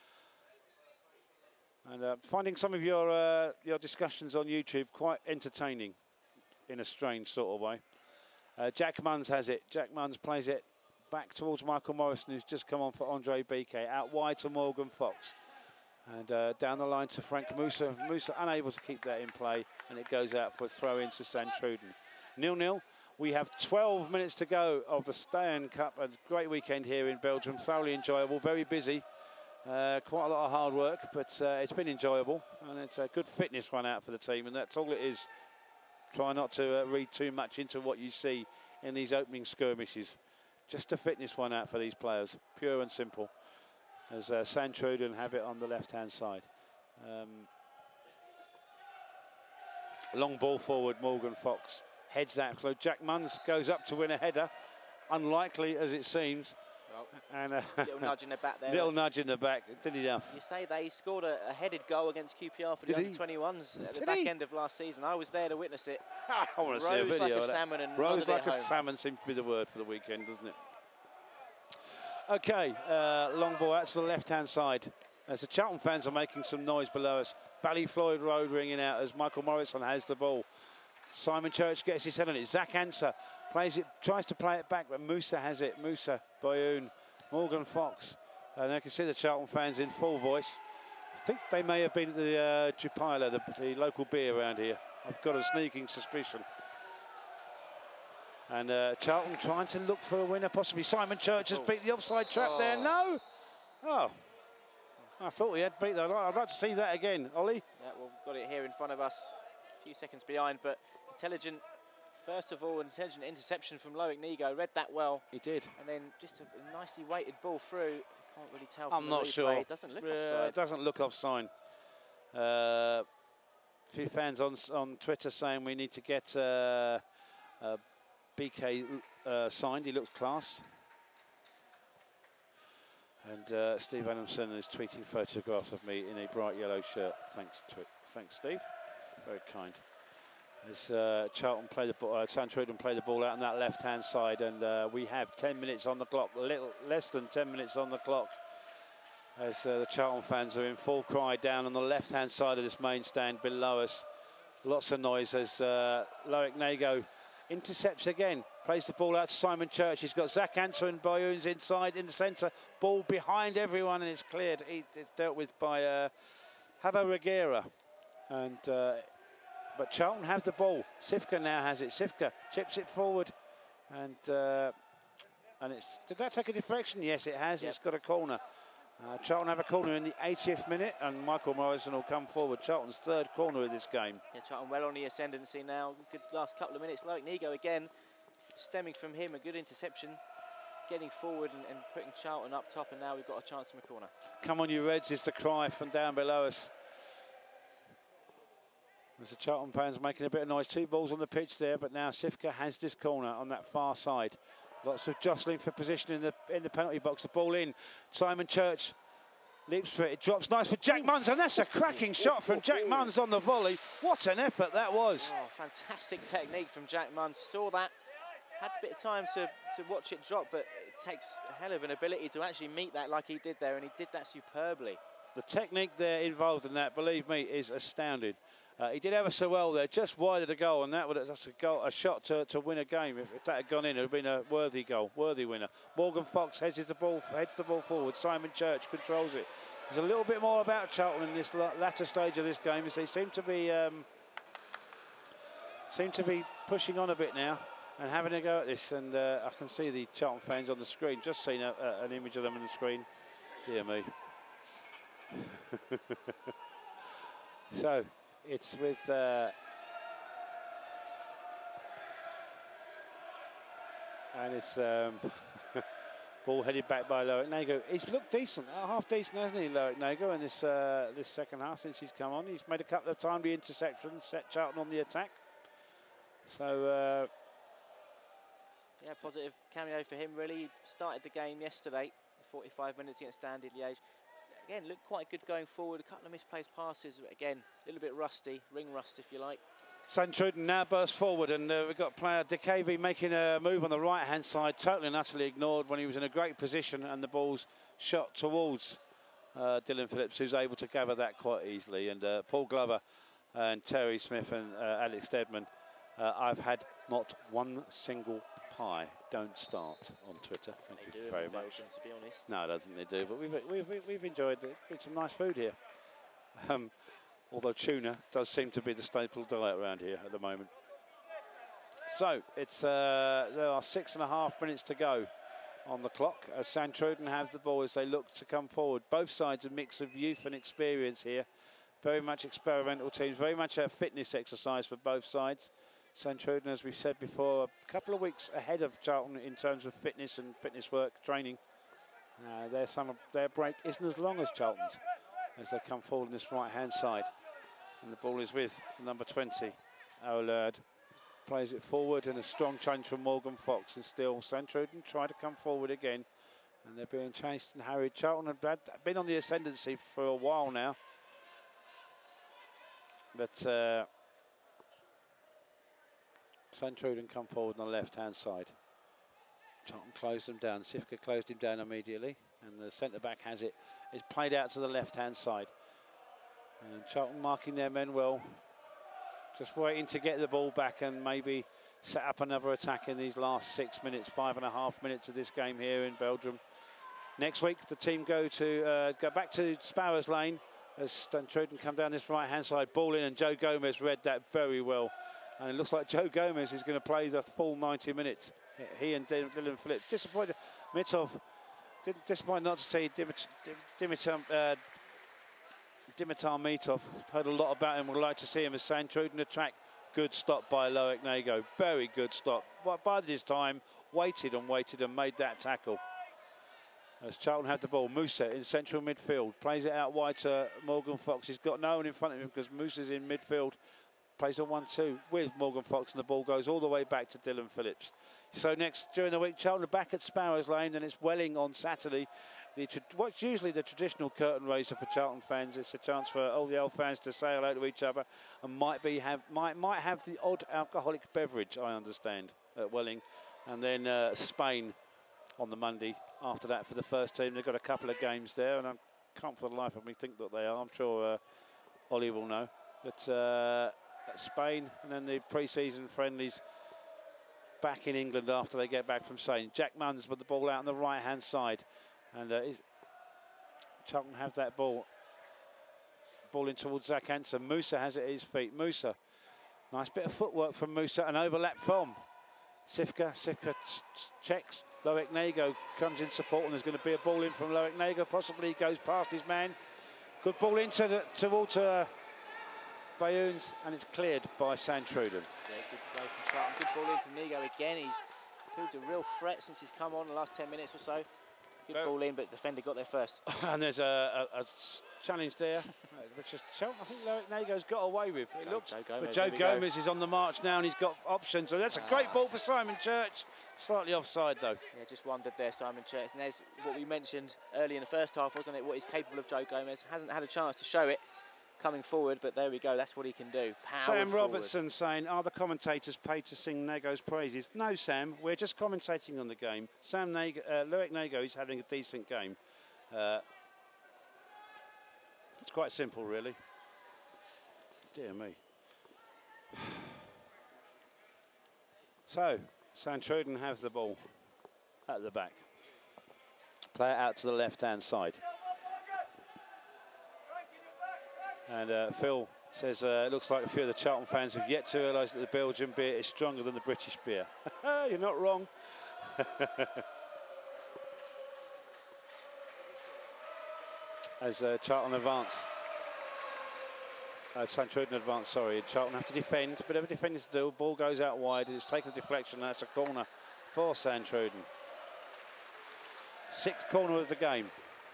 And uh, finding some of your uh, your discussions on YouTube quite entertaining, in a strange sort of way. Uh, Jack Munns has it. Jack Munns plays it back towards Michael Morrison, who's just come on for Andre Biquet. Out wide to Morgan Fox. And uh, down the line to Frank Musa. Musa unable to keep that in play, and it goes out for a throw in to Santruden. nil nil. We have twelve minutes to go of the Steyn Cup. A great weekend here in Belgium. Thoroughly enjoyable, very busy. Uh, quite a lot of hard work, but uh, it's been enjoyable. And it's a good fitness run out for the team, and that's all it is. Try not to uh, read too much into what you see in these opening skirmishes. Just a fitness one out for these players, pure and simple. As uh, Santruden have it on the left-hand side. Um, long ball forward, Morgan Fox heads that close. Jack Munns goes up to win a header, unlikely as it seems. Well, and a little nudge in the back there. little nudge in the back. Did enough. You say that he scored a, a headed goal against Q P R for the Did he? under twenty-ones at the Did back he? end of last season. I was there to witness it. I want to see a Rose video like a of that. salmon and Rose nodded it like a home. salmon seems to be the word for the weekend, doesn't it? Okay, uh, long ball out to the left-hand side. As the Charlton fans are making some noise below us. Valley Floyd Road ringing out as Michael Morrison has the ball. Simon Church gets his head on it. Zach Anser plays it, tries to play it back, but Musa has it. Musa, Bayoun, Morgan Fox. And I can see the Charlton fans in full voice. I think they may have been at the uh, Jupiler, the, the local beer around here. I've got a sneaking suspicion. And uh, Charlton trying to look for a winner, possibly. Simon Church has oh. beat the offside trap oh. there. No! Oh. I thought he had beat that. I'd like to see that again. Ollie? Yeah, well, we've got it here in front of us, a few seconds behind, but intelligent, first of all, intelligent interception from Loic Nigo. Read that well. He did. And then just a nicely weighted ball through. Can't really tell I'm from not the replay. sure. It doesn't look uh, offside. It doesn't look offside. A uh, few fans on on Twitter saying we need to get uh, uh, B K uh, signed. He looks class. And uh, Steve Adamson is tweeting photographs of me in a bright yellow shirt. Thanks, thanks, Steve. Very kind. As uh, Charlton play the ball, uh, Santruden play the ball out on that left-hand side, and uh, we have ten minutes on the clock, a little less than ten minutes on the clock. As uh, the Charlton fans are in full cry down on the left-hand side of this main stand below us. Lots of noise as uh, Loic Nigo intercepts again. Plays the ball out to Simon Church. He's got Zach Anser and Bayoun's inside in the centre. Ball behind everyone, and it's cleared. He, it's dealt with by uh, Habo Reguera. And uh, but Charlton have the ball. Sifka now has it. Sifka chips it forward, and uh, and it's. Did that take a deflection? Yes, it has. Yep. It's got a corner. Uh, Charlton have a corner in the eightieth minute, and Michael Morrison will come forward. Charlton's third corner of this game. Yeah, Charlton well on the ascendancy now. Good last couple of minutes. Loic Nigo again, stemming from him, a good interception, getting forward and, and putting Charlton up top, and now we've got a chance from a corner. Come on, you Reds, is the cry from down below us. As the Charlton fans making a bit of noise. Two balls on the pitch there, but now Sifka has this corner on that far side. Lots of jostling for position in the in the penalty box. The ball in. Simon Church leaps for it. It drops nice for Jack Munns, and that's a cracking shot from Jack Munns on the volley. What an effort that was. Oh, fantastic technique from Jack Munns. Saw that. Had a bit of time to, to watch it drop, but it takes a hell of an ability to actually meet that like he did there, and he did that superbly. The technique there involved in that, believe me, is astounding. Uh, he did ever so well there, just wide of the goal, and that would that's a goal, a shot to, to win a game. If, if that had gone in, it would have been a worthy goal, worthy winner. Morgan Fox heads the ball, heads the ball forward. Simon Church controls it. There's a little bit more about Charlton in this latter stage of this game, as they seem to be um, seem to be pushing on a bit now and having a go at this. And uh, I can see the Charlton fans on the screen. Just seen a, a, an image of them on the screen. Dear me. So. It's with uh, and it's um, ball headed back by Loic Nigo. He's looked decent, uh, half decent, hasn't he, Loic Nigo, in this uh, this second half since he's come on. He's made a couple of timely interceptions, set Charlton on the attack. So uh, yeah, positive cameo for him. Really he started the game yesterday, forty-five minutes against Standard Liège. Again, looked quite good going forward. A couple of misplaced passes, but again, a little bit rusty, ring rust, if you like. Santruden now bursts forward, and uh, we've got player De Cavey making a move on the right-hand side, totally and utterly ignored when he was in a great position, and the ball's shot towards uh, Dylan Phillips, who's able to gather that quite easily. And uh, Paul Glover and Terry Smith and uh, Alex Steadman, uh, I've had not one single pie. Don't start on Twitter. Thank they you do very in much. Belgium, to be honest. No, I don't think they do, but we've we've we've enjoyed it. It's some nice food here. Um, although tuna does seem to be the staple diet around here at the moment. So it's uh, there are six and a half minutes to go on the clock as Santruden have the ball as they look to come forward. Both sides a mix of youth and experience here. Very much experimental teams, very much a fitness exercise for both sides. Santruden, as we've said before, a couple of weeks ahead of Charlton in terms of fitness and fitness work training. Uh, their summer, their break isn't as long as Charlton's as they come forward on this right-hand side. And the ball is with number twenty, Aulard. Plays it forward, and a strong change from Morgan Fox. And still, Santruden try to come forward again. And they're being chased and harried. Charlton have had, been on the ascendancy for a while now. But uh, St Truden come forward on the left-hand side. Charlton closed them down. Sifka closed him down immediately. And the centre-back has it. It's played out to the left-hand side. And Charlton marking their men well. Just waiting to get the ball back and maybe set up another attack in these last six minutes, five and a half minutes of this game here in Belgium. Next week, the team go to uh, go back to Sparrows Lane as St Truden come down this right-hand side. Ball in, and Joe Gomez read that very well. And it looks like Joe Gomez is going to play the full ninety minutes. He and Dylan Phillips. Disappointed. Mitov, disappointed not to see Dimitar, Dimitar, uh, Dimitar Mitov. Heard a lot about him. Would like to see him as St Truden attack. Good stop by Loic Nago. Very good stop. But by this time, waited and waited and made that tackle. As Charlton had the ball, Musa in central midfield. Plays it out wide to Morgan Fox. He's got no one in front of him because Musa's in midfield. Plays a one two with Morgan Fox, and the ball goes all the way back to Dylan Phillips. So next, during the week, Charlton are back at Sparrows Lane, and it's Welling on Saturday. The, what's usually the traditional curtain raiser for Charlton fans. It's a chance for all the old fans to say hello to each other, and might be have might might have the odd alcoholic beverage, I understand, at Welling. And then uh, Spain on the Monday after that for the first team. They've got a couple of games there, and I can't for the life of me think that they are. I'm sure uh, Ollie will know. But uh, Spain, and then the pre-season friendlies back in England after they get back from Spain. Jack Munns with the ball out on the right-hand side. And uh, Charlton have that ball. Ball in towards Zach Hansen. Musa has it at his feet. Musa. Nice bit of footwork from Musa. An overlap from Sifka. Sifka checks. Loic Nago comes in support, and there's going to be a ball in from Loic Nago. Possibly he goes past his man. Good ball into the, towards uh, Bayouns, and it's cleared by St Truden. Yeah, good play from Charlton. Good ball in from Nago again. He's proved a real threat since he's come on the last ten minutes or so. Good ball in, but the defender got there first. And there's a, a, a challenge there, which is, I think Loic Nago's got away with. It Go, looks, Joe Gomez, but Joe Gomez go. is on the march now, and he's got options. So that's a great ball for Simon Church. Slightly offside, though. Yeah, just wondered there, Simon Church. And there's what we mentioned early in the first half, wasn't it? What he's capable of, Joe Gomez. Hasn't had a chance to show it coming forward, but there we go. That's what he can do. Powered Sam forward. Robertson saying, are the commentators paid to sing Nago's praises? No, Sam. We're just commentating on the game. Sam Nago, uh, Loic Nago is having a decent game. Uh, it's quite simple, really. Dear me. So, St Truden have the ball at the back. Play it out to the left-hand side. And uh, Phil says uh, it looks like a few of the Charlton fans have yet to realise that the Belgian beer is stronger than the British beer. You're not wrong. As uh, Charlton advance. Uh, St Truden advance, sorry. Charlton have to defend, but every defending to do. Ball goes out wide. It's taken a deflection. That's a corner for St Truden. Sixth corner of the game.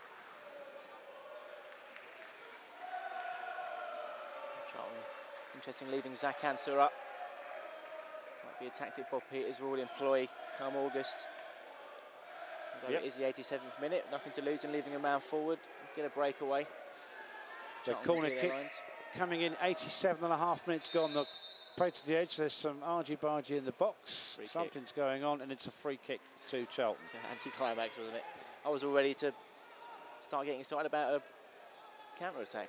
Charlton, interesting leaving Zach Hanser up. Might be a tactic Bob Peters will employ come August. Although Yep. it is the eighty-seventh minute, nothing to lose in leaving a man forward. Get a breakaway. The Charlton corner clear their kick lines. coming in, eighty-seven and a half minutes gone. The play to the edge. There's some argy-bargy in the box. Free kick. Something's going on, and it's a free kick to Charlton. It's an anti-climax, wasn't it? I was all ready to start getting excited about a counter-attack.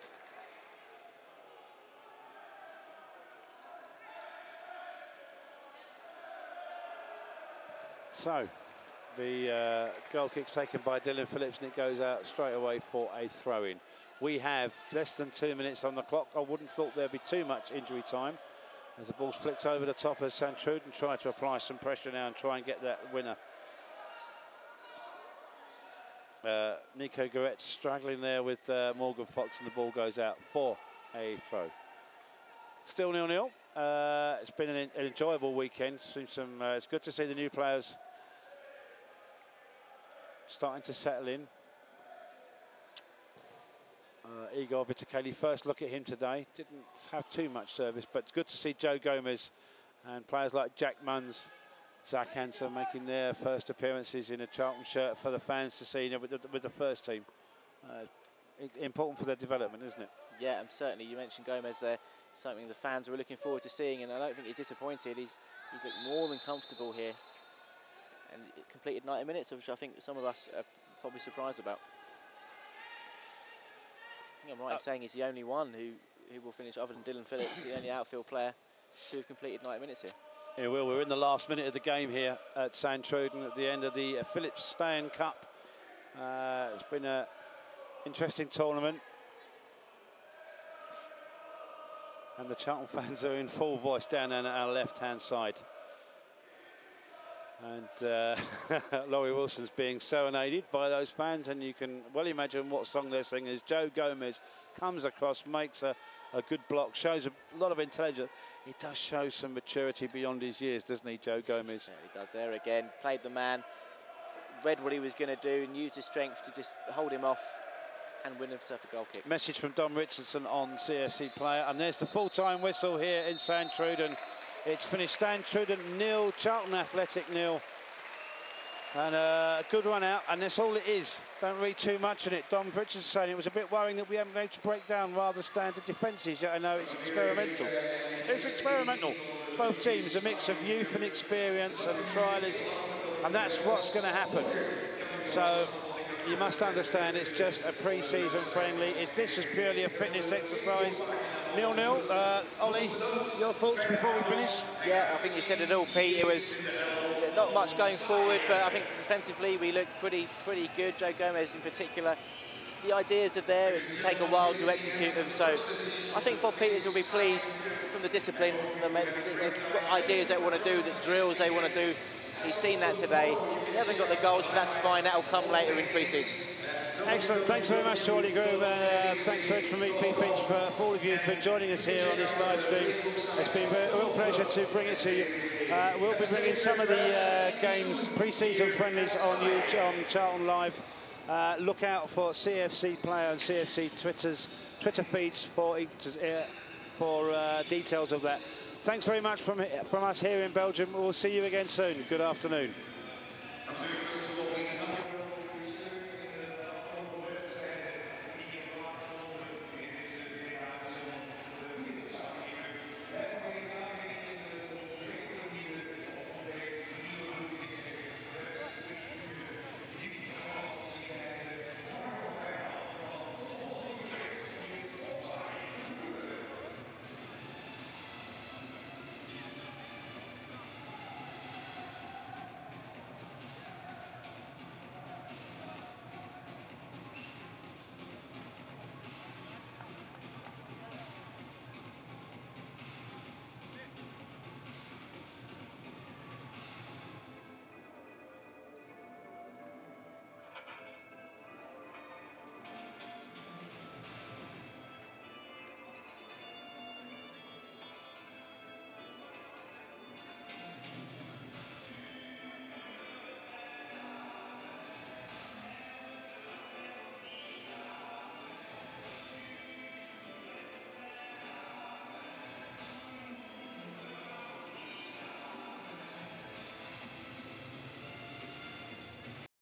So, the uh, goal kick's taken by Dylan Phillips, and it goes out straight away for a throw-in. We have less than two minutes on the clock. I wouldn't thought there'd be too much injury time as the ball's flicked over the top as St Truden try to apply some pressure now and try and get that winner. Uh, Nico Goretz struggling there with uh, Morgan Fox, and the ball goes out for a throw. Still nil nil. Uh, it's been an, an enjoyable weekend. Seen some. Uh, it's good to see the new players starting to settle in. Uh, Igor Vitakeli, first look at him today. Didn't have too much service, but it's good to see Joe Gomez and players like Jack Munns Zach Hansen making their first appearances in a Charlton shirt for the fans to see, you know, with, the, with the first team. Uh, important for their development, isn't it? Yeah, and certainly you mentioned Gomez there, something the fans were looking forward to seeing, and I don't think he's disappointed. He's, he's looked more than comfortable here, and completed ninety minutes, which I think some of us are probably surprised about. I think I'm right uh, in saying he's the only one who, who will finish, other than Dylan Phillips, the only outfield player to have completed ninety minutes here. Yeah, Will, we're in the last minute of the game here at Sandtruden at the end of the uh, Phillips Stan Cup. Uh, it's been an interesting tournament. And the Charlton fans are in full voice down on our left-hand side. And uh, Laurie Wilson's being serenaded by those fans, and you can well imagine what song they're singing as Joe Gomez comes across, makes a, a good block, shows a lot of intelligence. He does show some maturity beyond his years, doesn't he, Joe Gomez? Yeah, he does there again. Played the man, read what he was going to do, and used his strength to just hold him off and win himself a goal kick. Message from Dom Richardson on C F C Player, and there's the full-time whistle here in Sandtruden. It's finished Sandtruden nil, Charlton Athletic nil. And a good run out, and that's all it is. Don't read too much in it. Dom Richardson saying it was a bit worrying that we haven't been able to break down rather standard defences, yet I know it's experimental. It's experimental. Both teams, a mix of youth and experience and trialists, and that's what's going to happen. So you must understand it's just a pre-season friendly. If this was purely a fitness exercise, nil nil. Uh, Ollie, your thoughts before we finish? Yeah, I think you said it all, Pete. It was not much going forward, but I think defensively we looked pretty pretty good. Joe Gomez in particular. The ideas are there, it can take a while to execute them, so I think Bob Peters will be pleased from the discipline. They've got ideas they want to do, the drills they want to do. He's seen that today. He hasn't got the goals, but that's fine, that'll come later in pre-season. Excellent, thanks very much, Charlie Groom. Uh, thanks very much from me, Pete Finch, for, for all of you for joining us here on this live stream. It's been a real pleasure to bring it to you. Uh, we'll be bringing some of the uh, games, pre-season friendlies on you on Charlton Live. Uh, look out for C F C Player and C F C Twitter's Twitter feeds for uh, for uh, details of that. Thanks very much from from us here in Belgium. We'll see you again soon. Good afternoon.